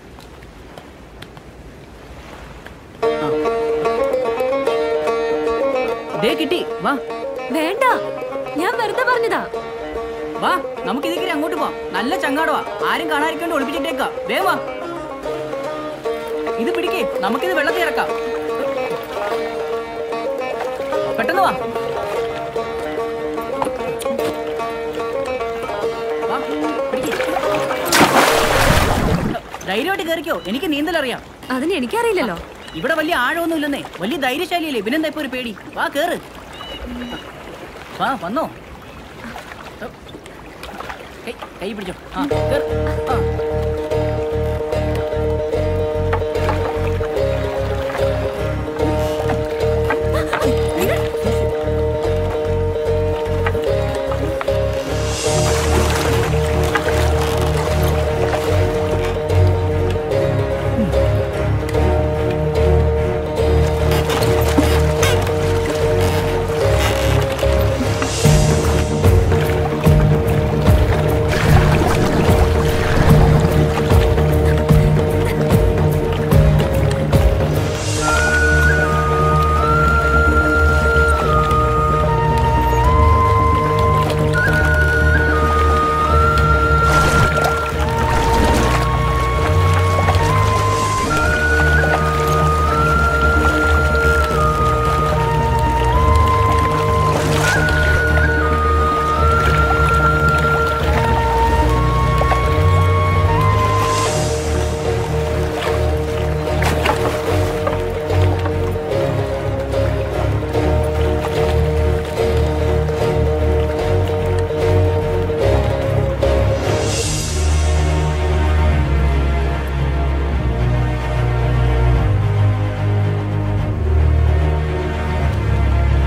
കിട്ടി, വാ. വേണ്ട, ഞാൻ വെറുതെ പറഞ്ഞതാ. വാ, നമുക്ക് ഇതിൽ അങ്ങോട്ട് പോവാം. നല്ല ചങ്ങാടവാ, ആരും കാണാതിരിക്കൊണ്ട് ഒളിപ്പിച്ചിട്ടേക്കാ. വേ വാ, ഇത് പിടിക്കേ, നമുക്കിത് വെള്ളത്തിൽ ഇറക്കാം. പെട്ടെന്ന് വാ. ധൈര്യമായിട്ട് കയറിക്കോ, എനിക്ക് നീന്തൽ അറിയാം. അതിന് എനിക്കറിയില്ലല്ലോ. ഇവിടെ വലിയ ആഴമൊന്നും ഇല്ലെന്നേ. വലിയ ധൈര്യശാലിയല്ലേ, പിന്നെന്താ ഇപ്പൊ ഒരു പേടി? വാ, കേറ്. വാ, വന്നോ. കൈ പിടിച്ചോ. ആ, കേറ്.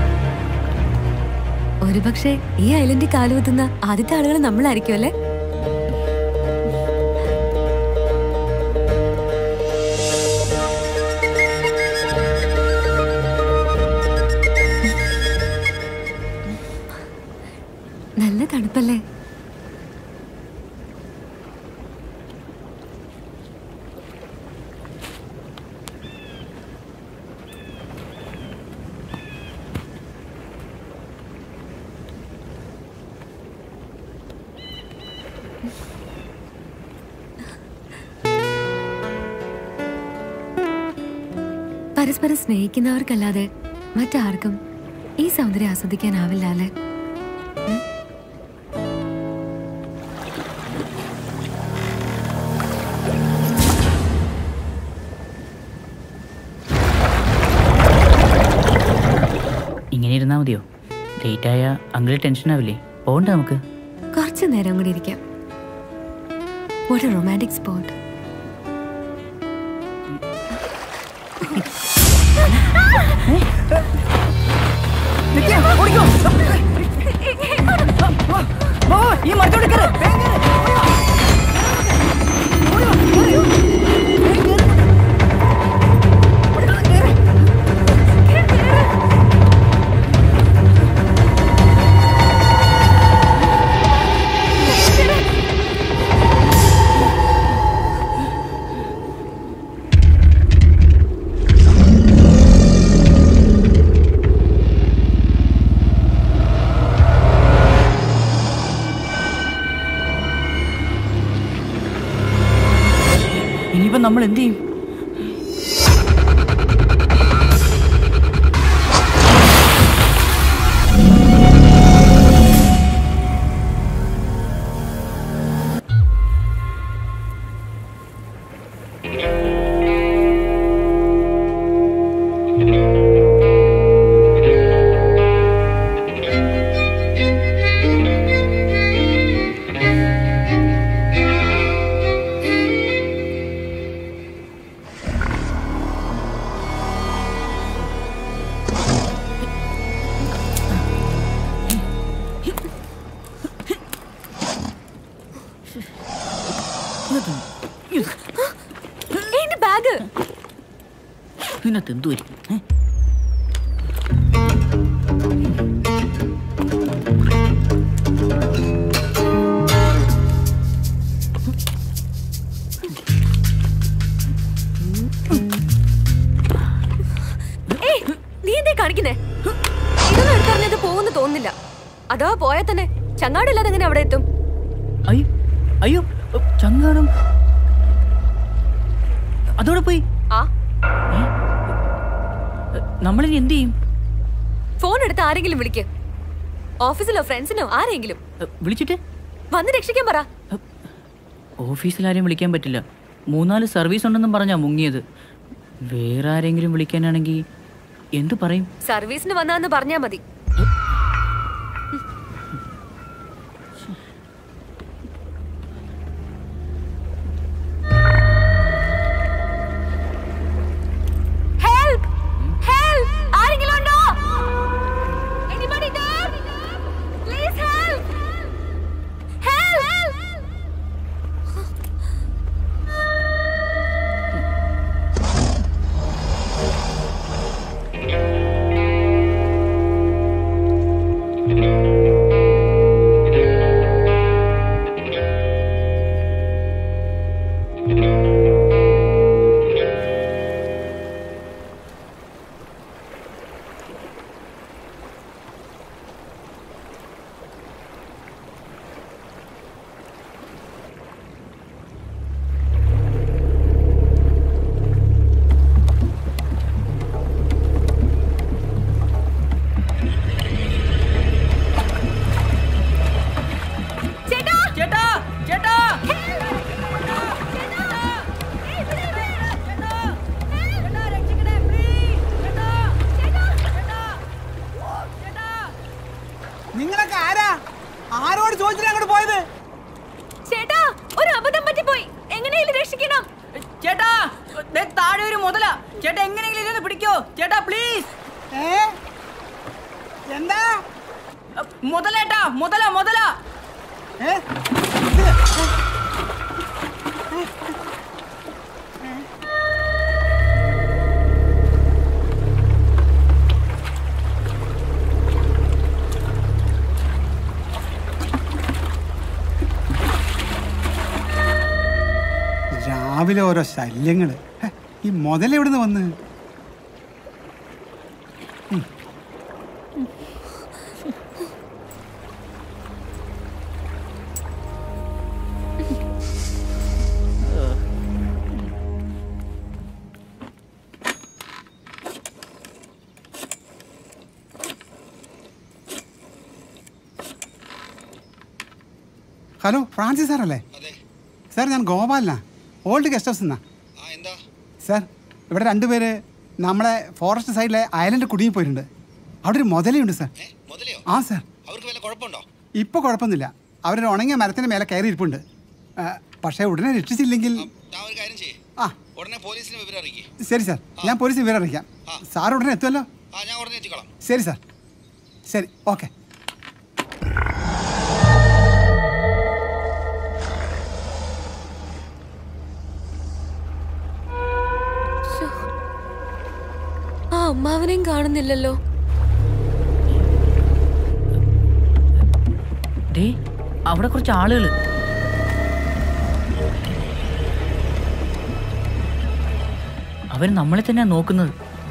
ഒരുപക്ഷെ ഈ ഐലൻഡിൽ കാലുകുത്തുന്ന ആദ്യത്തെ ആളുകൾ നമ്മളായിരിക്കും അല്ലേ? പരസ്പരം സ്നേഹിക്കുന്നവർക്കല്ലാതെ മറ്റാർക്കും ഈ സൗന്ദര്യം ആസ്വദിക്കാനാവില്ല അല്ലേ? ഇങ്ങനെ ഇരുന്നാ മതിയോ? ലേറ്റ് ആയ അങ്കിൾ ടെൻഷൻ ആവില്ലേ? പോകണ്ട നമുക്ക്. കുറച്ചു നേരം കൂടി ഇരിക്കാം. What a romantic spot. ഈ മരത്തോട് കേറ്. ഇനിയിപ്പോ നമ്മൾ എന്ത് ചെയ്യും? ഇതിനകത്ത് എന്തുവരും? നീ എന്തേ കാണിക്കുന്നേ? ഇതൊന്നും എടുത്തറിഞ്ഞത് പോകുന്നു തോന്നുന്നില്ല. അഥവാ പോയാൽ തന്നെ ചങ്ങാടില്ലാതെ എങ്ങനെ അവിടെ എത്തും? അയ്യോ ചങ്ങാടം അതോടെ പോയി. നമ്മളിനി എന്ത് ചെയ്യും? ഫോൺ എടുത്ത് ആരെങ്കിലും വിളിക്ക്. ഓഫീസിലോ ഫ്രണ്ട്സിനോ ആരെങ്കിലും വിളിച്ചിട്ട് വന്ന് രക്ഷിക്കാൻ പറ. ഓഫീസിൽ ആരെയും വിളിക്കാൻ പറ്റില്ല. 3-4 സർവീസ് ഉണ്ടെന്നും പറഞ്ഞാ മുങ്ങിയത്. വേറെ ആരെങ്കിലും വിളിക്കാനാണെങ്കിൽ എന്തു പറയും? സർവീസിന് വന്നാന്ന് പറഞ്ഞാ മതി. നിങ്ങളൊക്കെ ആരാ? ആരോട് ചോദിച്ചിട്ട് അങ്ങോട്ട് പോയത്? ചേട്ടാ ഒരു അബദ്ധം പറ്റിപ്പോയി. എങ്ങനെയെങ്കിലും രക്ഷിക്കണം. ചേട്ടാ താഴെ ഒരു മുതല. ചേട്ടാ എങ്ങനെയെങ്കിലും ഇതൊന്ന് പിടിക്കോ ചേട്ടാ പ്ലീസ്. എന്താ മുതലേട്ടാ? മുതല മുതല. രാവിലെ ഓരോ ശല്യങ്ങള്. ഈ മുതലെവിടുന്ന് വന്ന്? ഹലോ ഫ്രാൻസിസ് സാറല്ലേ? സാർ ഞാൻ ഗോപാലനാ, ഓൾഡ് ഗസ്റ്റ് ഹൗസ് എന്നാ. സാർ ഇവിടെ രണ്ടുപേര് നമ്മളെ ഫോറസ്റ്റ് സൈഡിലെ ഐലൻഡ് കുടുങ്ങി പോയിട്ടുണ്ട്. അവിടെ ഒരു മുതലയുണ്ട് സാർ. ആ സാർ, ഇപ്പോൾ കുഴപ്പമൊന്നുമില്ല. അവരൊരു ഉണങ്ങിയ മരത്തിൻ്റെ മേലെ കയറി ഇരിപ്പുണ്ട്. പക്ഷേ ഉടനെ രക്ഷിച്ചില്ലെങ്കിൽ ആ ശരി സാർ, ഞാൻ പോലീസിന് വിവരം അറിയിക്കാം. സാർ ഉടനെ എത്തുമല്ലോ? ശരി സാർ, ശരി, ഓക്കെ. ആ അമ്മാവനെയും കാണുന്നില്ലല്ലോ. അവിടെ കുറച്ച് ആളുകൾ. അവർ നമ്മളെ തന്നെയാ നോക്കുന്നത്.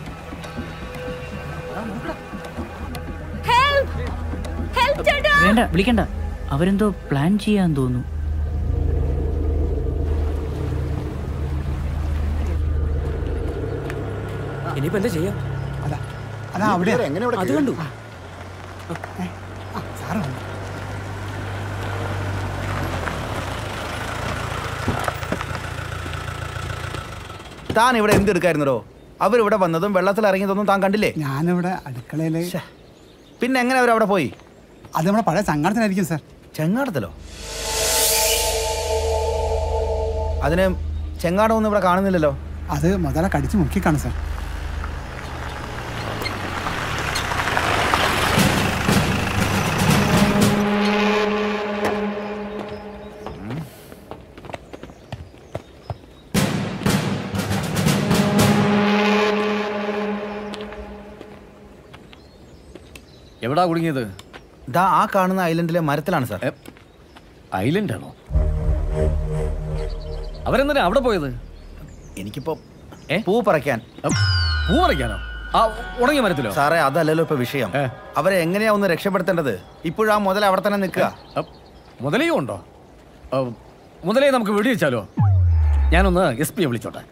വേണ്ട, വിളിക്കണ്ട. അവരെന്തോ പ്ലാൻ ചെയ്യാൻ തോന്നുന്നു. ഇനിയിപ്പോ എന്താ ചെയ്യാ? അതാ അവിടെ അത് കണ്ടു. താൻ ഇവിടെ എന്തെടുക്കായിരുന്നോ? അവരിവിടെ വന്നതും വെള്ളത്തിൽ ഇറങ്ങിയതൊന്നും താൻ കണ്ടില്ലേ? ഞാനിവിടെ അടുക്കളയില്. പിന്നെ എങ്ങനെ അവരവിടെ പോയി? അത് നമ്മുടെ പഴയ ചങ്ങാടത്തിലായിരിക്കും സാർ. ചെങ്ങാടത്തിലോ? അതിന് ചെങ്ങാടമൊന്നും ഇവിടെ കാണുന്നില്ലല്ലോ. അത് മുതല കടിച്ചു മുക്കിക്കാണ് സാർ. എവിടാ കുടുങ്ങിയത്? ദാ ആ കാണുന്ന ഐലൻഡിലെ മരത്തിലാണ് സാർ. ഐലൻഡാണോ? അവരെന്തിനാ അവിടെ പോയത്? എനിക്കിപ്പോ പൂ പറിക്കാൻ. പൂ പറിക്കാനോ? ആ ഉണങ്ങിയ മരത്തിലോ? സാറേ, അതല്ലല്ലോ ഇപ്പൊ വിഷയം. അവരെ എങ്ങനെയാ ഒന്ന് രക്ഷപ്പെടുത്തേണ്ടത്? ഇപ്പോഴാ മുതല അവിടെ തന്നെ നിൽക്കുക. മുതലയും ഉണ്ടോ? മുതലയെ നമുക്ക് വെടിവെച്ചാലോ? ഞാനൊന്ന് SP വിളിച്ചോട്ടെ.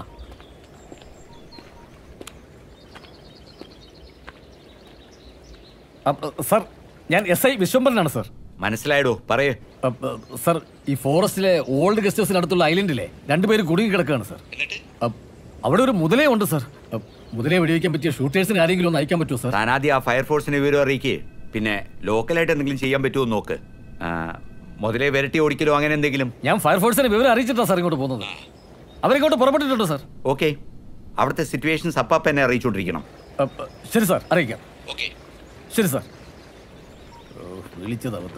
സർ, ഞാൻ SI വിശ്വംഭരനാണ് സർ. മനസ്സിലായടോ, പറയേ. സർ, ഈ ഫോറസ്റ്റിലെ ഓൾഡ് ഗസ്റ്റ് ഹൗസിനടുത്തുള്ള ഐലൻഡിലെ രണ്ടുപേര് കുടുങ്ങി കിടക്കുകയാണ് സർ. അവിടെ ഒരു മുതലേ ഉണ്ട് സർ. മുതലേ വെടിവെക്കാൻ പറ്റിയ ഷൂട്ടേഴ്സിന് ആരെങ്കിലും ഒന്ന് അയക്കാൻ പറ്റുമോ സർ? താനാദ്യം ആ ഫയർഫോഴ്സിനെ വിവരം അറിയിക്കേ. പിന്നെ ലോക്കലായിട്ട് എന്തെങ്കിലും ചെയ്യാൻ പറ്റുമോ നോക്ക്. മുതലേ വിരട്ടി ഓടിക്കലോ അങ്ങനെ എന്തെങ്കിലും. ഞാൻ ഫയർഫോഴ്സിനെ വിവരം അറിയിച്ചിട്ടാണ് സാർ ഇങ്ങോട്ട് പോകുന്നത്. അവരിങ്ങോട്ട് പുറപ്പെട്ടിട്ടുണ്ട് സർ. ഓക്കെ, അവിടുത്തെ സിറ്റുവേഷൻസ് അപ്പാപ്പ എന്നെ അറിയിച്ചുകൊണ്ടിരിക്കണം. ശരി സാർ, അറിയിക്കാം. ശരി സാർ. വിളിച്ചത്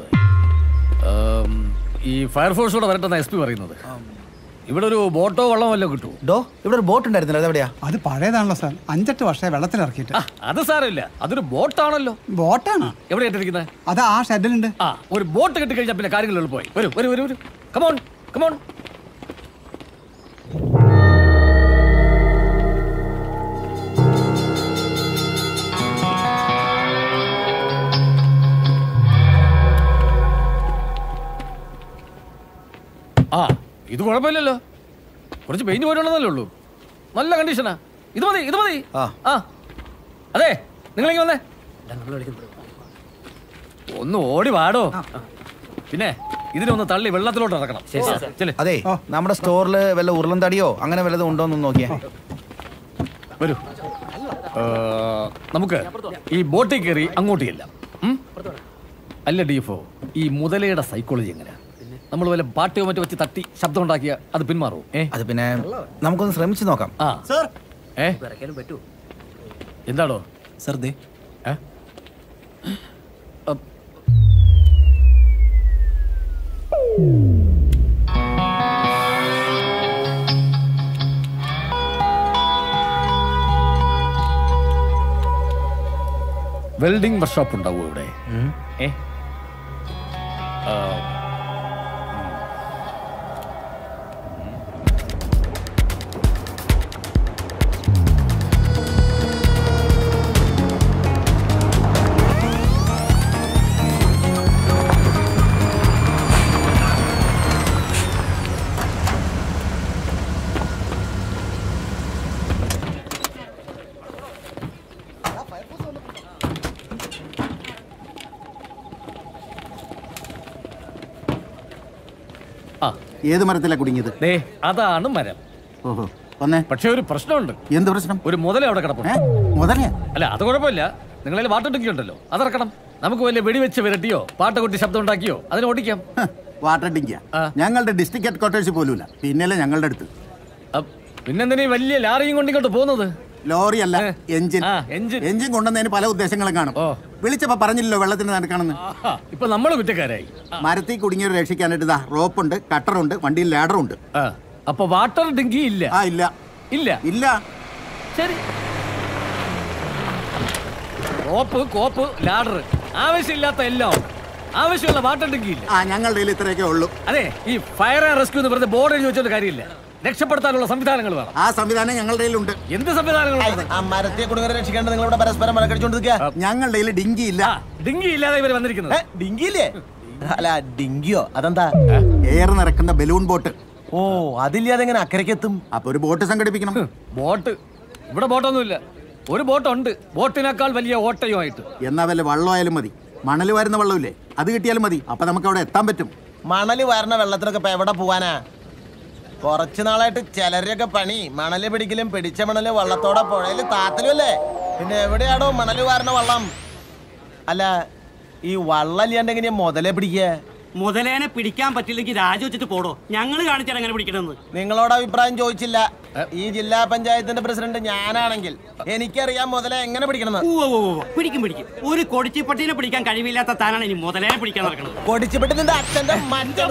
ഈ ഫയർഫോഴ്സോടെ വരട്ടെന്ന SP പറയുന്നത്. ഇവിടെ ഒരു ബോട്ടോ വള്ളമോ വല്ലതും കിട്ടുമോ? ഇവിടെ ഒരു ബോട്ട് ഉണ്ടായിരുന്നില്ല, അതെവിടെയാ? അത് പഴയതാണല്ലോ സാർ, 5-8 വർഷമായി വെള്ളത്തിൽ ഇറക്കിയിട്ട്. അത് സാരമില്ല, അതൊരു ബോട്ടാണല്ലോ. ബോട്ടാണ് എവിടെ ഇട്ടിരിക്കുന്നത്? അത് ആ ഷെഡിലുണ്ട്. ഒരു ബോട്ട് കിട്ടിക്കഴിഞ്ഞാൽ പിന്നെ കാര്യങ്ങൾ എളുപ്പമായി. വരൂ വരൂ വരൂ വരൂ, കമോൺ കമോൺ. ഇത് കുഴപ്പമില്ലല്ലോ, കുറച്ച് പെയിന്റ് പോയിട്ടുള്ളതല്ലേ ഉള്ളൂ. നല്ല കണ്ടീഷനാ. ഇത് മതി, ഇത് മതി. അതെ, നിങ്ങളിങ്ങ് വന്നേ. ഒന്ന് ഓടി വാടോ. പിന്നെ ഇതിനൊന്ന് തള്ളി വെള്ളത്തിലോട്ട് ഇറക്കണം. അതെ, നമ്മുടെ സ്റ്റോറിൽ വല്ല ഉരുളൻ തടിയോ അങ്ങനെ വല്ലതും ഉണ്ടോന്ന് നോക്കിയേ. വരൂ, നമുക്ക് ഈ ബോട്ടിൽ കയറി അങ്ങോട്ട് ചെല്ലാം. അല്ല DFO, ഈ മുതലയുടെ സൈക്കോളജി എങ്ങനെയാ? നമ്മൾ വല്ല പാട്ടിയോ മറ്റോ വെച്ച് തട്ടി ശബ്ദം ഉണ്ടാക്കിയ അത് പിന്മാറുമോ? അത് പിന്നെ നമുക്കൊന്ന് ശ്രമിച്ചു നോക്കാം. എന്താണോ സർ? ദേ വെൽഡിംഗ് വർക്ക്ഷോപ്പ് ഉണ്ടാവോ ഇവിടെ? ഏത് മരത്തിലാ കുടുങ്ങിയത്? അതാണ് മരം. ഓഹോ വന്നേ. പക്ഷെ ഒരു പ്രശ്നമുണ്ട്. എന്ത് പ്രശ്നം? ഒരു മുതല അവിടെ കിടപ്പുണ്ട്. മുതല? അല്ല അത് കുഴപ്പമില്ല. നിങ്ങളെ വാട്ടർ ഡിങ്കി ഉണ്ടല്ലോ, അതിറക്കണം. നമുക്ക് വലിയ വെടിവെച്ച് വിരട്ടിയോ പാട്ട കൊട്ടി ശബ്ദം ഉണ്ടാക്കിയോ അതിനെ ഓടിക്കാം. വാട്ടർ ഡിങ്കിയാ? ഞങ്ങളുടെ ഡിസ്ട്രിക്ട് ഹെഡ് ക്വാർട്ടേഴ്സ് പോലുമില്ല, പിന്നല്ലേ ഞങ്ങളുടെ അടുത്ത്. പിന്നെന്തിനാ വലിയ ലാറിയും കൊണ്ടിങ്ങോട്ട് പോകുന്നത്? ലോറി അല്ല, എഞ്ചിൻ. എഞ്ചിൻ കൊണ്ടുവന്നതിന് പല ഉദ്ദേശങ്ങളും കാണും. വിളിച്ചപ്പോ പറഞ്ഞില്ലല്ലോ വെള്ളത്തിന് നടക്കണമെന്ന്. ഇപ്പൊ നമ്മള് കുറ്റക്കാരായി. മരത്തിൽ കുടുങ്ങിയവരെ രക്ഷിക്കാനായിട്ട് ഇതാ റോപ്പുണ്ട്, കട്ടറുണ്ട്, വണ്ടിയിൽ ലാഡറുണ്ട്. അപ്പൊ വാട്ടർ ഡിങ്കി ഇല്ല? ഇല്ല ഇല്ല ഇല്ല. ശരി, റോപ്പ്, കോപ്പ്, ലാഡർ, ആവശ്യമില്ലാത്ത എല്ലാം. ആവശ്യമുള്ള വാട്ടർ ഡിങ്കി ഇല്ല. ഞങ്ങളുടെ കയ്യിൽ ഇത്രയൊക്കെ ഉള്ളൂ. അതെ, ഈ ഫയർ ആൻഡ് റെസ്ക്യൂ എന്ന് പറഞ്ഞ ബോർഡ് എഴുതി വെച്ചൊരു കാര്യമില്ല. രക്ഷപ്പെടുത്താനുള്ള സംവിധാനങ്ങൾ വേണം. ആ സംവിധാനം ഞങ്ങളുടെ കയ്യിലുണ്ട്. എന്ത് സംവിധാനങ്ങൾ? മരത്തെ കുടുങ്ങരെ രക്ഷിക്കേണ്ട നിങ്ങളോട് പരസ്പരം മരക്കടിച്ചോണ്ടിരിക്കുക. ഞങ്ങളുടെ കയ്യിൽ ഡിങ്കി ഇല്ല. ഡിങ്കി ഇല്ലാതെ ഇവര് വന്നിരിക്കുന്നത്. ഡിങ്കി ഇല്ലേ? അല്ല ഡിങ്കിയോ? അതെന്താ? എയർ നിറക്കുന്ന ബലൂൺ ബോട്ട്. ഓ, അതില്ലാതെ എങ്ങനെ അക്കരയ്ക്ക് എത്തും? അപ്പൊ ഒരു ബോട്ട് സംഘടിപ്പിക്കണം. ബോട്ട്? ഇവിടെ ബോട്ടൊന്നുമില്ല. ഒരു ബോട്ടുണ്ട്, ബോട്ടിനേക്കാൾ വലിയ ഓട്ടയുമായിട്ട്. എന്നാ വല്ല വള്ളമായാലും മതി. മണല് വരുന്ന വെള്ളമില്ലേ, അത് കിട്ടിയാലും മതി. അപ്പൊ നമുക്ക് അവിടെ എത്താൻ പറ്റും. മണല് വരുന്ന വെള്ളത്തിനൊക്കെ ഇപ്പൊ എവിടെ പോവാനാ? കുറച്ചു നാളായിട്ട് ചിലരൊക്കെ പണി മണല് പിടിക്കലും പിടിച്ച മണല് വള്ളത്തോടെ പുഴയില് താത്തലും അല്ലേ. പിന്നെ എവിടെയാണോ മണല് വാരണ വള്ളം? അല്ല, ഈ വള്ളം ഇല്ലാണ്ട് എങ്ങനെയാ മുതലേ പിടിക്കുക? മുതലേനെ പിടിക്കാൻ പറ്റില്ലെങ്കിൽ രാജിവെച്ചിട്ട് പോടോ, ഞങ്ങൾ കാണിച്ചാൽ എങ്ങനെ പിടിക്കണമെന്ന്. നിങ്ങളോട് അഭിപ്രായം ചോദിച്ചില്ല. ഈ ജില്ലാ പഞ്ചായത്തിന്റെ പ്രസിഡന്റ് ഞാനാണെങ്കിൽ എനിക്കറിയാം മുതലേ എങ്ങനെ പിടിക്കണമെന്ന്. പിടിക്കും. ഒരു കൊടിച്ചിപ്പട്ടീനെ പിടിക്കാൻ കഴിവില്ലാത്ത താനാണ് ഇനി മുതലേനെ പിടിക്കാൻ നടക്കുന്നത്. കൊടിച്ചിപ്പട്ടി നിന്റെ അച്ഛന്റെ മറ്റേ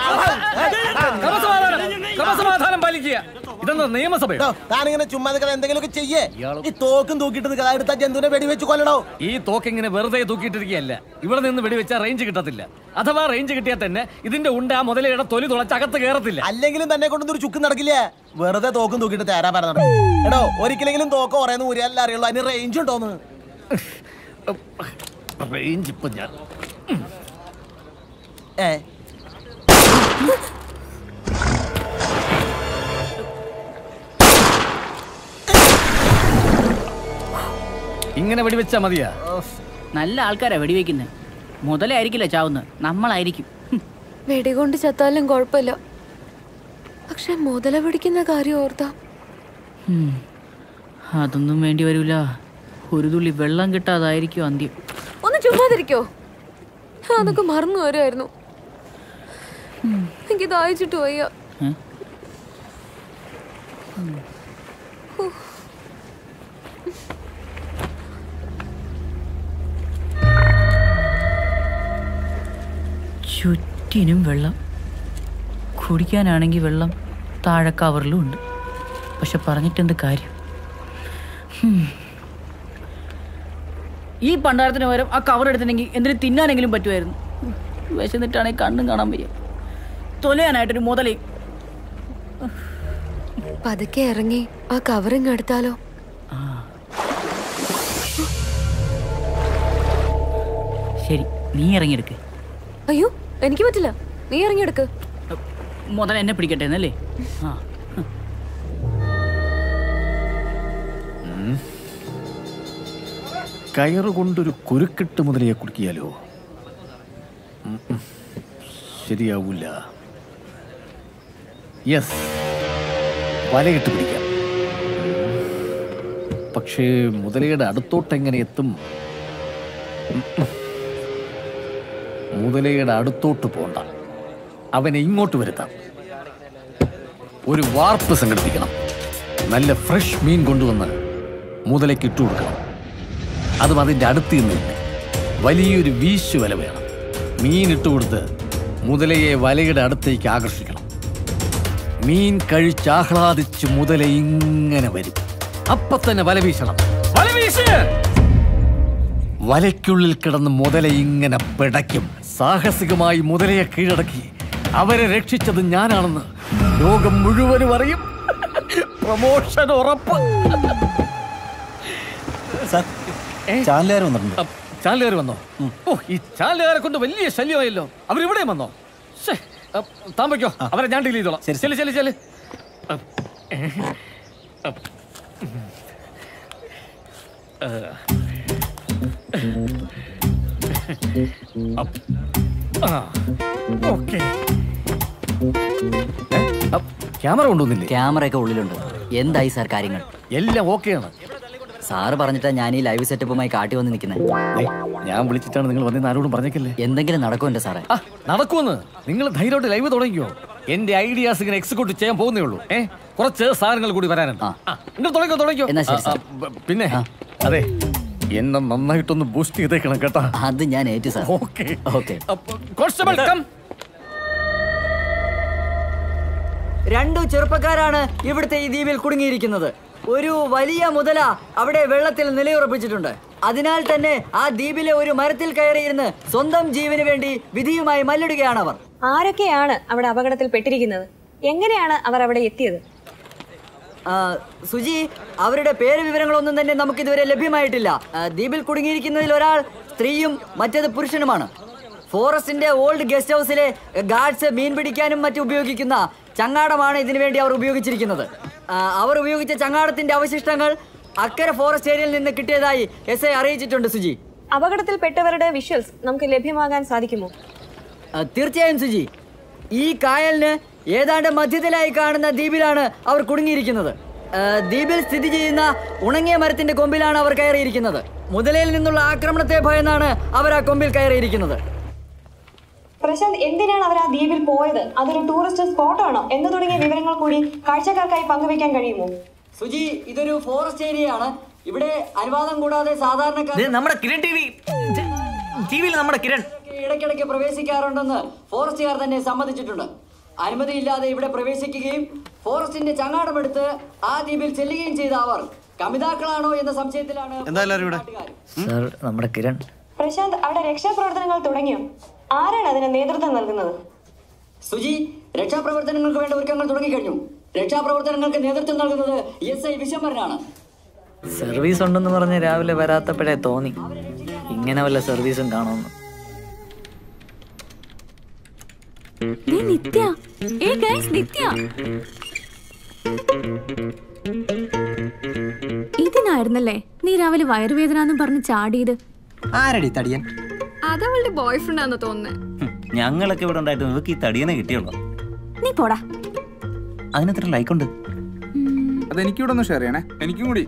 ക്രമസമാധാനം പാലിക്കുക. ഇതെന്താ നിയമസഭയോ? താനിങ്ങനെ ചുമ്മാ എന്തെങ്കിലുമൊക്കെ ചെയ്യേ. ഈ തോക്കും തൂക്കിയിട്ട് എടുത്ത ജന്തുവിനെ വെടിവെച്ച് കൊല്ലണോ? ഈ തോക്ക് ഇങ്ങനെ വെറുതെ തൂക്കിയിട്ടിരിക്കുകയല്ല. ഇവിടെ നിന്ന് വെടിവെച്ചാൽ റേഞ്ച് കിട്ടത്തില്ല. അഥവാ റേഞ്ച് കിട്ടിയാൽ തന്നെ ഇതിന്റെ ഉണ്ട് ആ മുതലയുടെ തൊലി തുളച്ച് അകത്ത് കയറത്തില്ല. അല്ലെങ്കിലും തന്നെ കൊണ്ടൊരു ചുക്ക് നടക്കില്ല. വെറുതെ തോക്കും തൂക്കിയിട്ട് തേരാ പറഞ്ഞ എടോ, ഒരിക്കലെങ്കിലും തോക്ക് പറയുന്ന ഊരിയല്ല അറിയുള്ളൂ. അതിന് റേഞ്ച് ഉണ്ടോന്ന്? റേഞ്ച് ഇപ്പൊ ഞാൻ ഇങ്ങനെ വെടിവെച്ചാ മതിയാ? നല്ല ആൾക്കാരാ വെടിവെക്കുന്നത്. മുതലായിരിക്കില്ല ചാവുന്നത്, നമ്മളായിരിക്കും. വെടികൊണ്ട് ചത്താലും കുഴപ്പമില്ല, പക്ഷെ മുതല പിടിക്കുന്ന കാര്യം ഓർത്താ അതൊന്നും വേണ്ടി വരൂല. ഒരു തുള്ളി വെള്ളം കിട്ടാതായിരിക്കും അന്ത്യം. ഒന്ന് ചുമ്മാതിരിക്കോ? അതൊക്കെ മറന്നു വരുമായിരുന്നു. എനിക്ക് ദാഹിച്ചിട്ട് വയ്യ. ചുറ്റിനും വെള്ളം. കുടിക്കാനാണെങ്കിൽ വെള്ളം താഴെ കവറിലും ഉണ്ട്. പക്ഷെ പറഞ്ഞിട്ടെന്ത് കാര്യം? ഈ പണ്ടാരത്തിന് പകരം ആ കവർ എടുത്തിട്ടുണ്ടെങ്കിൽ എന്തിനു തിന്നാനെങ്കിലും പറ്റുമായിരുന്നു. വിശന്നിട്ടാണെങ്കിൽ കണ്ണും കാണാൻ വയ്യ. തൊലയാനായിട്ടൊരു മുതലേ. പതുക്കെ ഇറങ്ങി ആ കവറിങ് എടുത്താലോ? ശരി, നീ ഇറങ്ങിയെടുക്ക്. അയ്യോ, എനിക്ക് പറ്റില്ല. നീ ഇറങ്ങിയെടുക്ക്. മുതൽ എന്നെ പിടിക്കട്ടെ എന്നല്ലേ? കയറുകൊണ്ടൊരു കുരുക്കിട്ട് മുതലയെ കുടുക്കിയാലോ? ശരിയാവൂല. യെസ്, വലയിട്ട് പിടിക്കാം. പക്ഷേ മുതലയുടെ അടുത്തോട്ട് എങ്ങനെ എത്തും? മുതലയുടെ അടുത്തോട്ട് പോണ്ട, അവനെ ഇങ്ങോട്ട് വരുത്താം. ഒരു വാർപ്പ് സംഘടിപ്പിക്കണം. നല്ല ഫ്രഷ് മീൻ കൊണ്ടുവന്ന് മുതലയ്ക്ക് ഇട്ടു കൊടുക്കണം. അതും അതിൻ്റെ അടുത്ത് നിന്നില്ല. വലിയൊരു വീശു വല വേണം. മീൻ ഇട്ടുകൊടുത്ത് മുതലയെ വലയുടെ അടുത്തേക്ക് ആകർഷിക്കണം. മീൻ കഴിച്ചാഹ്ലാദിച്ച് മുതല ഇങ്ങനെ വരും. അപ്പൊ തന്നെ വല വീശണം. വല വീശ്! വലയ്ക്കുള്ളിൽ കിടന്ന് മുതല ഇങ്ങനെ പിടയ്ക്കും. സാഹസികമായി മുതലയെ കീഴടക്കി അവരെ രക്ഷിച്ചത് ഞാനാണെന്ന് ലോകം മുഴുവനും അറിയും. പ്രമോഷൻ ഉറപ്പ്. ചാനലുകാർ വന്നിട്ടുണ്ട്. ചാനലുകാർ വന്നോ? ഓ, ഈ ചാനലുകാരെ കൊണ്ട് വലിയ ശല്യമായല്ലോ. അവരിവിടെയും വന്നോ? താൻ വയ്ക്കോ, അവരെ ഞാൻ ഡീൽ ചെയ്തോളാം. ശരി ശരി ശരി. Okay, camera കൊണ്ടുവന്നില്ലേ? ക്യാമറ ഒക്കെ ഉള്ളിലുണ്ട്. എന്തായി സാർ കാര്യങ്ങൾ? എല്ലാം ഓക്കെയാണ്. സാറ് പറഞ്ഞിട്ടാ ഞാൻ ഈ ലൈവ് സെറ്റപ്പുമായി കാട്ടി വന്ന് നിൽക്കുന്നത്. ഞാൻ വിളിച്ചിട്ടാണ് നിങ്ങൾ വന്നേന്ന് ആരോടും പറഞ്ഞേക്കല്ലേ. എന്തെങ്കിലും നടക്കുമല്ലോ സാറേ? നടക്കുമെന്ന് നിങ്ങൾ ധൈര്യമായിട്ട് ലൈവ് തുടങ്ങിയോ? എന്റെ ഐഡിയാസ് ഇങ്ങനെ എക്സിക്യൂട്ട് ചെയ്യാൻ പോകുന്നേ ഉള്ളൂ. കുറച്ച് സാധനങ്ങൾ കൂടി വരാനുണ്ട്. തുടങ്ങിക്കോ. പിന്നെ അതെ, എന്നെ നന്നായിട്ടൊന്ന് ബൂസ്റ്റ് ചെയ്തേക്കണം കേട്ടാ. അത് ഞാൻ ഏറ്റു സാർ. ഓക്കെ. Constable come. 2 ചെറുപ്പക്കാരാണ് ഇവിടുത്തെ ഈ ദ്വീപിൽ കുടുങ്ങിയിരിക്കുന്നത്. ഒരു വലിയ മുതല അവിടെ വെള്ളത്തിൽ നിലയുറപ്പിച്ചിട്ടുണ്ട്. അതിനാൽ തന്നെ ആ ദ്വീപിലെ ഒരു മരത്തിൽ കയറിയിരുന്ന് സ്വന്തം ജീവന് വേണ്ടി വിധിയുമായി മല്ലിടുകയാണ് അവർ. ആരൊക്കെയാണ് അവിടെ അപകടത്തിൽ പെട്ടിരിക്കുന്നത്? എങ്ങനെയാണ് അവർ അവിടെ എത്തിയത്? സുജി, അവരുടെ പേര് വിവരങ്ങളൊന്നും തന്നെ നമുക്കിതുവരെ ലഭ്യമായിട്ടില്ല. ദ്വീപിൽ കുടുങ്ങിയിരിക്കുന്നതിൽ ഒരാൾ സ്ത്രീയും മറ്റേത് പുരുഷനുമാണ്. ഫോറസ്റ്റിന്റെ ഓൾഡ് ഗസ്റ്റ് ഹൗസിലെ ഗാർഡ്സ് മീൻ പിടിക്കാനും മറ്റും ഉപയോഗിക്കുന്ന ചങ്ങാടമാണ് ഇതിനു വേണ്ടി അവർ ഉപയോഗിച്ചിരിക്കുന്നത്. അവർ ഉപയോഗിച്ച ചങ്ങാടത്തിന്റെ അവശിഷ്ടങ്ങൾ അക്കരെ ഫോറസ്റ്റ് ഏരിയയിൽ നിന്ന് കിട്ടിയതായി SI അറിയിച്ചിട്ടുണ്ട്. സുജി, അപകടത്തിൽപ്പെട്ടവരുടെ വിഷ്വൽസ് നമുക്ക് ലഭ്യമാകാൻ സാധിക്കുമോ? തീർച്ചയായും സുജി. ഈ കായലിന് ഏതാണ്ട് മധ്യത്തിലായി കാണുന്ന ദ്വീപിലാണ് അവർ കുടുങ്ങിയിരിക്കുന്നത്. ദ്വീപിൽ സ്ഥിതി ചെയ്യുന്ന ഉണങ്ങിയ മരത്തിന്റെ കൊമ്പിലാണ് അവർ കയറിയിരിക്കുന്നത്. മുതലയിൽ നിന്നുള്ള ആക്രമണത്തെ ഭയന്നാണ് അവർ ആ കൊമ്പിൽ കയറിയിരിക്കുന്നത്. പ്രശാന്ത്, എന്തിനാണ് അവർ ആ ദ്വീപിൽ പോയത്? അതൊരു ടൂറിസ്റ്റ് സ്പോട്ടാണോ എന്ന് തുടങ്ങിയ വിവരങ്ങൾ കൂടി കാഴ്ചക്കാർക്കായി പങ്കുവയ്ക്കാൻ കഴിയുമോ? സുജി, ഇതൊരു ഫോറസ്റ്റ് ഏരിയയാണ്. ഇവിടെ അനുവാദം കൂടാതെ സാധാരണക്കാർ ഇടയ്ക്കിടയ്ക്ക് പ്രവേശിക്കാറുണ്ടെന്ന് ഫോറസ്റ്റുകാർ തന്നെ സമ്മതിച്ചിട്ടുണ്ട്. അനുമതിയില്ലാതെ ഇവിടെ പ്രവേശിക്കുകയും ഫോറസ്റ്റിന്റെ ചങ്ങാടമെടുത്ത് ആ ദ്വീപിൽ ചെല്ലുകയും ചെയ്ത അവർ കമിതാക്കളാണോ എന്ന സംശയത്തിലാണ്. നമ്മുടെ കിരൺ. പ്രശാന്ത്, അവിടെ രക്ഷാപ്രവർത്തനങ്ങൾ തുടങ്ങിയോ? ആരാണ് അതിന് നേതൃത്വം നൽകുന്നത്? സുജി, രക്ഷാപ്രവർത്തനങ്ങൾക്ക് വേണ്ട ഒരുക്കങ്ങൾ തുടങ്ങിക്കഴിഞ്ഞു. രക്ഷാപ്രവർത്തനങ്ങൾക്ക് നേതൃത്വം നൽകുന്നത് SI വിശ്വംഭരനാണ്. സർവീസ് ഉണ്ടെന്ന് പറഞ്ഞ് രാവിലെ വരാത്തപ്പോഴേ തോന്നി ഇങ്ങനെ വല്ല സർവീസും കാണുമെന്ന്. ഇതിനായിരുന്നല്ലേ നീ രാവിലെ വയറുവേദന എന്നും പറഞ്ഞ് ചാടിയത്? ആരടി തടിയൻ? അതവളുടെ ബോയ്ഫ്രണ്ട് ആണെന്ന് തോന്നുന്നേ. ഞങ്ങളൊക്കെ ഇവിടെ ഉണ്ടായിട്ട് നിങ്ങൾക്ക് ഈ തടിയനെ കിട്ടിയുള്ളൂ. നീ പോടാ. അതിനെത്ര ലൈക്ക് ഉണ്ട്? അതെനിക്കൂടെ ഒന്ന് ഷെയർ ചെയ്യണേ, എനിക്കും കൂടി.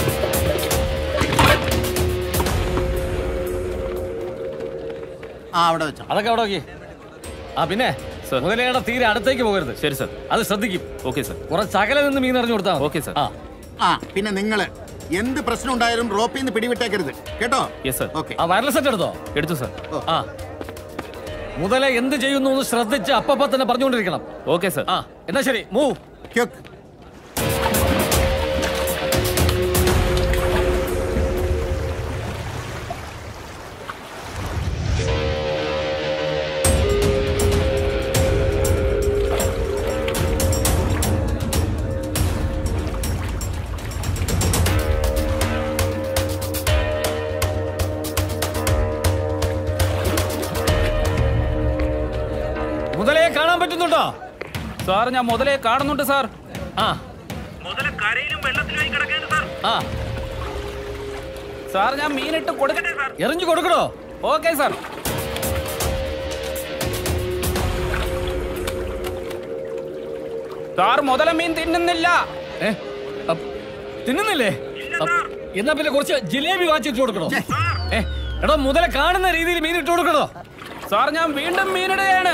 അതൊക്കെ അവിടെ നോക്കി. പിന്നെ മുതലയുടെ തീരെ അടുത്തേക്ക് പോകരുത്. ശരി സാർ, അത് ശ്രദ്ധിക്കും. Okay sir. കുറച്ച് അകലെ നിന്ന് മീൻ എറിഞ്ഞു കൊടുത്താൽ. Okay sir. പിന്നെ നിങ്ങള് എന്ത് പ്രശ്നം ഉണ്ടായാലും റോപ്പിൽ നിന്ന് പിടിവിട്ടേക്കരുത് കേട്ടോ. വയർലെസ് സെറ്റ് എടുത്തോ? എടുത്തു സാർ. മുതല എന്ത് ചെയ്യുന്നു എന്ന് ശ്രദ്ധിച്ച് അപ്പപ്പ തന്നെ പറഞ്ഞുകൊണ്ടിരിക്കണം. Okay sir. എന്നാ ശരി, മൂവ്. മുതലയെ കാണാൻ പറ്റുന്നുണ്ടോ? സാർ, ഞാൻ മുതലയെ കാണുന്നുണ്ട് സാർ. സാർ, ഞാൻ മീനിട്ട് കൊടുക്കട്ടെ സാർ? എറിഞ്ഞു കൊടുക്കണോ? Okay sir. സാർ, മുതല മീൻ തിന്നുന്നില്ല. തിന്നുന്നില്ലേ? എന്നാ പിന്നെ കുറച്ച് ജിലേബി വാങ്ങിച്ചിട്ട് കൊടുക്കണോ? എടാ, മുതല കാണുന്ന രീതിയിൽ മീൻ ഇട്ട് കൊടുക്കണോ? സാർ, ഞാൻ വീണ്ടും മീനിടുകയാണ്.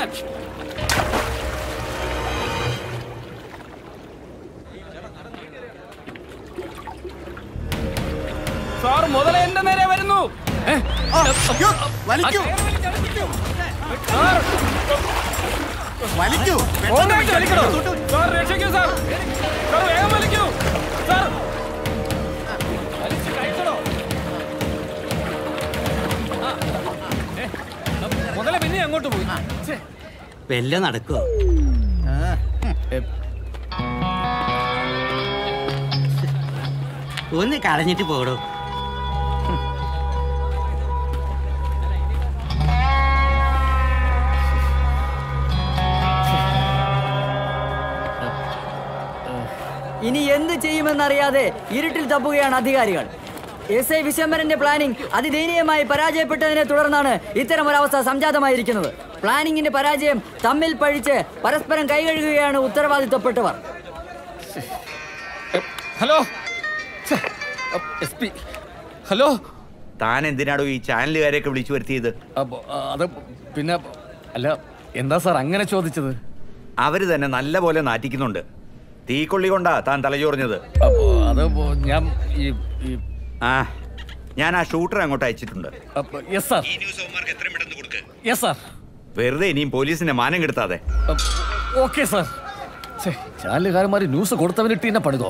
സാർ, മുതല എന്റെ നേരെ വരുന്നു. സാർ, രക്ഷിക്കൂ സാർ. സാർ, വേഗം വലിക്കൂ സാർ. മുതല പിന്നെ അങ്ങോട്ട് പോയി. വല്ല നടക്കോ? ഒന്ന് കളഞ്ഞിട്ട് പോടോ. ഇനി എന്ത് ചെയ്യുമെന്നറിയാതെ ഇരുട്ടിൽ തപ്പുകയാണ് അധികാരികൾ. SI വിശ്വംഭരന്റെ പ്ലാനിംഗ് അതിദയനീയമായി പരാജയപ്പെട്ടതിനെ തുടർന്നാണ് ഇത്തരമൊരവസ്ഥ സംജാതമായിരിക്കുന്നത്. പ്ലാനിങ്ങിന്റെ പരാജയം തമ്മിൽ പഴിച്ച് പരസ്പരം കൈകഴുകുകയാണ് ഉത്തരവാദിത്തപ്പെട്ടവർ. ഹലോ ഹലോ, താൻ എന്തിനാടോ ഈ ചാനലുകാരെയൊക്കെ വിളിച്ചു വരുത്തിയത്? അത് പിന്നെ അല്ല, എന്താ സാർ അങ്ങനെ ചോദിച്ചത്? അവര് തന്നെ നല്ല പോലെ നാറ്റിക്കുന്നുണ്ട്. തീക്കൊള്ളി കൊണ്ടാ താൻ തലചോറിഞ്ഞത്. ഞാൻ ആ ഷൂട്ടർ അങ്ങോട്ട് അയച്ചിട്ടുണ്ട്. വെറുതെ ഇനിയും പോലീസിന്റെ മാനം കെടുത്താതെ. Okay sir. ചാനലുകാരന്മാര് ന്യൂസ് കൊടുത്തവനിട്ട് എന്നെ പണിതോ?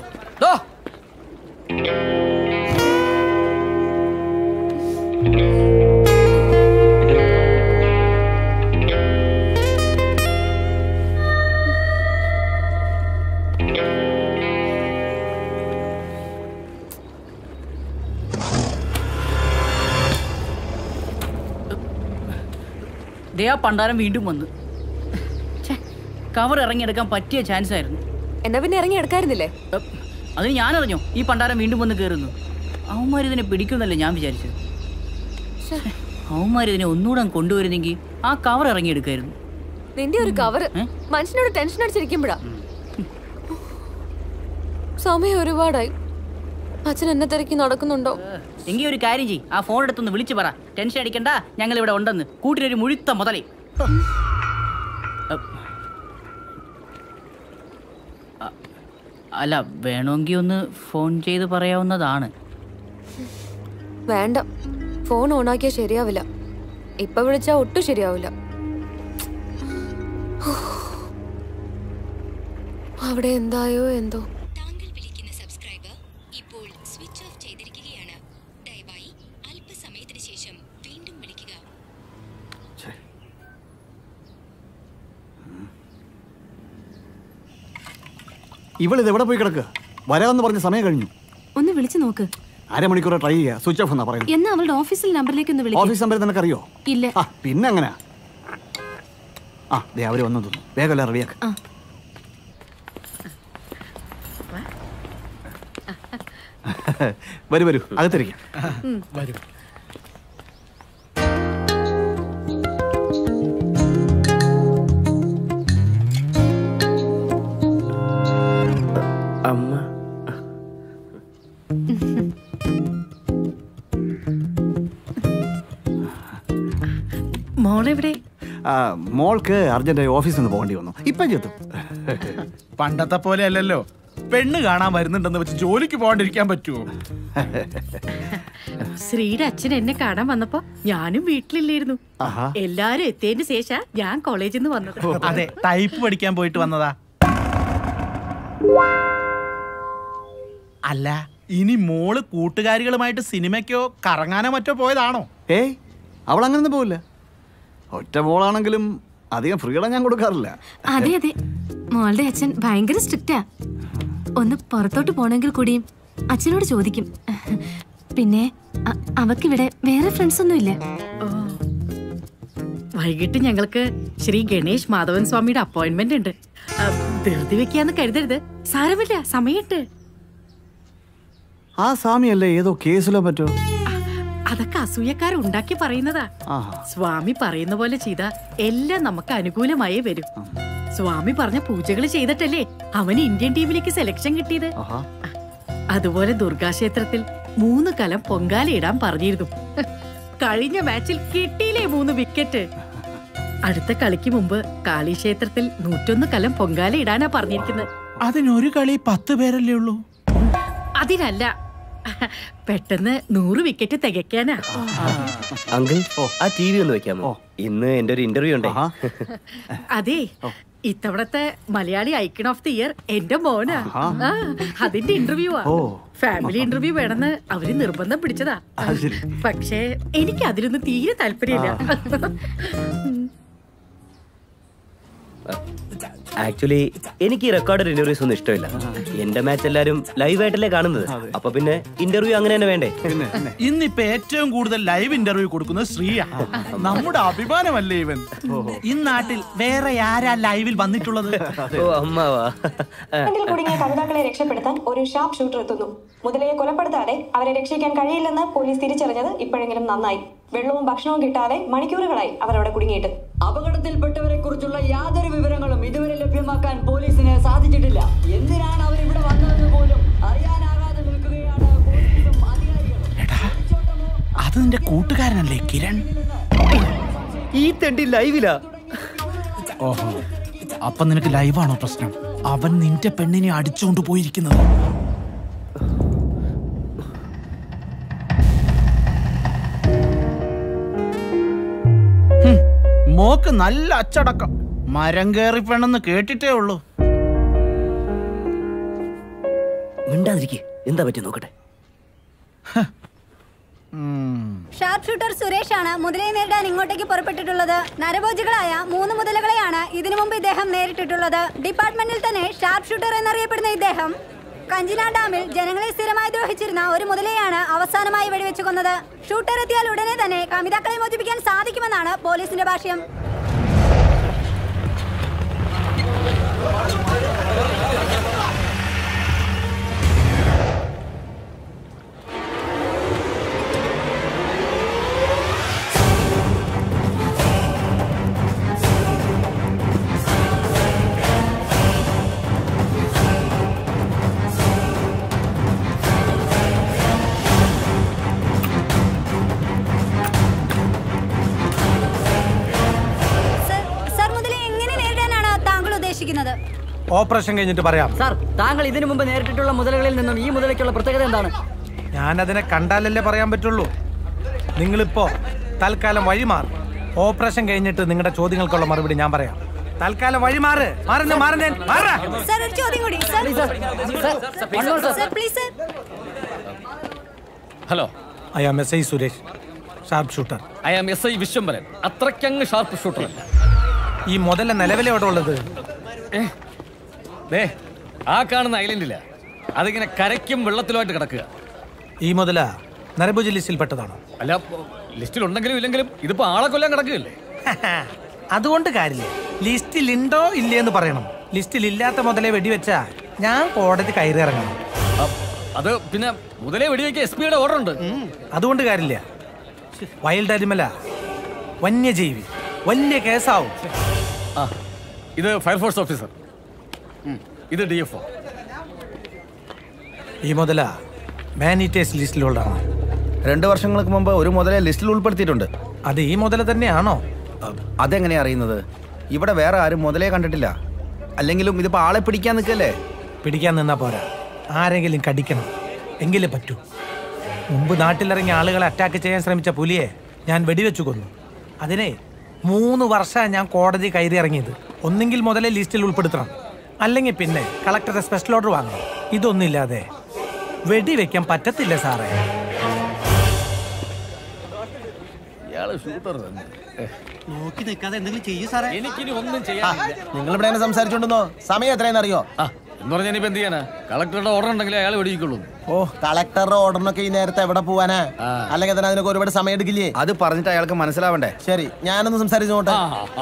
പണ്ടാരം വീണ്ടും വന്നു. കവർ ഇറങ്ങിയെടുക്കാൻ പറ്റിയ ചാൻസ് ആയിരുന്നു. എന്നാ പിന്നെ ഇറങ്ങി എടുക്കായിരുന്നില്ലേ? അതിന് ഞാൻ അറിഞ്ഞോ ഈ പണ്ടാരം വീണ്ടും വന്ന് കയറുന്നു. അവന്മാരിതിനെ പിടിക്കുന്നല്ലേ ഞാൻ വിചാരിച്ചത്. അവന്മാരിതിനെ ഒന്നുകൂടെ കൊണ്ടുവരുന്നെങ്കിൽ ആ കവർ ഇറങ്ങിയെടുക്കായിരുന്നു. നിന്റെ ഒരു കവർ മനുഷ്യനോട് ടെൻഷൻ അടിച്ചിരിക്കുമ്പോഴാ. സമയം ഒരുപാടായി. അച്ഛൻ എന്നെ തിരക്കി നടക്കുന്നുണ്ടോ? എങ്കിൽ ഒരു കാര്യം ചെയ്യ്, ആ ഫോൺ എടുത്തൊന്ന് വിളിച്ചു പറ. ടെൻഷൻ അടിക്കണ്ട, ഞങ്ങൾ ഇവിടെ ഉണ്ടെന്ന്. കൂട്ടിനൊരു മുഴുത്ത മുതലേ. അല്ല, വേണമെങ്കിൽ ഒന്ന് ഫോൺ ചെയ്ത് പറയാവുന്നതാണ്. വേണ്ട, ഫോൺ ഓണാക്കിയാൽ ശരിയാവില്ല. ഇപ്പൊ വിളിച്ചാ ഒട്ടും ശരിയാവില്ല. അവിടെ എന്തായോ എന്തോ. ഇവളിത് എവിടെ പോയി കിടക്കുക? വരാമെന്ന് പറഞ്ഞ സമയം കഴിഞ്ഞു. ഒന്ന് വിളിച്ചു നോക്ക്. അരമണിക്കൂർ ട്രൈ ചെയ്യുക. സ്വിച്ച് ഓഫ് എന്നാ പറയുന്നത്. എന്നാ അവളുടെ ഓഫീസിൽ നമ്പറിലേക്ക് ഒന്ന് വിളിക്ക്. ഓഫീസ് നമ്പർ നിനക്കറിയോ? ഇല്ല. പിന്നെ അങ്ങനെ അവര് വന്നു തോന്നുന്നു. വേഗം എല്ലാം റെഡിയാക്ക. വരൂ വരൂ, അകത്തിരിക്കാം. വരൂ. അമ്മ മോളെവിടെ? മോൾക്ക് അർജന്റായി ഓഫീസിൽ നിന്ന് പോകേണ്ടി വന്നു. ഇപ്പം ചെത്തും. പണ്ടത്തെ പോലെ അല്ലല്ലോ. പെണ്ണ് കാണാൻ വരുന്നുണ്ടെന്ന് വെച്ച് ജോലിക്ക് പോകാണ്ടിരിക്കാൻ പറ്റുമോ? ശ്രീയുടെ അച്ഛൻ എന്നെ കാണാൻ വന്നപ്പോ ഞാനും വീട്ടിലില്ലായിരുന്നു. എല്ലാരും എത്തിയതിന് ശേഷം ഞാൻ കോളേജിൽ നിന്ന് വന്നത്. അതെ, ടൈപ്പ് പഠിക്കാൻ പോയിട്ട് വന്നതാ. അല്ല, ഇനി മോള് കൂട്ടുകാരികളുമായിട്ട് സിനിമയ്ക്കോ കറങ്ങാനോ മറ്റോ പോയതാണോ? ഏയ്, അവൾ അങ്ങനൊന്നും പോവില്ല. ഒറ്റ മോളാണെങ്കിലും അധികം ഫ്രീഡം ഞാൻ കൊടുക്കാറില്ല. അതെ അതെ, മോളുടെ അച്ഛൻ ഭയങ്കര സ്ട്രിക്റ്റാ. ഒന്ന് പുറത്തോട്ട് പോണെങ്കിൽ കൂടിയും അച്ഛനോട് ചോദിക്കും. പിന്നെ അവക്കിവിടെ വേറെ ഫ്രണ്ട്സ് ഒന്നുമില്ല. വൈകിട്ട് ഞങ്ങൾക്ക് ശ്രീ ഗണേഷ് മാധവൻ സ്വാമിയുടെ അപ്പോയിന്റ്മെന്റ് ഉണ്ട്. ധൃതി വെക്കാന്ന് കരുതരുത്, സാരമില്ല, സമയട്ട്. ആ സ്വാമിയല്ലേ ഏതോ കേസിലോ പറ്റോ? അതൊക്കെ അസൂയക്കാരുണ്ടാക്കി പറയുന്നതാ. സ്വാമി പറയുന്ന പോലെ ചെയ്താ എല്ലാം നമുക്ക് അനുകൂലമായേ വരും. സ്വാമി പറഞ്ഞ പൂജകൾ ചെയ്തിട്ടല്ലേ അവന് ഇന്ത്യൻ ടീമിലേക്ക് സെലക്ഷൻ കിട്ടിയത്. അതുപോലെ ദുർഗാക്ഷേത്രത്തിൽ 3 കലം പൊങ്കാല ഇടാൻ പറഞ്ഞിരുന്നു. കഴിഞ്ഞ മാച്ചിൽ കിട്ടിയില്ലേ 3 വിക്കറ്റ്. അടുത്ത കളിക്ക് മുമ്പ് കാളിക്ഷേത്രത്തിൽ 101 കലം പൊങ്കാല ഇടാനാ പറഞ്ഞിരിക്കുന്നത്. അതിനൊരു കളി 10 പേരല്ലേ ഉള്ളൂ. അതിനല്ല, പെട്ടെന്ന് 100 വിക്കറ്റ് തികയ്ക്കാനാ. അങ്കിൾ, ആ TV ഒന്ന് വെക്കാമോ? ഇന്ന് എന്റെ ഒരു ഇന്റർവ്യൂ ഉണ്ടേ. അതെ, ഇത്തവണത്തെ Malayali icon of the year എന്റെ മോനാ. അതിന്റെ ഇന്റർവ്യൂ ആ. ഫാമിലി ഇന്റർവ്യൂ വേണമെന്ന് അവര് നിർബന്ധം പിടിച്ചതാ. പക്ഷേ എനിക്ക് അതിലൊന്നും തീരെ താല്പര്യമില്ല. ആക്ച്വലി എനിക്ക് ഈ റെക്കോർഡഡ് ഇന്റർവ്യൂസ് ഒന്നും ഇഷ്ടമില്ല. എന്റെ മാച്ച് എല്ലാരും ലൈവായിട്ടല്ലേ കാണുന്നത്. അപ്പൊ പിന്നെ ഇന്റർവ്യൂ അങ്ങനെ തന്നെ വേണ്ടേ? ഇന്നിപ്പോ ഏറ്റവും കൂടുതൽ ലൈവ് ഇന്റർവ്യൂ കൊടുക്കുന്നത് ശ്രീയാ. നമ്മുടെ അഭിമാനമല്ലേ ഇവൻ. ഈ നാട്ടിൽ വേറെ ആരാ ലൈവിൽ വന്നിട്ടുള്ളത്? ഓ അമ്മാവാ. കുടുങ്ങിയ കവിതാക്കളെ രക്ഷപ്പെടുത്താൻ ഒരു ഷാർപ്പ് ഷൂട്ടർ എത്തുന്നു. മുതലയെ കൊലപ്പെടുത്താതെ അവരെ രക്ഷിക്കാൻ കഴിയില്ലെന്ന് പോലീസ് തിരിച്ചറിഞ്ഞത് ഇപ്പോഴെങ്കിലും നന്നായി. വെള്ളവും ഭക്ഷണവും കിട്ടാതെ മണിക്കൂറുകളായി അവരവിടെ കുടുങ്ങിയിട്ട്. അപകടത്തിൽപ്പെട്ടവരെ കുറിച്ചുള്ള യാതൊരു വിവരങ്ങളും ഇതുവരെ ലഭ്യമാക്കാൻ പോലീസിന് സാധിച്ചിട്ടില്ല. എന്തിനാണ് അവർ ഇവിടെ വന്നതെന്ന് പോലും അറിയാനാകാതെ നിൽക്കുകയാണ് പോലീസും അധികാരികളും. അത് നിന്റെ കൂട്ടുകാരനല്ലേ കിരൺ? ഈ തെണ്ടി ലൈവിലാ. ഓഹോ, അപ്പൊ നിനക്ക് ലൈവാണോ പ്രശ്നം? അവൻ നിന്റെ പെണ്ണിനെ അടിച്ചുകൊണ്ട് പോയിരിക്കുന്നത്. മോക്ക് നല്ല അച്ചടക്കം. മരം കയറി പെണ്ണെന്ന് കേട്ടിട്ടേ ഉള്ളൂ. മിണ്ടാതിരിക്കെ, എന്താ പറ്റി നോക്കട്ടെ. ഷാർപ്പ് ഷൂട്ടർ സുരേഷാണ് മുതലയെ നേരിടാൻ ഇങ്ങോട്ടേക്ക് പുറപ്പെട്ടിട്ടുള്ളത്. നരഭോജികളായ 3 മുതലകളെയാണ് ഇതിനു മുമ്പ് ഇദ്ദേഹം നേരിട്ടിട്ടുള്ളത്. ഡിപ്പാർട്ട്മെന്റിൽ തന്നെ ഷാർപ്പ് ഷൂട്ടർ എന്നറിയപ്പെടുന്ന ഇദ്ദേഹം കഞ്ചിന ഡാമിൽ ജനങ്ങളെ സ്ഥിരമായി ദ്രോഹിച്ചിരുന്ന ഒരു മുതലയാണ് അവസാനമായി വെടിവെച്ചു കൊന്നത്. ഷൂട്ടർ എത്തിയാൽ ഉടനെ തന്നെ കമിതാക്കളെ മോചിപ്പിക്കാൻ സാധിക്കുമെന്നാണ് പോലീസിന്റെ ഭാഷ്യം. ഓപ്പറേഷൻ കഴിഞ്ഞിട്ട് പറയാം സാർ. താങ്കൾ ഇതിനു മുമ്പ് നേരിട്ടിട്ടുള്ള മുതലകളിൽ നിന്നും ഈ മുതലയ്ക്കുള്ള പ്രത്യേകത എന്താണ്? ഞാൻ അതിനെ കണ്ടാലല്ലേ പറയാൻ പറ്റുള്ളൂ. നിങ്ങളിപ്പോ തൽക്കാലം വഴിമാറും. ഓപ്പറേഷൻ കഴിഞ്ഞിട്ട് നിങ്ങളുടെ ചോദ്യങ്ങൾക്കുള്ള മറുപടി ഞാൻ പറയാം. തൽക്കാലം വഴിമാറ്. Hello, I am SI Suresh, sharp shooter. I am SI Vishwambharan. അത്രയ്ക്കങ്ങ് ഷാർപ്പ് ഷൂട്ടർ അല്ല. ഈ മുതല നിലവിലെ എവിടെ ഉള്ളത്? ആ കാണുന്ന ഐലൻഡില്ല. അതിങ്ങനെ കരയ്ക്കും വെള്ളത്തിലുമായിട്ട് കിടക്കുക. ഈ മുതല നരഭോജി ലിസ്റ്റിൽ പെട്ടതാണോ? അല്ല, ലിസ്റ്റിൽ ഉണ്ടെങ്കിലും ഇല്ലെങ്കിലും ഇതിപ്പോ ആളെ കൊല്ലാൻ കിടക്കുകയല്ലേ. അതുകൊണ്ട് കാര്യമില്ല. ലിസ്റ്റിൽ ഉണ്ടോ ഇല്ലേന്ന് പറയണം. ലിസ്റ്റിൽ ഇല്ലാത്ത മുതലേ വെടിവെച്ചാ ഞാൻ കോടതി കയറി ഇറങ്ങണം. അത് പിന്നെ മുതലേ വെടിവെക്കാൻ SP-യുടെ ഓർഡർ ഉണ്ട്. അതുകൊണ്ട് കാര്യമില്ല. വൈൽഡ് അനിമല, വന്യജീവി, വലിയ കേസാവും. ഇത് ഫയർഫോഴ്സ് ഓഫീസർ, ഇത് DFO. ഈ മുതല മാനിറ്റേഴ്സ് ലിസ്റ്റിലുള്ളതാണ്. 2 വർഷങ്ങൾക്ക് മുമ്പ് ഒരു മുതലെ ലിസ്റ്റിൽ ഉൾപ്പെടുത്തിയിട്ടുണ്ട്. അത് ഈ മുതല തന്നെയാണോ? അതെങ്ങനെയാ അറിയുന്നത്? ഇവിടെ വേറെ ആരും മുതലേ കണ്ടിട്ടില്ല. അല്ലെങ്കിലും ഇതിപ്പോ ആളെ പിടിക്കാൻ നിൽക്കല്ലേ. പിടിക്കാൻ നിന്നാ പോരാ, ആരെങ്കിലും കടിക്കണം, എങ്കിലേ പറ്റൂ. മുമ്പ് നാട്ടിലിറങ്ങിയ ആളുകളെ അറ്റാക്ക് ചെയ്യാൻ ശ്രമിച്ച പുലിയെ ഞാൻ വെടിവെച്ചു കൊന്നു. അതിനെ 3 വർഷമാണ് ഞാൻ കോടതി കയറി ഇറങ്ങിയത്. ഒന്നെങ്കിൽ മുതലേ ലിസ്റ്റിൽ ഉൾപ്പെടുത്തണം, അല്ലെങ്കിൽ പിന്നെ കളക്ടറുടെ സ്പെഷ്യൽ ഓർഡർ വാങ്ങണം. ഇതൊന്നുമില്ലാതെ വെടിവെക്കാൻ പറ്റത്തില്ല സാറേ. നോക്കി നിൽക്കാതെ എന്തെങ്കിലും ചെയ്യൂ സാറേ. എനിക്കിനി ഒന്നും ചെയ്യാൻ. നിങ്ങൾ ഇവിടെ സംസാരിച്ചോണ്ടെന്നോ? സമയം എത്രയെന്ന് അറിയോ? എന്ന് പറഞ്ഞാൽ ഇപ്പൊ എന്ത് ചെയ്യാനാ? കളക്ടറുടെ ഓർഡർ ഉണ്ടെങ്കിൽ അയാൾ വെടിവെക്കുള്ളൂ. ഓ, കളക്ടറുടെ ഓർഡറിനൊക്കെ ഈ നേരത്തെ എവിടെ പോവാനാ? അല്ലെങ്കിൽ തന്നെ അതിനൊക്കെ ഒരുപാട് സമയം എടുക്കില്ലേ? അത് പറഞ്ഞിട്ട് അയാൾക്ക് മനസ്സിലാവണ്ടേ? ശരി, ഞാനൊന്ന് സംസാരിച്ചോട്ടെ.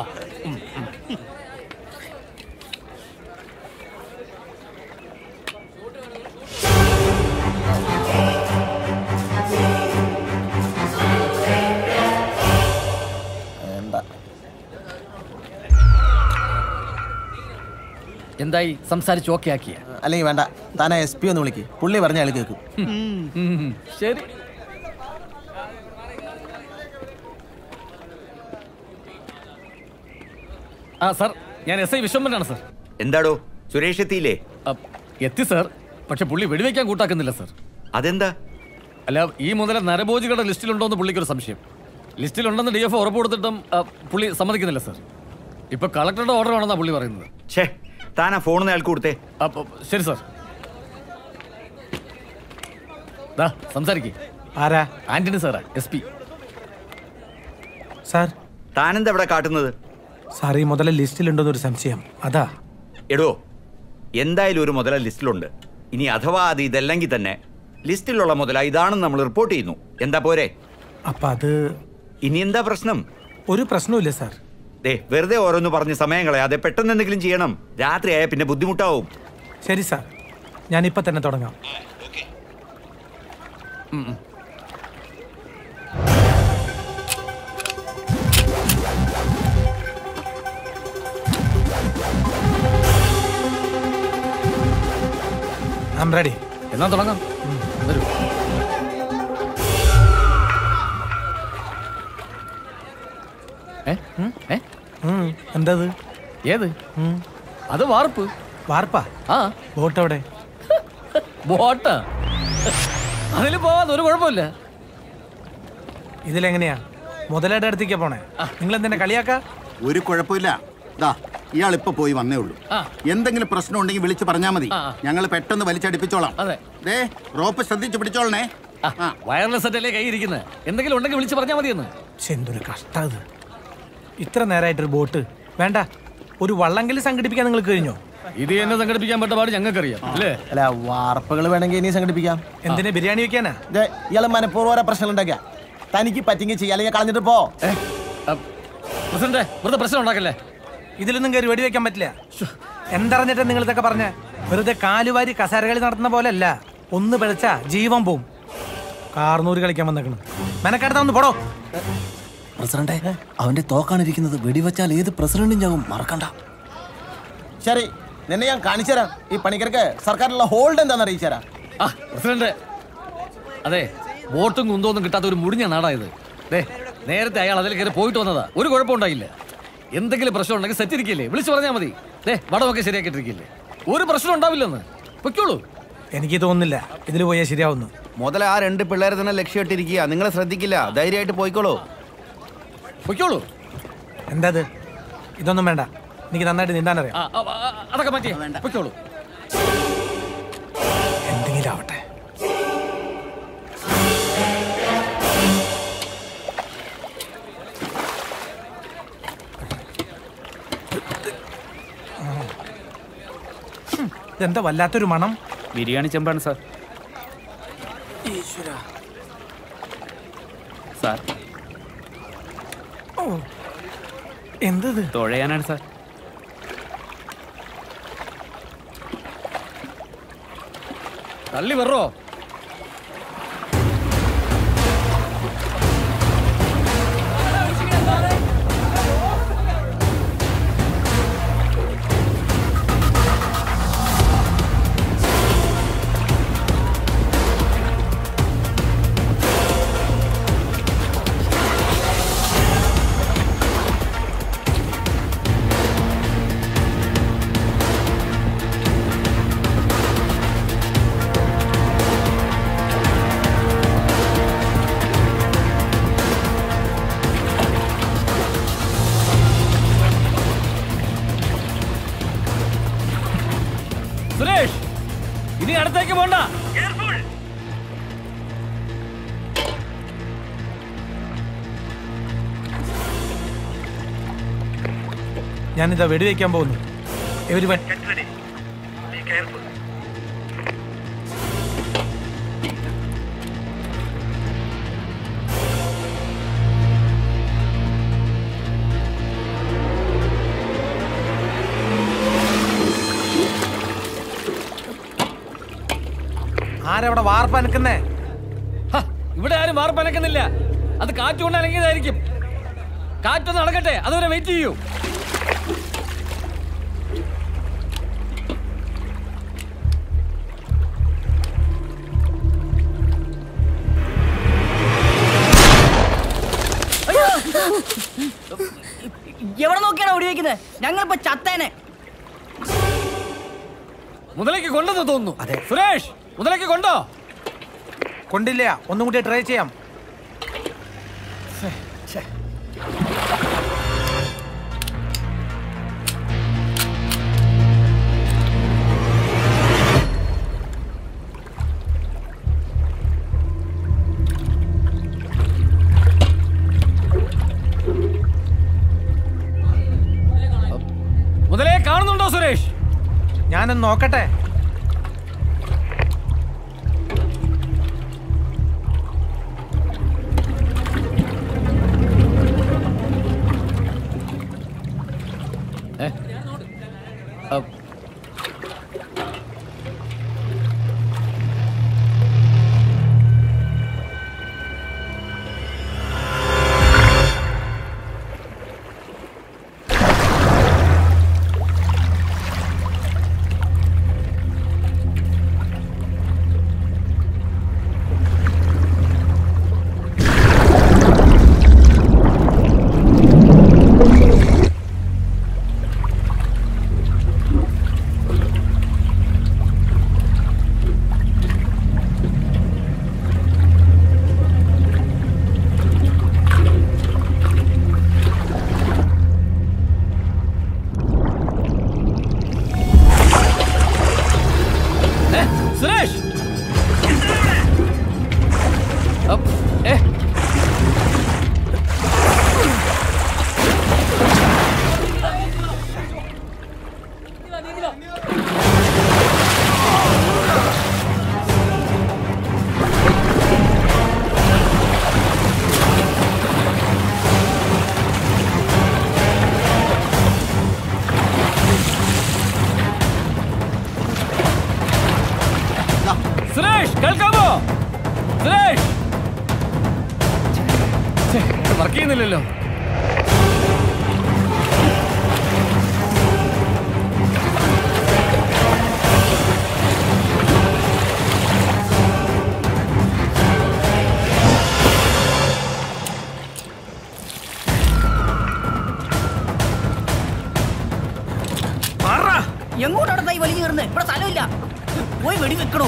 എന്തായി, സംസാരിച്ച് ഓക്കെ ആക്കിയ? അല്ലെങ്കിൽ വേണ്ട, താനാ SP ഒന്ന് വിളിക്ക്. പുള്ളി പറഞ്ഞ അയാൾ കേൾക്കും. ശരി. സാർ, ഞാൻ SI വിശ്വംഭരനാണ് സാർ. എന്താടോ, സുരേഷ് എത്തിയില്ലേ? എത്തി സാർ, പക്ഷെ പുള്ളി വെടിവെക്കാൻ കൂട്ടാക്കുന്നില്ല സാർ. അതെന്താ? അല്ല, ഈ മുതല നരഭോജികളുടെ ലിസ്റ്റിലുണ്ടോന്ന് പുള്ളിക്കൊരു സംശയം. ലിസ്റ്റിലുണ്ടെന്ന് DFO ഉറപ്പ് കൊടുത്തിട്ടും പുള്ളി സമ്മതിക്കുന്നില്ല സാർ. ഇപ്പൊ കളക്ടറുടെ ഓർഡർ ആണെന്നാ പുള്ളി പറയുന്നത്. ഛേ, താനാ ഫോണിൽ അയാൾക്ക് കൊടുത്തേ. ശരി സാർ. സംസാരിക്കേ. ആരാ? Antony Sarah, SP. സാർ, താനെന്താ ഇവിടെ കാട്ടുന്നത്? സാർ, ഈ മുതല ലിസ്റ്റിലുണ്ടെന്നൊരു സംശയം, അതാ. എടോ, എന്തായാലും ഒരു മുതല ലിസ്റ്റിലുണ്ട്. ഇനി അഥവാ അത് ഇതല്ലെങ്കിൽ തന്നെ ലിസ്റ്റിലുള്ള മുതല ഇതാണെന്ന് നമ്മൾ റിപ്പോർട്ട് ചെയ്യുന്നു. എന്താ പോരെ? അപ്പൊ അത് ഇനി എന്താ പ്രശ്നം? ഒരു പ്രശ്നമില്ല സാർ. വെറുതെ ഓരോന്ന് പറഞ്ഞ് സമയം കളയാതെ പെട്ടെന്ന് എന്തെങ്കിലും ചെയ്യണം. രാത്രിയായ പിന്നെ ബുദ്ധിമുട്ടാവും. ശരി സാർ, ഞാൻ ഇപ്പൊ തന്നെ തുടങ്ങാം. റെഡി. എന്നാ തുടങ്ങാം. വരൂ. എന്തത്? ഏത്? അത് വാർപ്പ്. വാർപ്പാ? ആ. ബോട്ട് എവിടെ? ബോട്ടാ? അതിൽ പോവാൻ ഒരു കുഴപ്പമില്ല. ഇതിലെങ്ങനെയാ മുതലായിട്ട് അടുത്തേക്കാ പോണേ? നിങ്ങൾ എന്തിനാ കളിയാക്ക? ഒരു കുഴപ്പമില്ല. ദാ ഇയാൾ ഇപ്പൊ പോയി വന്നേ ഉള്ളൂ. എന്തെങ്കിലും പ്രശ്നം ഉണ്ടെങ്കിൽ വിളിച്ച് പറഞ്ഞാൽ മതി. ഞങ്ങൾ പെട്ടെന്ന് വലിച്ചടിപ്പിച്ചോളാം. ദേ റോപ്പ് ശ്രദ്ധിച്ച് പിടിച്ചോളണേ. വയർലെസ് സെറ്റല്ലേ കൈ ഇരിക്കുന്നത്. എന്തെങ്കിലും ഉണ്ടെങ്കിൽ വിളിച്ച് പറഞ്ഞാൽ മതിയെന്ന്. എന്തൊരു കഷ്ടം. ഇത്ര നേരമായിട്ടൊരു ബോട്ട് വേണ്ട, ഒരു വള്ളെങ്കിലും സംഘടിപ്പിക്കാൻ നിങ്ങൾക്ക് കഴിഞ്ഞോ? ഇത് എന്നെ സംഘടിപ്പിക്കാൻ പറ്റ പാട് ഞങ്ങൾക്കറിയാം അല്ലേ? അല്ല, വാർപ്പുകൾ വേണമെങ്കിൽ ഇനി സംഘടിപ്പിക്കാം. എന്തിനാ ബിരിയാണി വെക്കാനാ? ഇയാള് മനഃപൂർവ്വം പ്രശ്നം ഉണ്ടാക്കുക. തനിക്ക് പറ്റിങ്ങി ചെയ്യാൻ അല്ലെങ്കിൽ കളഞ്ഞിട്ട് പോ. പ്രസിഡന്റ് വെറുതെ പ്രശ്നം ഉണ്ടാക്കല്ലേ. ഇതിലൊന്നും കയറി വെടി വെക്കാൻ പറ്റില്ല. എന്തറിഞ്ഞിട്ട് നിങ്ങൾ ഇതൊക്കെ പറഞ്ഞ? വെറുതെ കാലുവാരി കസേരകളി നടത്തുന്ന പോലെ അല്ല. ഒന്ന് പിഴച്ചാ ജീവൻ പോവും. കാർന്നൂര് കളിക്കാൻ വന്നേക്കണം. മെനക്കെടുത്താ ഒന്ന് പോടോ. പ്രസിഡന്റ്, അവന്റെ തോക്കാണിരിക്കുന്നത്. വെടിവെച്ചാൽ ഏത് പ്രസിഡന്റും ചാവും, മറക്കണ്ട. ശരി, നിന്നെ ഞാൻ കാണിച്ചുതരാം. ഈ പണിക്കർക്ക് സർക്കാരിലുള്ള ഹോൾഡ് എന്താണെന്ന് അറിയിച്ചുതരാം. പ്രസിഡന്റ്, അതെ, വോട്ടും കുന്തോന്നും കിട്ടാത്ത ഒരു മുടിഞ്ഞ നാടായത്. നേരത്തെ അയാൾ അതിൽ കയറി പോയിട്ട് വന്നതാ. ഒരു കുഴപ്പമുണ്ടായില്ല. എന്തെങ്കിലും പ്രശ്നം ഉണ്ടെങ്കിൽ സെറ്റ് ഇരിക്കില്ലേ, വിളിച്ചു പറഞ്ഞാൽ മതി. വടമൊക്കെ ശരിയാക്കിയിട്ടിരിക്കില്ലേ, ഒരു പ്രശ്നം ഉണ്ടാവില്ലെന്ന്. പൊയ്ക്കോളൂ. എനിക്ക് തോന്നുന്നില്ല ഇതിൽ പോയാൽ ശരിയാവുന്നു. മുതല ആ 2 പിള്ളേരെ തന്നെ ലക്ഷ്യമിട്ടിരിക്കുക. നിങ്ങളെ ശ്രദ്ധിക്കില്ല. ധൈര്യമായിട്ട് പോയിക്കോളൂ. പൊയ്ക്കോളൂ. എന്താ ഇതൊന്നും വേണ്ട, എനിക്ക് നന്നായിട്ട് നീന്താനറിയാം. അതൊക്കെ മാറ്റിയേ, പൊയ്ക്കോളൂ. എന്തെങ്കിലും ആവട്ടെ. ഇതെന്താ വല്ലാത്തൊരു മണം? ബിരിയാണി ചെമ്പാണ് സാർ. സാർ എന്തത്? തുഴയാനാണ് സാർ. തള്ളി വെറോ. സുരേഷ്, ഇനി അടുത്തേക്ക് പോണ്ട. ഞാനിതാ വെടിവെക്കാൻ പോകുന്നു. ആരവിടെ വാർപ്പനക്കുന്നേ? ഇവിടെ ആരും വാർപ്പനക്കുന്നില്ല. അത് കാറ്റുകൊണ്ട് അനങ്ങിയതായിരിക്കും. കാറ്റൊന്ന് നടക്കട്ടെ, അതുവരെ വെയിറ്റ് ചെയ്യൂ. എവിടെ നോക്കിയാണോ വെടിവെക്കുന്നത്? ഞങ്ങളിപ്പോ ചത്തേനെ. മുതലേക്ക് കൊണ്ടെന്ന് തോന്നുന്നു. സുരേഷ്, മുതലേക്ക് കൊണ്ടോ? കൊണ്ടില്ല, ഒന്നും കൂടി ട്രൈ ചെയ്യാം. മുതലേ കാണുന്നുണ്ടോ സുരേഷ്? ഞാനൊന്ന് നോക്കട്ടെ. സുരേഷ് സുരേഷ് കേൾക്കാമോ? സുരേഷ് വർക്ക് ചെയ്യുന്നില്ലല്ലോ. എങ്ങോട്ടാണ് തൈ വലിഞ്ഞു കയറുന്നത്? ഇവിടെ സ്ഥലമില്ല. പോയി വെടി വെക്കണോ?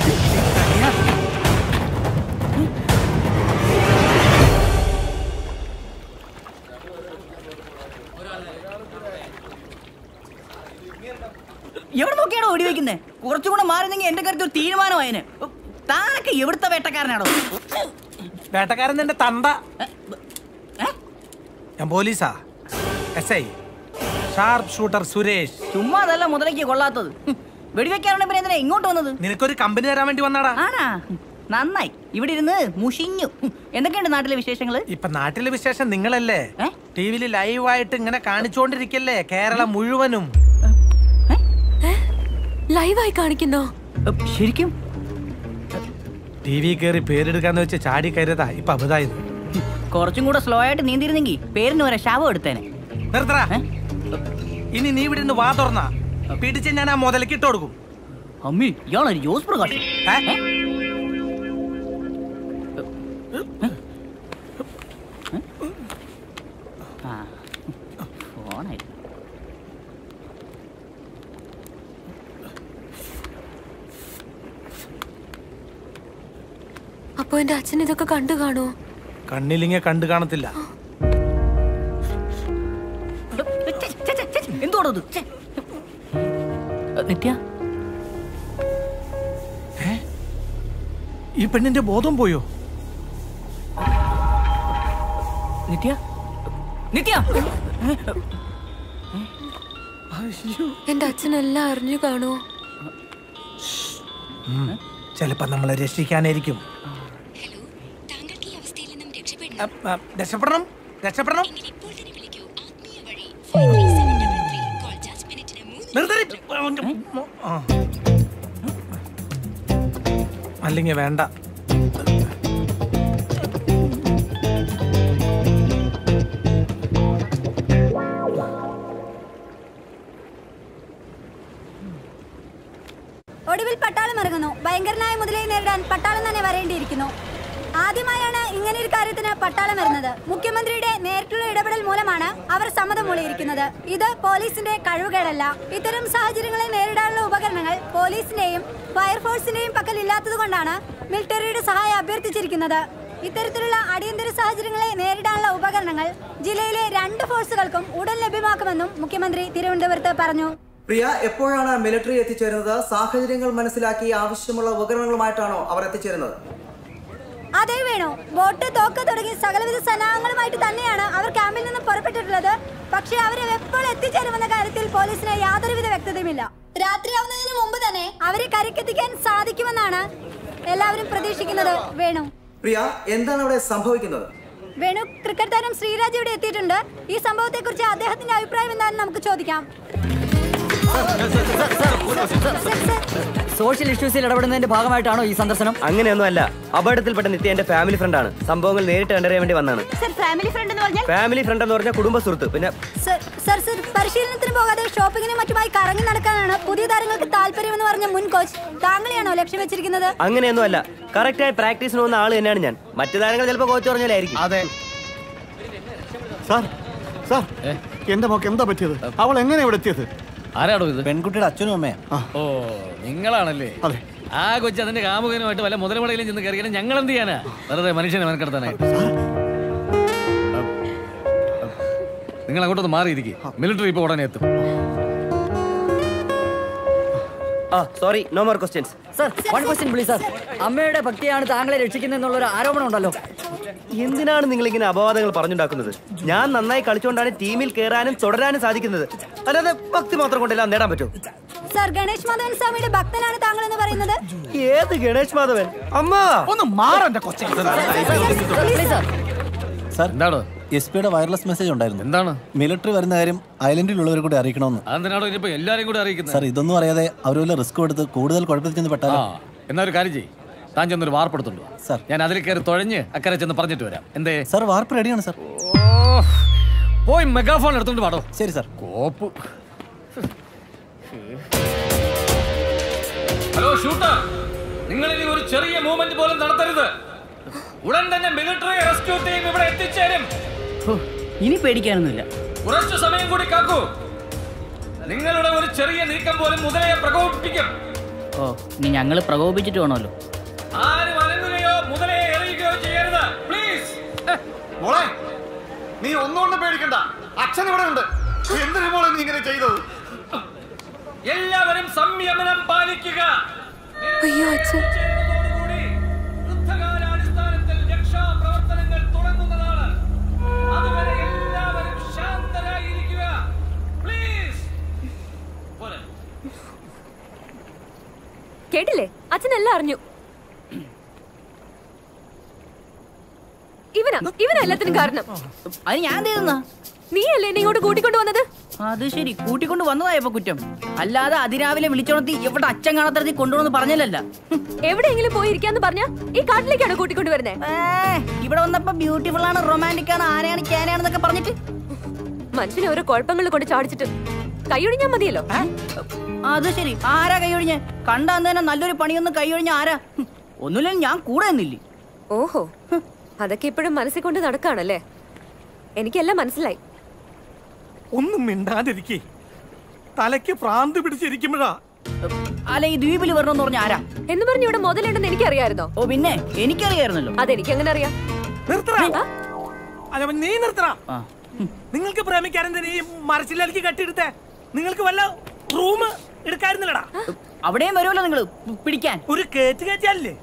എവിടെ നോക്കിയാണോ വെടി വെക്കുന്നത്? കുറച്ചുകൂടെ മാറുന്നെങ്കിൽ എന്റെ കാര്യത്തിൽ ഒരു തീരുമാനമായതിന്. താനൊക്കെ എവിടുത്തെ വേട്ടക്കാരനാണോ? വേട്ടക്കാരൻ എന്റെ തന്ത. ഞാൻ പോലീസാ. SI sharp shooter Suresh. ചുമ്മാ അതല്ല മുതലേക്ക് കൊള്ളാത്തത്. വെടിവെക്കാറുണ്ട് എന്തിനാ ഇങ്ങോട്ട് വന്നത്? നിനക്കൊരു കമ്പനി തരാൻ വേണ്ടി വന്നാടാ. ആണാ? നന്നായി. ഇവിടെ ഇരുന്ന് മുഷിഞ്ഞു. എന്തൊക്കെയുണ്ട് നാട്ടിലെ വിശേഷങ്ങള്? ഇപ്പൊ നാട്ടിലെ വിശേഷം നിങ്ങളല്ലേ ടിവിയിൽ ലൈവായിട്ട് ഇങ്ങനെ കാണിച്ചുകൊണ്ടിരിക്കല്ലേ കേരളം മുഴുവനും. ലൈവായി കാണിക്കുന്നോ? ശരിക്കും TV കയറി പേരെടുക്കാന്ന് വെച്ച് ചാടി കയറിയതാ ഇപ്പൊ അബുദായത്. കുറച്ചും കൂടെ സ്ലോ ആയിട്ട് നീന്തിരുന്നെങ്കിൽ പേരിന് വരെ ശാപം എടുത്തേനെ. നിർത്തടാ. ഇനി നീ ഇവിടെ നിന്ന് വാ തുറന്നാ പിടിച്ച് ഞാൻ ആ മുതലേക്ക് ഇട്ട് കൊടുക്കും. അമ്മി ഇയാളൊരു ജോസ് പ്രകാശ്. അപ്പൊ എന്റെ അച്ഛൻ ഇതൊക്കെ കണ്ടു കാണോ? കണ്ണിലിങ്ങ കണ്ടു കാണത്തില്ല. എന്തോടോ നിത്യ? ഈ പെണ്ണിന്റെ ബോധം പോയോ? നിത്യ നിത്യ എന്റെ അച്ഛനെല്ലാം അറിഞ്ഞു കാണോ? ചിലപ്പോ നമ്മളെ രക്ഷിക്കാനായിരിക്കും. രക്ഷപ്പെടണം രക്ഷപ്പെടണം. അല്ലെങ്കിൽ വേണ്ട. ഒടുവിൽ പട്ടാളം ഇറങ്ങുന്നു. ഭയങ്കരനായ മുതലയെ നേരിടാൻ പട്ടാളം തന്നെ വരേണ്ടിയിരിക്കുന്നു. ആദ്യമായാണ് ഇങ്ങനെ ഒരു കാര്യത്തിന് പട്ടാളം വരുന്നത്. മുഖ്യമന്ത്രിയുടെ നേരിട്ടുള്ള ഇടപെടൽ മൂലമാണ് അവർ സമ്മതം മൂളിയിരിക്കുന്നത്. ഇത് പോലീസിന്റെ കഴിവുകേടല്ല. ഇത്തരം സാഹചര്യങ്ങളെ നേരിടാനുള്ള ഉപകരണങ്ങൾ പോലീസിന്റെയും ഫയർഫോഴ്സിന്റെയും പക്കൽ ഇല്ലാത്തത് കൊണ്ടാണ് മിലിറ്ററിയുടെ സഹായം അഭ്യർത്ഥിച്ചിരിക്കുന്നത്. ഇത്തരത്തിലുള്ള അടിയന്തര സാഹചര്യങ്ങളെ നേരിടാനുള്ള ഉപകരണങ്ങൾ ജില്ലയിലെ 2 ഫോഴ്സുകൾക്കും ഉടൻ ലഭ്യമാക്കുമെന്നും മുഖ്യമന്ത്രി തിരുവനന്തപുരത്ത് പറഞ്ഞു. പ്രിയ, എപ്പോഴാണ് മിലിറ്ററി എത്തിച്ചേരുന്നത്? സാഹചര്യങ്ങൾ മനസ്സിലാക്കി ആവശ്യമുള്ള ഉപകരണങ്ങളുമായിട്ടാണോ അവർ എത്തിച്ചേരുന്നത്? അതേ വേണു. ബോട്ട്, തോക്ക് തുടങ്ങി സകലവിധ സന്നാഹങ്ങളുമായിട്ട് തന്നെയാണ് അവർ ക്യാമ്പിൽ നിന്ന് പുറപ്പെട്ടിട്ടുള്ളത്. പക്ഷേ അവരെ എപ്പോൾ എത്തിച്ചേരുമെന്ന കാര്യത്തിൽ പോലീസിന് യാതൊരുവിധ വ്യക്തതയുമില്ല. രാത്രിയാവുന്നതിന് മുമ്പ് തന്നെ അവരെ കരക്കെത്തിക്കാൻ സാധിക്കുമെന്നാണ് എല്ലാവരും പ്രതീക്ഷിക്കുന്നത്. വേണു, പ്രിയ, എന്താണ് അവിടെ സംഭവിക്കുന്നത്? വേണു, ക്രിക്കറ്റ് താരം ശ്രീരാജ് ഇവിടെ എത്തിയിട്ടുണ്ട്. ഈ സംഭവത്തെ കുറിച്ച് അദ്ദേഹത്തിന്റെ അഭിപ്രായം എന്താണെന്ന് നമുക്ക് ചോദിക്കാം. സോഷ്യൽ ഇഷ്യൂസിൽ ഇടപെടുന്നതിന്റെ ഭാഗമായിട്ടാണോ ഈ സന്ദർശനം? അങ്ങനെയൊന്നും അല്ല. അപകടത്തിൽപ്പെട്ട നിത്യ എന്റെ ഫാമിലി ഫ്രണ്ടാണ്. സംഭവങ്ങൾ നേരിട്ട് കണ്ടറിയാൻ വേണ്ടി വന്നാണ്. ഫാമിലി ഫ്രണ്ട് എന്ന് പറഞ്ഞാൽ കുടുംബ സുഹൃത്ത്. പിന്നെ പരിശീലനത്തിന് പോകാതെ ഷോപ്പിങ്ങിനും മറ്റുമായി കറങ്ങി നടക്കാനാണ് പുതിയ താരങ്ങൾക്ക് താല്പര്യമെന്ന് പറഞ്ഞ മുൻ കോച്ച് താങ്കളെയാണോ ലക്ഷ്യം വെച്ചിരിക്കുന്നത്? അങ്ങനെയൊന്നും അല്ല. കറക്റ്റായി പ്രാക്ടീസിന് പോകുന്ന ആള് തന്നെയാണ് ഞാൻ. മറ്റു താരങ്ങൾ ചിലപ്പോൾ കോച്ച് പറഞ്ഞാലായിരിക്കും. അതെ സാർ. സാർ, എന്റെ മോക്ക് എന്താ പറ്റിയത്? അവൾ എങ്ങനെ ഇവിടെ എത്തിയത്? ആരാടോ ഇത്? പെൺകുട്ടിയുടെ അച്ഛനും അമ്മയാ. ഓ, നിങ്ങളാണല്ലേ? അതെ. ആ കൊച്ചു അതിന്റെ കാമുകനുമായിട്ട് വല്ല മുതലമടയിലും ചെന്ന് കയറിയാൽ ഞങ്ങൾ എന്ത് ചെയ്യാനാ? വെറുതെ മനുഷ്യനെ മെനക്കെടുത്താനായിട്ട്. നിങ്ങൾ അങ്ങോട്ടൊന്ന് മാറിയിരിക്കും. മിലിറ്ററി ഇപ്പൊ ഉടനെ എത്തും. Sorry, no more questions. Sir, one question please sir. അമ്മയുടെ ഭക്തിയാണ് താങ്കളെ രക്ഷിക്കുന്നതെന്നുള്ളൊരു ആരോപണം ഉണ്ടല്ലോ. എന്തിനാണ് നിങ്ങൾ ഇങ്ങനെ അപവാദങ്ങൾ പറഞ്ഞുണ്ടാക്കുന്നത്? ഞാൻ നന്നായി കളിച്ചുകൊണ്ടാണ് ടീമിൽ കയറാനും തുടരാനും സാധിക്കുന്നത്. അല്ലാതെ ഭക്തി മാത്രം കൊണ്ടെല്ലാം നേടാൻ പറ്റും? സർ, ഗണേഷ് മാധവൻ സ്വാമിയുടെ ഭക്തനാണ് താങ്കൾ എന്ന് പറയുന്നത്. ഏത് ഗണേഷ് മാധവൻ? അമ്മ ഒന്ന് മാറണ്ട കൊച്ചേ. സാർ, എന്താണ് എസ് പിയുടെ വയർലെസ് മെസ്സേജ് ഉണ്ടായിരുന്നു. എന്താണ്? മിലിറ്ററി വരുന്ന കാര്യം ഐലൻഡിലുള്ളവരെ കൂടി അറിയിക്കണമെന്ന്. അതെന്തിനാണോ ഇനിയിപ്പോ എല്ലാരും കൂടി അറിയിക്കുന്നത്? സാർ, ഇതൊന്നും അറിയാതെ അവർ വല്ല റിസ്ക് എടുത്ത് കൂടുതൽ കുഴപ്പത്തിൽ ചെന്ന് പെട്ടാലോ? എന്നാ ഒരു കാര്യം ചെയ്യ്, താൻ ചെന്നൊരു വാർപ്പെടുത്തുണ്ടോ? സാർ, ഞാൻ അതിൽ കയറി തുഴഞ്ഞ് അക്കരെ ചെന്ന് പറഞ്ഞിട്ട് വരാം. എന്തേ? സാർ, വാർപ്പ് റെഡിയാണ് സാർ. പോയി മെഗാഫോൺ എടുത്തോണ്ട് പാടോ. ശരി സാർ. കോപ്പ്. ഹലോ ഷൂട്ടർ, നിങ്ങൾ ഇനി ഒരു ചെറിയ മൂവ്മെന്റ് പോലും നടത്തരുത്. ഉടൻ തന്നെ മിലിറ്ററി റെസ്ക്യൂ ടീം ഇവിടെ എത്തിച്ചേരും. ഇനി പേടിക്കാനൊന്നുമില്ല. കുറച്ചു സമയം കൂടി കാക്കൂ. നിങ്ങളുടെ ഒരു ചെറിയ നീക്കം പോലും മുതലയെ പ്രകോപിപ്പിക്കും. ഓ, ഇനി ഞങ്ങൾ പ്രകോപിച്ചിട്ട് വേണമല്ലോ. ആരും അനങ്ങുകയോ മുതലയെ എറിയുകയോ ചെയ്യരുത്, പ്ലീസ്. മോളെ, നീ ഒന്നുകൊണ്ടും പേടിക്കണ്ട. അച്ഛൻ ഇവിടെ ഉണ്ട്. എന്തിനു മോളെ നീ ഇങ്ങനെ ചെയ്തത്? എല്ലാവരും സംയമനം പാലിക്കുക. അയ്യോ അച്ഛൻ. യുദ്ധകാലാടിസ്ഥാനത്തിൽ രക്ഷാപ്രവർത്തനങ്ങൾ തുടങ്ങുന്നതാണ്. അതുവരെ എല്ലാവരും ശാന്തരായിരിക്കുക, പ്ലീസ്. കേട്ടില്ലേ? അച്ഛൻ എല്ലാം അറിഞ്ഞു. ഇവനാ എല്ലാത്തിനും കാരണം. അത് ഞാൻ തീർന്ന നീ അല്ലേ എന്നെ ഇങ്ങോട്ട് കൂട്ടിക്കൊണ്ട് വന്നത്? അത് ശരി, കൂട്ടിക്കൊണ്ട് വന്നതായപ്പോ കുറ്റം. അല്ലാതെ അതിരാവിലെ വിളിച്ചോണത്തി എവിടെ അച്ഛൻ കാണാത്തരത്തിൽ കൊണ്ടുവന്ന് പറഞ്ഞില്ലല്ല. എവിടെയെങ്കിലും പോയി ഇരിക്കാന്ന് പറഞ്ഞ ഈ കാട്ടിലേക്കാണ് കൂട്ടിക്കൊണ്ട് വരുന്നേ? ഇവിടെ വന്നപ്പോ ബ്യൂട്ടിഫുൾ ആണ്, റൊമാൻറ്റിക് ആണ്, ആരെയാണ് ക്യാനാണെന്നൊക്കെ പറഞ്ഞിട്ട് മനുഷ്യനെ ഓരോ കുഴപ്പങ്ങളിൽ കൊണ്ട് ചാടിച്ചിട്ട് കൈയൊഴിഞ്ഞാ മതിയല്ലോ. അത് ശരി, ആരാ കൈയൊഴിഞ്ഞ? കണ്ടാന്ന് തന്നെ നല്ലൊരു പണിയൊന്നും കൈയൊഴിഞ്ഞ ആരാ? ഒന്നുമില്ല, ഞാൻ കൂടെ എന്നില്ലേ. ഓഹോ, അതൊക്കെ ഇപ്പോഴും മനസ്സിൽ കൊണ്ട് നടക്കാണല്ലേ? എനിക്കെല്ലാം മനസ്സിലായി. ഒന്നും മിണ്ടാതിരിക്കേ. തലയ്ക്ക് ഭ്രാന്ത് പിടിച്ചിരിക്കുമ്പോഴാ. അല്ല, ഈ ദ്വീപിൽ വരണമെന്ന് പറഞ്ഞ ആരാ എന്ന് പറഞ്ഞു ഇവിടെ മുതലുണ്ടെന്ന് എനിക്കറിയായിരുന്നോ? ഓ പിന്നെ, എനിക്കറിയായിരുന്നല്ലോ. അതെനിക്ക് എങ്ങനെ അറിയാം? അല്ല, നീ നിർത്തറ. നിങ്ങൾക്ക് പ്രേമിക്കാൻ എന്തിനാ ഈ മരച്ചിലേക്ക് കെട്ടിയെടുത്തേ? നിങ്ങൾക്ക് വല്ല റൂം എടുക്കായിരുന്നില്ലടാ? അവിടെയും വരുമല്ലോ നിങ്ങൾ പിടിക്കാൻ. ഒരു കേറ്റിയല്ലേ?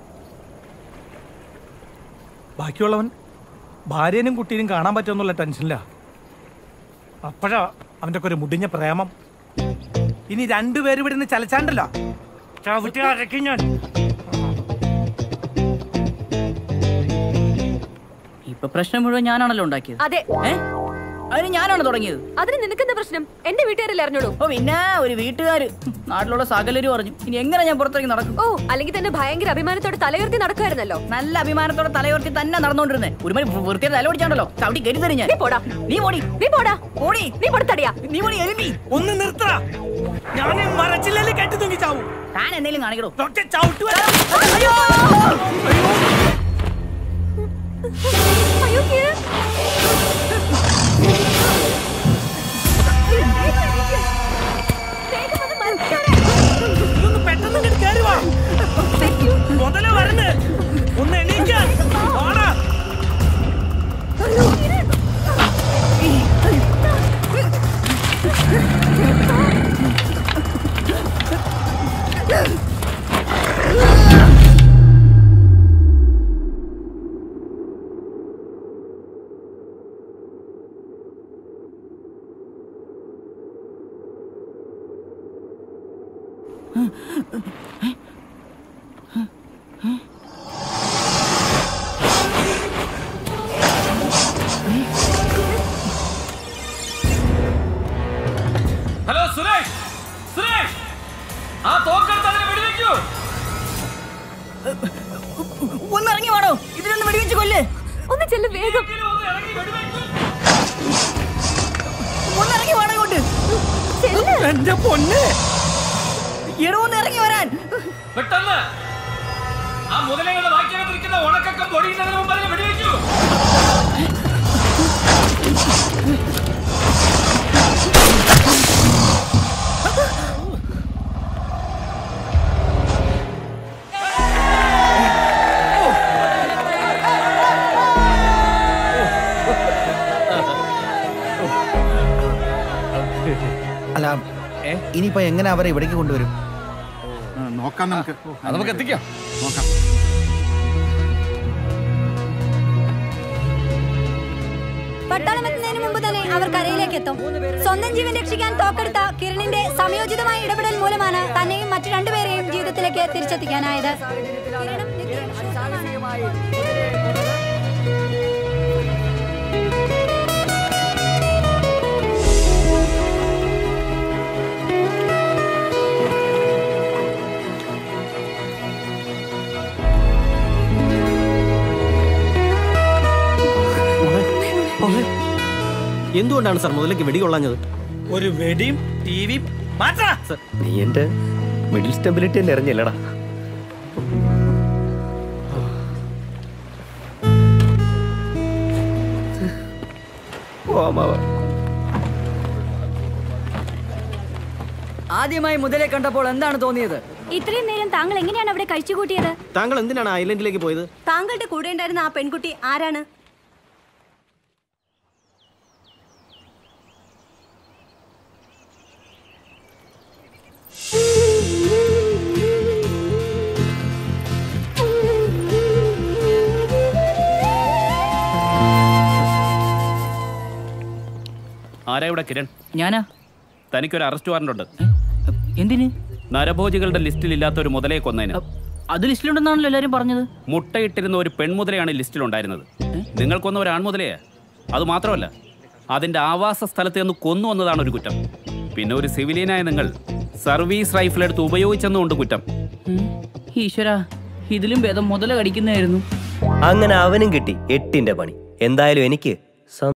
ബാക്കിയുള്ളവൻ ഭാര്യനും കുട്ടീനും കാണാൻ പറ്റുമെന്നുള്ള ടെൻഷനില്ല. അപ്പോഴാ അവന്റെ ഒരു മുടിഞ്ഞ പ്രേമം. ഇനി രണ്ടുപേരും ഇവിടെ നിന്ന് ചലച്ചാണ്ടല്ലോ. ഞാൻ ഇപ്പൊ പ്രശ്നം മുഴുവൻ ഞാനാണല്ലോ ഉണ്ടാക്കിയത്. അതെ, അതിന് ഞാനാണ് തുടങ്ങിയത്. അതിന് നിനക്കെന്താ പ്രശ്നം? എന്റെ വീട്ടുകാരല്ലേ അറിഞ്ഞോളൂ. ഓ പിന്നെ, ഒരു വീട്ടുകാര് നാട്ടിലുള്ള സകലരും പറഞ്ഞു. ഇനി എങ്ങനെ ഞാൻ പുറത്തേക്ക് നടക്കും? ഓ, അല്ലെങ്കിൽ തന്നെ ഭയങ്കര അഭിമാനത്തോടെ തലയുയർത്തി നടക്കുമായിരുന്നല്ലോ. നല്ല അഭിമാനത്തോടെ തലയുയർത്തി തന്നെ നടന്നുകൊണ്ടിരുന്നേ. ഒരു മണി വൃത്തിയുടെ തല ഓടിച്ചാണ്ടല്ലോ ചവിട്ടി കരുതി തരും ഞാൻ. നീ പോടാ, നീ പോടി, നീ പോടാ, പോടി, നീ പൊടുത്തടിയാ, നീ പോടി എലിമി. ഒന്ന് നിർത്തറ. ഞാൻ മരച്ചില്ലേ കെട്ടി തൂങ്ങി ചാവും. താൻ എന്തെങ്കിലും കാണിക്കണോ? അയ്യോ പെട്ടെന്ന് കയറി വാ. മുതല വരണ്. ഒന്ന് എണീക്കാൻ. ഹലോ സുരേഷ്, സുരേഷ്, ആ തോക്കെടുത്ത് അതിനെ വെടിവെക്കൂ. ഒന്നിറങ്ങി വേണോ? ഇതിനൊന്ന് വെടിവെച്ച് കൊല്ല്. ഒന്ന് ചെല്ല് വേഗം. ഒന്നിറങ്ങി വേണോ ഇങ്ങോട്ട്? എന്റെ പൊന്നെ, ഒന്ന് ഇറങ്ങി വരാൻ പെട്ടെന്ന്. ആ മുതലയുടെ ബാക്കിയകത്തിരിക്കുന്ന ഉണക്കം പൊടിയുന്നതിന് മുമ്പ് അതിനെ വെടിവെക്കൂ. അല്ല, ഇനിയിപ്പോ എങ്ങനെ അവരെ ഇവിടേക്ക് കൊണ്ടുവരും? നോക്കാം നമുക്ക്. അത് നമുക്ക് എത്തിക്കാം. നോക്കാം. പട്ടാളം എത്തുന്നതിന് മുമ്പ് തന്നെ അവർ കരയിലേക്ക് എത്തും. സ്വന്തം ജീവൻ രക്ഷിക്കാൻ തോക്കെടുത്ത കിരണിന്റെ സമയോചിതമായ ഇടപെടൽ മൂലമാണ് തന്നെയും മറ്റു രണ്ടുപേരെയും ജീവിതത്തിലേക്ക് തിരിച്ചെത്തിക്കാനായത്. എന്തുകൊണ്ടാണ് സാർ മുതലേക്ക് വെടി കൊള്ളാഞ്ഞത്? ഒരു വെടിയും ടിവിയും മാറ്റാ. നീ എന്റെ മിഡിൽ സ്റ്റെബിലിറ്റി തന്നെ എറിഞ്ഞില്ലടാ. ആദ്യമായി മുതലേ കണ്ടപ്പോൾ എന്താണ് തോന്നിയത്? ഇത്രയും നേരം താങ്കൾ എങ്ങനെയാണ് അവിടെ കഴിച്ചുകൂട്ടിയത്? താങ്കൾ എന്തിനാണ് ഐലൻഡിലേക്ക് പോയത്? താങ്കളുടെ കൂടെ ഉണ്ടായിരുന്ന ആ പെൺകുട്ടി ആരാണ്? ആരാ ഇവിടെ കിരൺ? ഞാനാ. തനിക്കൊരു അറസ്റ്റ് വാറന്റ് ഉണ്ട്. എന്തിന്? നരഭോജികളുടെ ലിസ്റ്റിൽ ഇല്ലാത്ത ഒരു മുതലയെ കൊന്നതിന്. അത് ലിസ്റ്റിലുണ്ടെന്നാണല്ലോ എല്ലാരും പറഞ്ഞത്. മുട്ടയിട്ടിരുന്ന ഒരു പെൺമുതലയാണ് ലിസ്റ്റിലുണ്ടായിരുന്നത്. നിങ്ങൾക്കൊന്ന ഒരു ആൺമുതലയാ. അത് മാത്രമല്ല, അതിന്റെ ആവാസ സ്ഥലത്ത് നിന്ന് കൊന്നു വന്നതാണ് ഒരു കുറ്റം. പിന്നെ ഒരു സിവിലിയനായ നിങ്ങൾ സർവീസ് റൈഫിൾ എടുത്ത് ഉപയോഗിച്ചെന്നുകൊണ്ട് കുറ്റം. ഈശ്വരാ, ഇതിലും ഭേദം മുതല കടിക്കുന്നതായിരുന്നു. അങ്ങനെ അവനും കിട്ടി 8ന്റെ പണി. എന്തായാലും എനിക്ക്